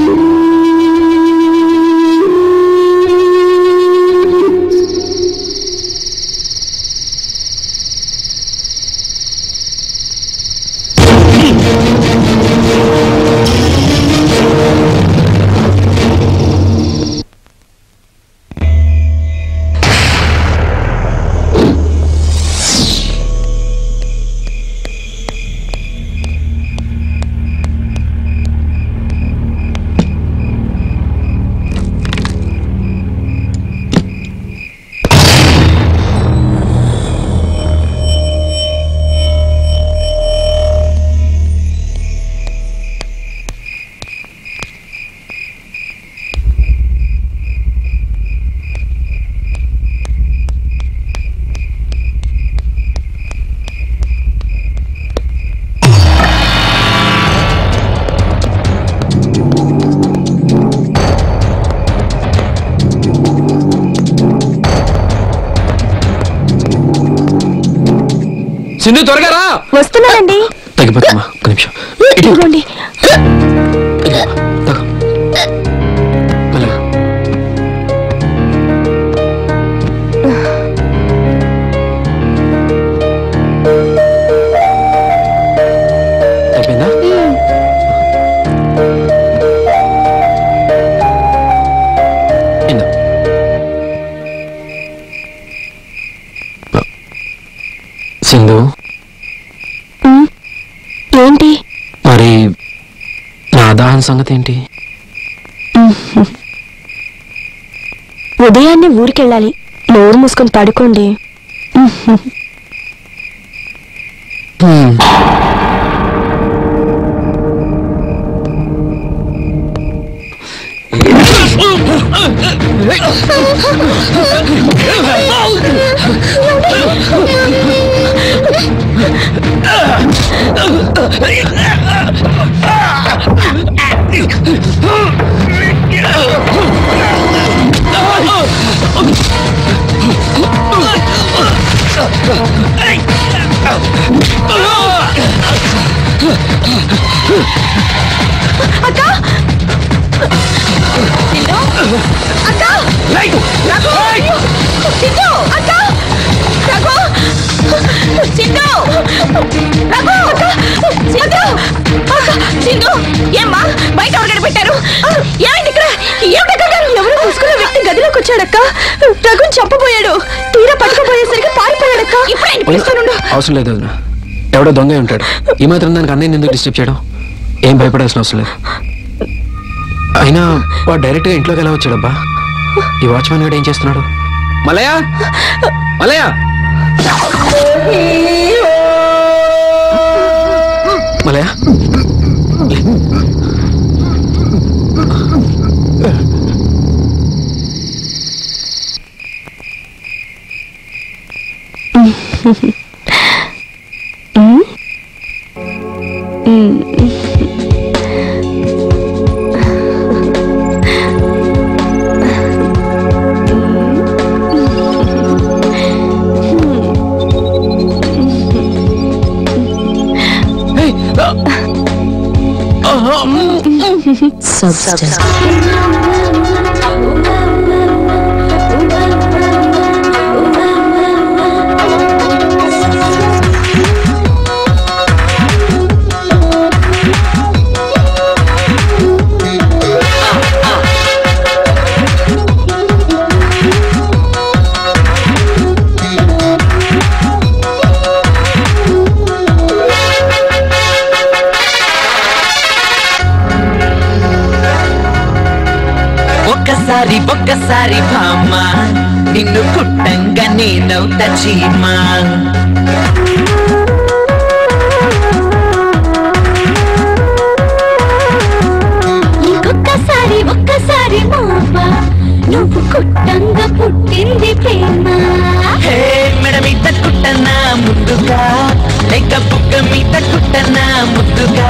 సింధు త్వరగా రా. వస్తున్నానండి. తగ్గిపోతామా, ఒక నిమిషం. ఇదిగోండి. అయిపోయిందా? సింధు, ఏంటి మరి నా దాహం సంగతి ఏంటి? ఉదయాన్నే ఊరికెళ్ళాలి. నోరు మూసుకొని పడుకోండి. ఏమ్మా బయట ఎవరు పెట్టారు? ఏమైంది ఇక్కడ? ఎవరు చూసుకున్న వ్యక్తి గదిలోకి వచ్చాడక్క. రఘుని చంపబోయాడు. తీరా పట్టుకుపోయేసరికి పారిపోయాడక్క. ఇప్పుడు అవసరం లేదు వదినా, ఎవడో దొంగ ఉంటాడు. ఈ మాత్రం దానికి అన్నయ్య ఎందుకు డిస్టర్బ్ చేయడం? ఏం భయపడాల్సిన అవసరం లేదు. అయినా వాడు డైరెక్ట్ గా ఇంట్లోకి ఎలా వచ్చాడబ్బా? ఈ వాచ్మెన్ గడు ఏం చేస్తున్నాడు? మలయా మలయా మలయా Substance. ఒక్కసారి భామ నిన్ను కుట్టంగా నేనవుత చీమా ఒక్కసారి మామ నువ్వు కుట్టంగా పుట్టింది ప్రేమ. హే మెడ మీద కుట్టనా ముందుగా లేక బుగ్గ మీద కుట్టనా ముద్దుగా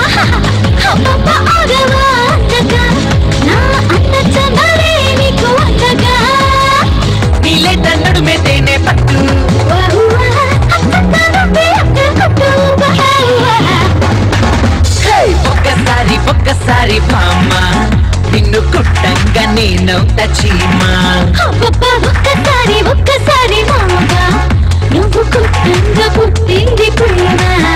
నీలే తన్నుడు మేతేనే పట్టు ఒక్కసారి భామ నిన్ను కుట్టంగా నేనవుత చీమా ఒక్కసారి మామ నువ్వు కుట్టంగా పుట్టింది ప్రేమ.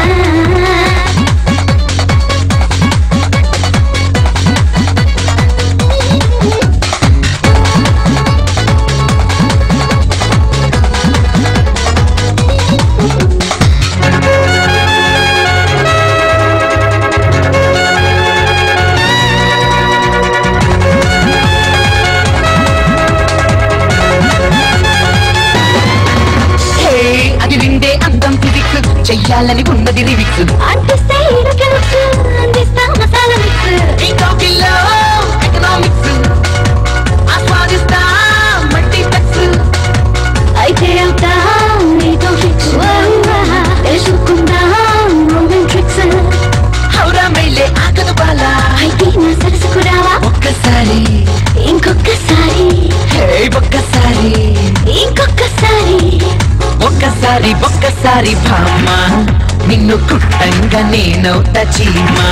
చెయ్యాలని ఉన్నది రివిక్స్ అంటిస్తే అందిస్తా మసాలా మిక్స్ ఇంకోకిల్లో ఎకనామిక్స్ ఆస్వాదిస్తా మల్టీప్లెక్స్ అయితే అవుతా నీతో ఫిక్స్ తెలుసుకుందాం రోమన్ ట్రిక్స్ హౌరా మెయిలే ఆకదు బాలా అయితే నా సరసుకు రావా ఒక్కసారి ఇంకొకసారి ఒక్కసారి ఇంకొకసారి ఒక్కసారి భామ నిన్ను కుట్టంగా నేనవుత చీమా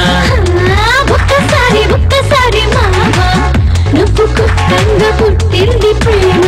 ఒక్కసారి మామ నువ్వు కుట్టంగా పుట్టింది ప్రేమ.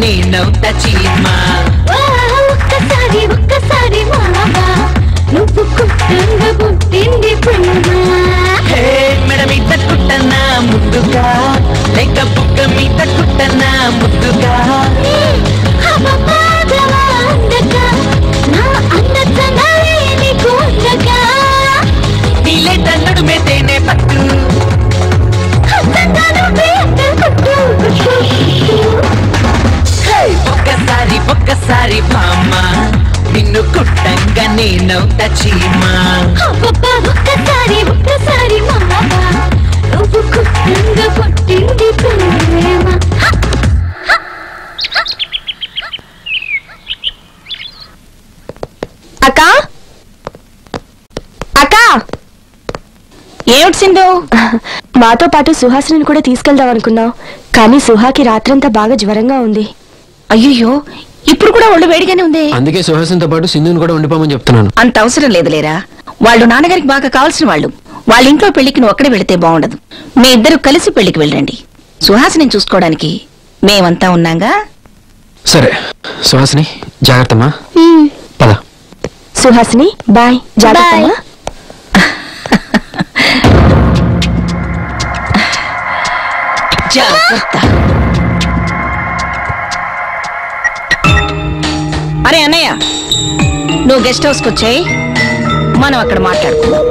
నేనవుతా చీమా ఒక్కసారి ఒక్కసారి మావా నువ్వు కుట్టంగా పుట్టింది ప్రేమ మెడ మీద కుట్టనా ముద్దుగా లేక బుక్క మీద కుట్టనా ముద్దుగా నీలే తన్నుడు మేతేనే పట్టు ఒక్కసారి ఒక్కసారి బామ్మ నిన్ను కుట్టంగా నేనవుతా చీమా ఒక్కసారి ఒక్కసారి మావా నువ్వు కుట్టంగా పుట్టింది ప్రేమ అక్కా అక్కా ఏమిటి సింధు? మాతో పాటు సుహాసిని కూడా తీసుకెళ్దాం అనుకున్నాం, కానీ సుహాకి రాత్రంతా బాగా జ్వరంగా ఉంది. అయ్యో, ఇప్పుడు కూడా ఒళ్ళు వేడిగానే ఉంది. అందుకే సుహాసినితో పాటు సింధుని కూడా ఉండిపోమని చెప్తున్నాను. అంత అవసరం లేదులేరా, వాళ్ళు నాన్నగారికి బాగా కావాల్సిన వాళ్ళు. వాళ్ళ ఇంట్లో పెళ్లికి నువ్వు ఒక్కడే వెళితే బాగుండదు. మీ ఇద్దరు కలిసి పెళ్లికి వెళ్ళండి. సుహాసిని చూసుకోవడానికి మేమంతా ఉన్నాగా. సరే సుహాసిని, జాగ్రత్తమ్మా. పద. సుహాసిని బాయ్, జాగ్రత్తమ్మా. జాగ్రత్త. అరే అన్నయ్య, నువ్వు గెస్ట్ హౌస్కి వచ్చాయి, మనం అక్కడ మాట్లాడుకుందాం.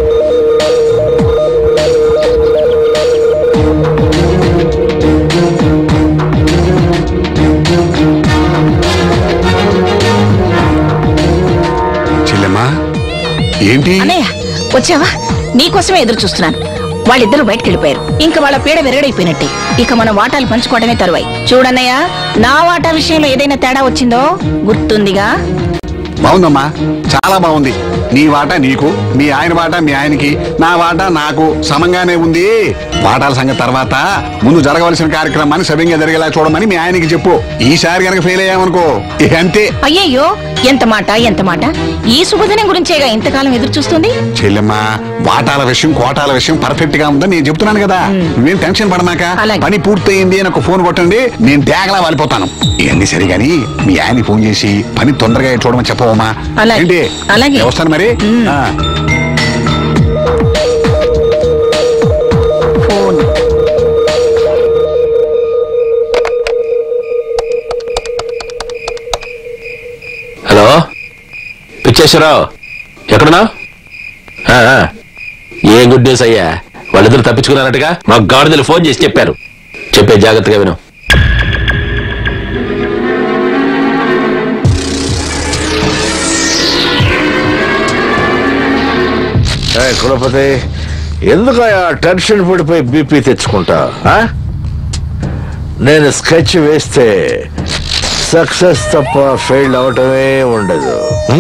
చెల్లెమ్మా ఏంటి? అన్నయ్య వచ్చావా? నీకోసమే ఎదురు చూస్తున్నాను. వాళ్ళిద్దరూ బయటకు వెళ్ళిపోయారు. ఇంకా వాళ్ళ పీడ వెరడైపోయినట్టే. ఇక మన వాటాలు పంచుకోవడమే తరువాయి. చూడన్నయ్య, నా వాటా విషయంలో ఏదైనా తేడా వచ్చిందో గుర్తుందిగా. బాగుందమ్మా, చాలా బాగుంది. నీ వాటా నీకు, మీ ఆయన వాటా మీ ఆయనకి, నా వాటా నాకు సమంగానే ఉంది. వాటాల సంగతి తర్వాత ముందు జరగవలసిన కార్యక్రమాన్ని సవ్యంగా జరిగేలా చూడమని మీ ఆయనకి చెప్పు. ఈసారి కనుక ఫెయిల్ అయ్యామనుకో ఇక అంతే. అయ్యయ్యో, ఎంత మాట ఎంత మాట. ఈ శుభదినం గురించేగా ఇంతకాలం ఎదురు చూస్తుంది. చెల్లెమ్మా, వాటాల విషయం కోటాల విషయం పర్ఫెక్ట్ గా ఉందని నేను చెప్తున్నాను కదా. నువ్వేం టెన్షన్ పడమాక. పని పూర్తయింది అని ఒక ఫోన్ కొట్టండి, నేను తేగలా వాలిపోతాను. ఇవన్నీ సరే గాని మీ ఆయనకి ఫోన్ చేసి పని తొందరగా చూడమని చెప్పవమ్మా. ఏంటి వస్తాను మరి. హలో పిచ్చేశ్వరరావు, ఎక్కడున్నావు? ఏ గుడ్ న్యూస్ అయ్యా? వాళ్ళిద్దరు తప్పించుకున్నారట్టుగా మా గాడిదలు ఫోన్ చేసి చెప్పారు. చెప్పే జాగ్రత్తగా విను. కులపతి, ఎందుకు టెన్షన్ పడిపోయి బీపీ తెచ్చుకుంటా? నేను స్కెచ్ వేస్తే సక్సెస్ తప్ప ఫెయిల్ అవటమే ఉండదు.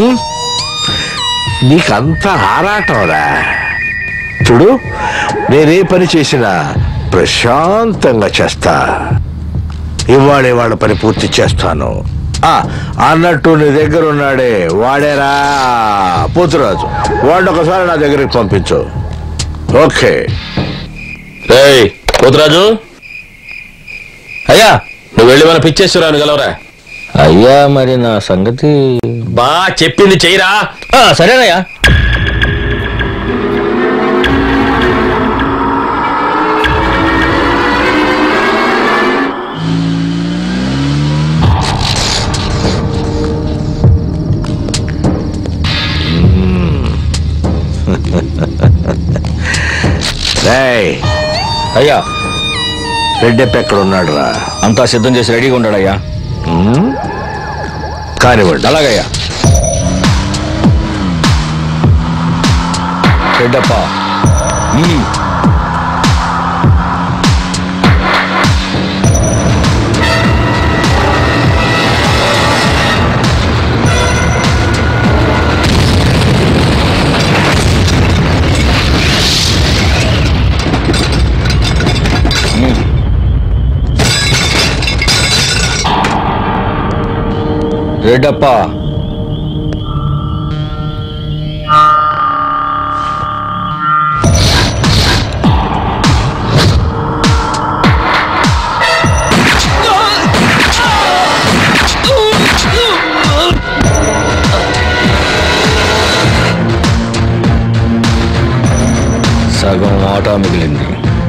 నీకంత ఆరాటంరా. చూడు, నేనే పని చేసినా ప్రశాంతంగా చేస్తా. ఇవాళ పని పూర్తి చేస్తాను. అన్నట్టు నీ దగ్గర ఉన్నాడే వాడేరా పోతురాజు, వాడిని ఒకసారి నా దగ్గరికి పంపించు. ఓకే. పోతురాజు అయ్యా, నువ్వు వెళ్ళి మన పిచ్చేశ్వరాన్ని గెలవరా. అయ్యా, మరి నా సంగతి బా చెప్పింది చెయ్యరా. సరేనయ్యా. అయ్యా, రెడ్డెప్ప ఎక్కడ ఉన్నాడు రా? అంతా సిద్ధం చేసి రెడీగా ఉన్నాడయ్యా. కానివ్వండి. అలాగయ్యా. రెడ్డప్ప, రెడ్డప్ప, సగం ఆటా మిగిలింది.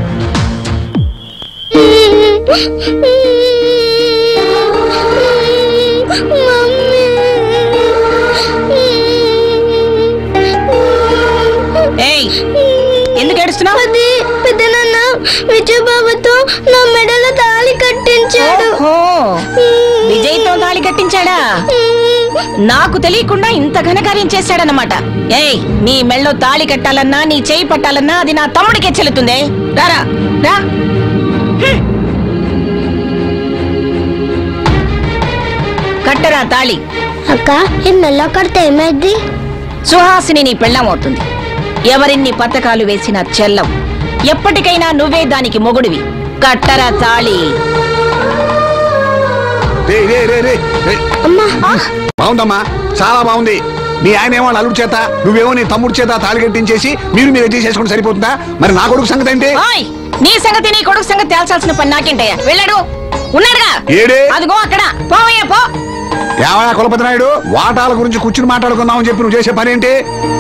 ఎందుకు ఏడుస్తున్నావు? పెద్దనాన్న విజయబాబుతో నా మెడలో తాళి కట్టించాడు. విజయ్తో తాళి కట్టించాడా? నాకు తెలియకుండా ఇంత ఘనకార్యం చేశాడన్నమాట. ఏయ్, నీ మెళ్ళో తాళి కట్టాలన్నా నీ చేయి పట్టాలన్నా అది నా తమ్ముడికే చెల్లుతుంది. రారా రా. కట్టరా తాళి. అక్క ఈ మెల్ల కడితే ఏమైంది? సుహాసిని నీ పెళ్ళమవుతుంది. ఎవరిన్ని పథకాలు వేసినా చెల్లం. ఎప్పటికైనా నువ్వే దానికి మొగుడివి. కట్టరా తాళి. బాగుందమ్మా, చాలా బాగుంది. నీ ఆయన ఏమో అల్లుడి చేత, నువ్వేమో నీ తమ్ముడి చేత తాళి కట్టించేసి మీరు చేసుకుంటే సరిపోతుందా? మరి నా కొడుకు సంగతి ఏంటి? నీ సంగతి నీ కొడుకు సంగతి తేల్చాల్సిన పని నాకేంటయ్యా? వెళ్ళాడు ఉన్నాడుగా, అదిగో అక్కడ. పోవయ్యా పో. ఏమయ్యా కులపతి నాయుడు, వాటాల గురించి కూర్చుని మాట్లాడుకుందామని చెప్పి నువ్వు చేసే పని ఏంటి?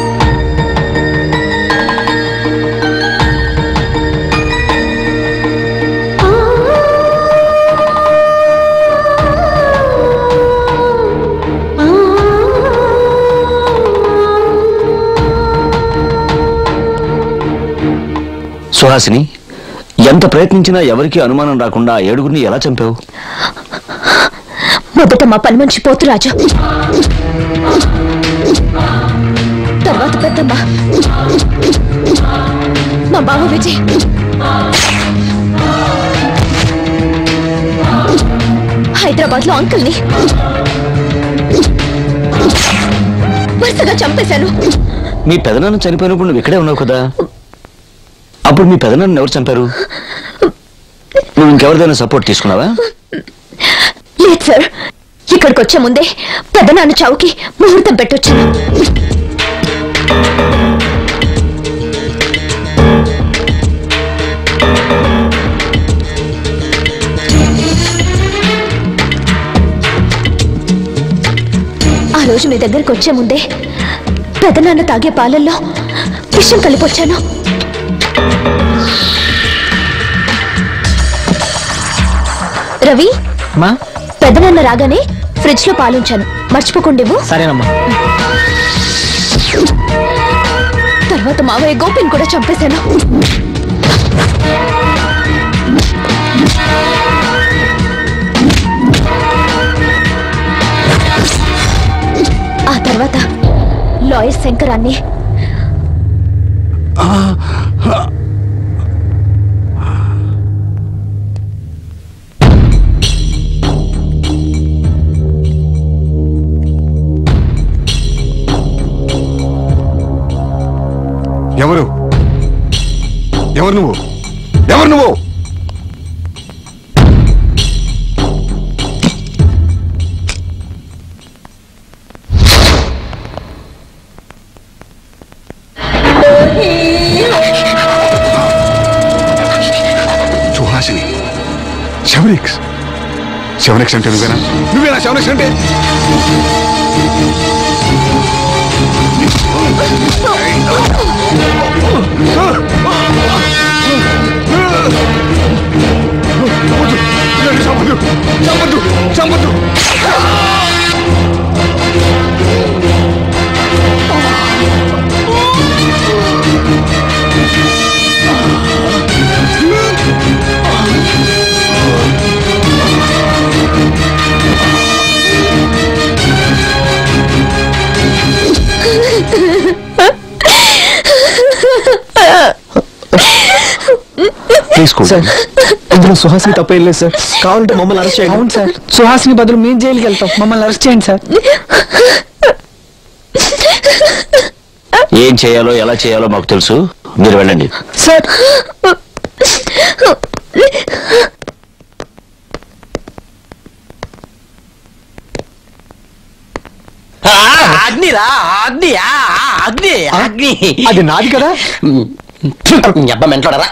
సుహాసిని, ఎంత ప్రయత్నించినా ఎవరికి అనుమానం రాకుండా 7గురిని ఎలా చంపావు? మొదట మా పని మనిషి పోతురాజు, తర్వాత పెద్దమ్మ, మా బావ విజయ్, హైదరాబాద్ లో అంకుల్ని వరుసగా చంపేశాను. మీ పెదనాన్న చనిపోయినప్పుడు నువ్వు ఇక్కడే ఉన్నావు కదా, అప్పుడు మీ పెదనాన్న ఎవరు చంపారు? నువ్వు ఇంకెవరిదైనా సపోర్ట్ తీసుకున్నావా? లేదు సార్, ఇక్కడికి వచ్చే ముందే పెద్దనాన్న చావుకి ముహూర్తం పెట్టొచ్చాను. ఆ రోజు మీ దగ్గరికి వచ్చే ముందే పెద్దనాన్న తాగే పాలల్లో విషం కలిపొచ్చాను. రవి, పెద్దనాన్న రాగానే ఫ్రిడ్జ్ లో పాలుంచాను, మర్చిపోకుండేవు. సరేనమ్మా. తర్వాత మావయ్య గోపిని కూడా చంపేశాను. ఆ తర్వాత లాయర్ శంకరాన్ని ఎవరు ఎవరు నువ్వు? ఎవరు నువ్వు? సుహాసిని, శవనిక్స్. శవనిక్స్ అంటే నువ్వేనా? నువ్వేనా శవనిక్స్ అంటే? చంపద్దు, చంపద్దు. సార్, అందులో సుహాసిని తప్పేం లేదు సార్. కావాలంటే మమ్మల్ని అరెస్ట్ చేయండి. అవును సార్, సుహాసిని బదులు మేము జైలుకి వెళ్తాం. మమ్మల్ని అరెస్ట్ చేయండి సార్. ఏం చేయాలో ఎలా చేయాలో మాకు తెలుసు, మీరు వెళ్ళండి. సార్, అగ్నిరా, అగ్ని, అగ్ని, అగ్ని. అది నాది కదా. మెంట్లాడరా.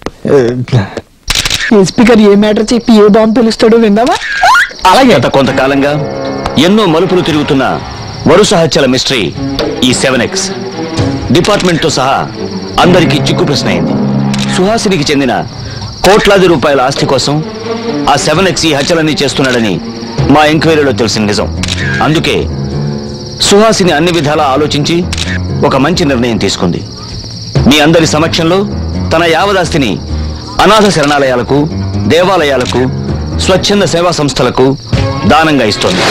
స్పీకర్ ఏ మ్యాటర్ చెప్పి ఏ బాంబు పిలుస్తాడో విందామా? అలాగే. గత కొంతకాలంగా ఎన్నో మలుపులు తిరుగుతున్న వరుస హత్యల మిస్టరీ ఈ 7X డిపార్ట్మెంట్ తో సహా అందరికీ చిక్కు ప్రశ్న అయింది. సుహాసినికి చెందిన కోట్లాది రూపాయల ఆస్తి కోసం ఆ 7X ఈ హత్యలన్నీ చేస్తున్నాడని మా ఎంక్వైరీలో తెలిసిన నిజం. అందుకే సుహాసిని అన్ని విధాలా ఆలోచించి ఒక మంచి నిర్ణయం తీసుకుంది. మీ అందరి సమక్షంలో తన యావదాస్తిని అనాథ శరణాలయాలకు, దేవాలయాలకు, స్వచ్ఛంద సేవా సంస్థలకు దానంగా ఇస్తోంది.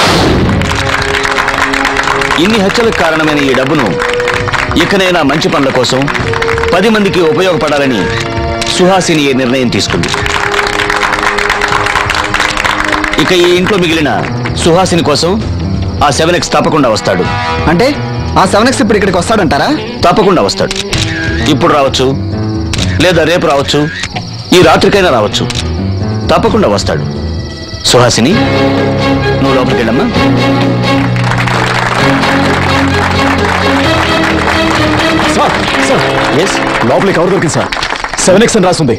ఇన్ని హత్యలకు కారణమైన ఈ డబ్బును ఇకనైనా మంచి పనుల కోసం 10 మందికి ఉపయోగపడాలని సుహాసిని ఈ నిర్ణయం తీసుకుంది. ఇక ఈ ఇంట్లో మిగిలిన సుహాసిని కోసం ఆ 7X తప్పకుండా వస్తాడు. అంటే ఆ 7X ఇప్పుడు ఇక్కడికి వస్తాడంటారా? తప్పకుండా వస్తాడు. ఇప్పుడు రావచ్చు, లేదా రేపు రావచ్చు, ఈ రాత్రికైనా రావచ్చు. తప్పకుండా వస్తాడు. సుహాసిని, నువ్వు లోపలికి వెళ్ళమ్మా. లోపలికి ఎవరు దొరికింది సార్? 7X అని రాస్తుంది.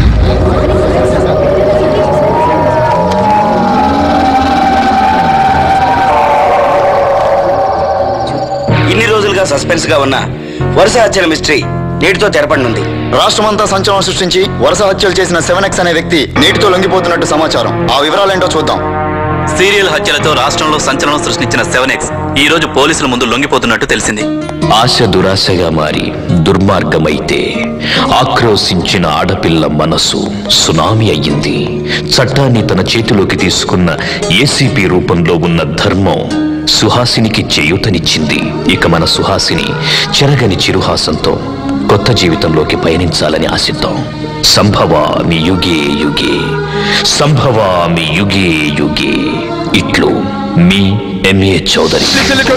ఇన్ని రోజులుగా సస్పెన్స్ గా ఉన్న వరుస హత్యల మిస్టరీ నేటితో తెరపడనుంది. రాష్ట్రమంతా సంచలనం సృష్టించి వరుస హత్యలు చేసిన 7X అనే వ్యక్తి నేటితో లొంగిపోతున్నట్టు సమాచారం. ఆ వివరాలేంటో చూద్దాం. సీరియల్ హత్యలతో రాష్ట్రంలో సంచలనం సృష్టించిన 7X ఈ రోజు పోలీసుల ముందు లొంగిపోతున్నట్టు తెలిసింది. ఆశ దురాశగా మారి దుర్మార్గమైతే ఆక్రోశించిన ఆడపిల్ల మనసు సునామీ అయ్యింది. చట్టాన్ని తన చేతిలోకి తీసుకున్న ఏసీపీ రూపంలో ఉన్న ధర్మం సుహాసినికి చేయూతనిచ్చింది. ఇక మన సుహాసిని చెరగని చిరుహాసంతో కొత్త జీవితంలోకి పయనించాలని ఆశిద్దాం. సంభవామి యుగే యుగే, సంభవామి యుగే యుగే. ఇట్లు మీ MA Chowdary.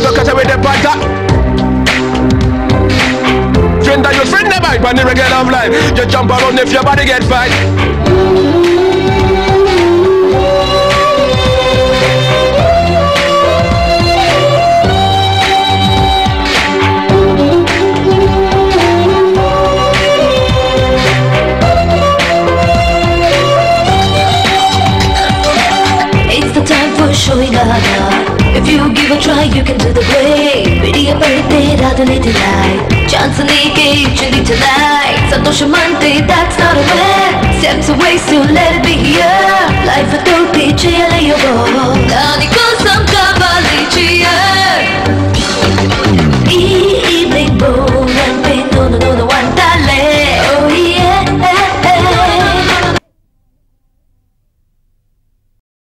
Showing if you give a try, you can do the play. Video birthday, radhane dilai. Chance neke chindi tonight. Santoshmante, that's not a bad. Steps away, so let it be here. Life a topi chele yo. Nani kosam kavali.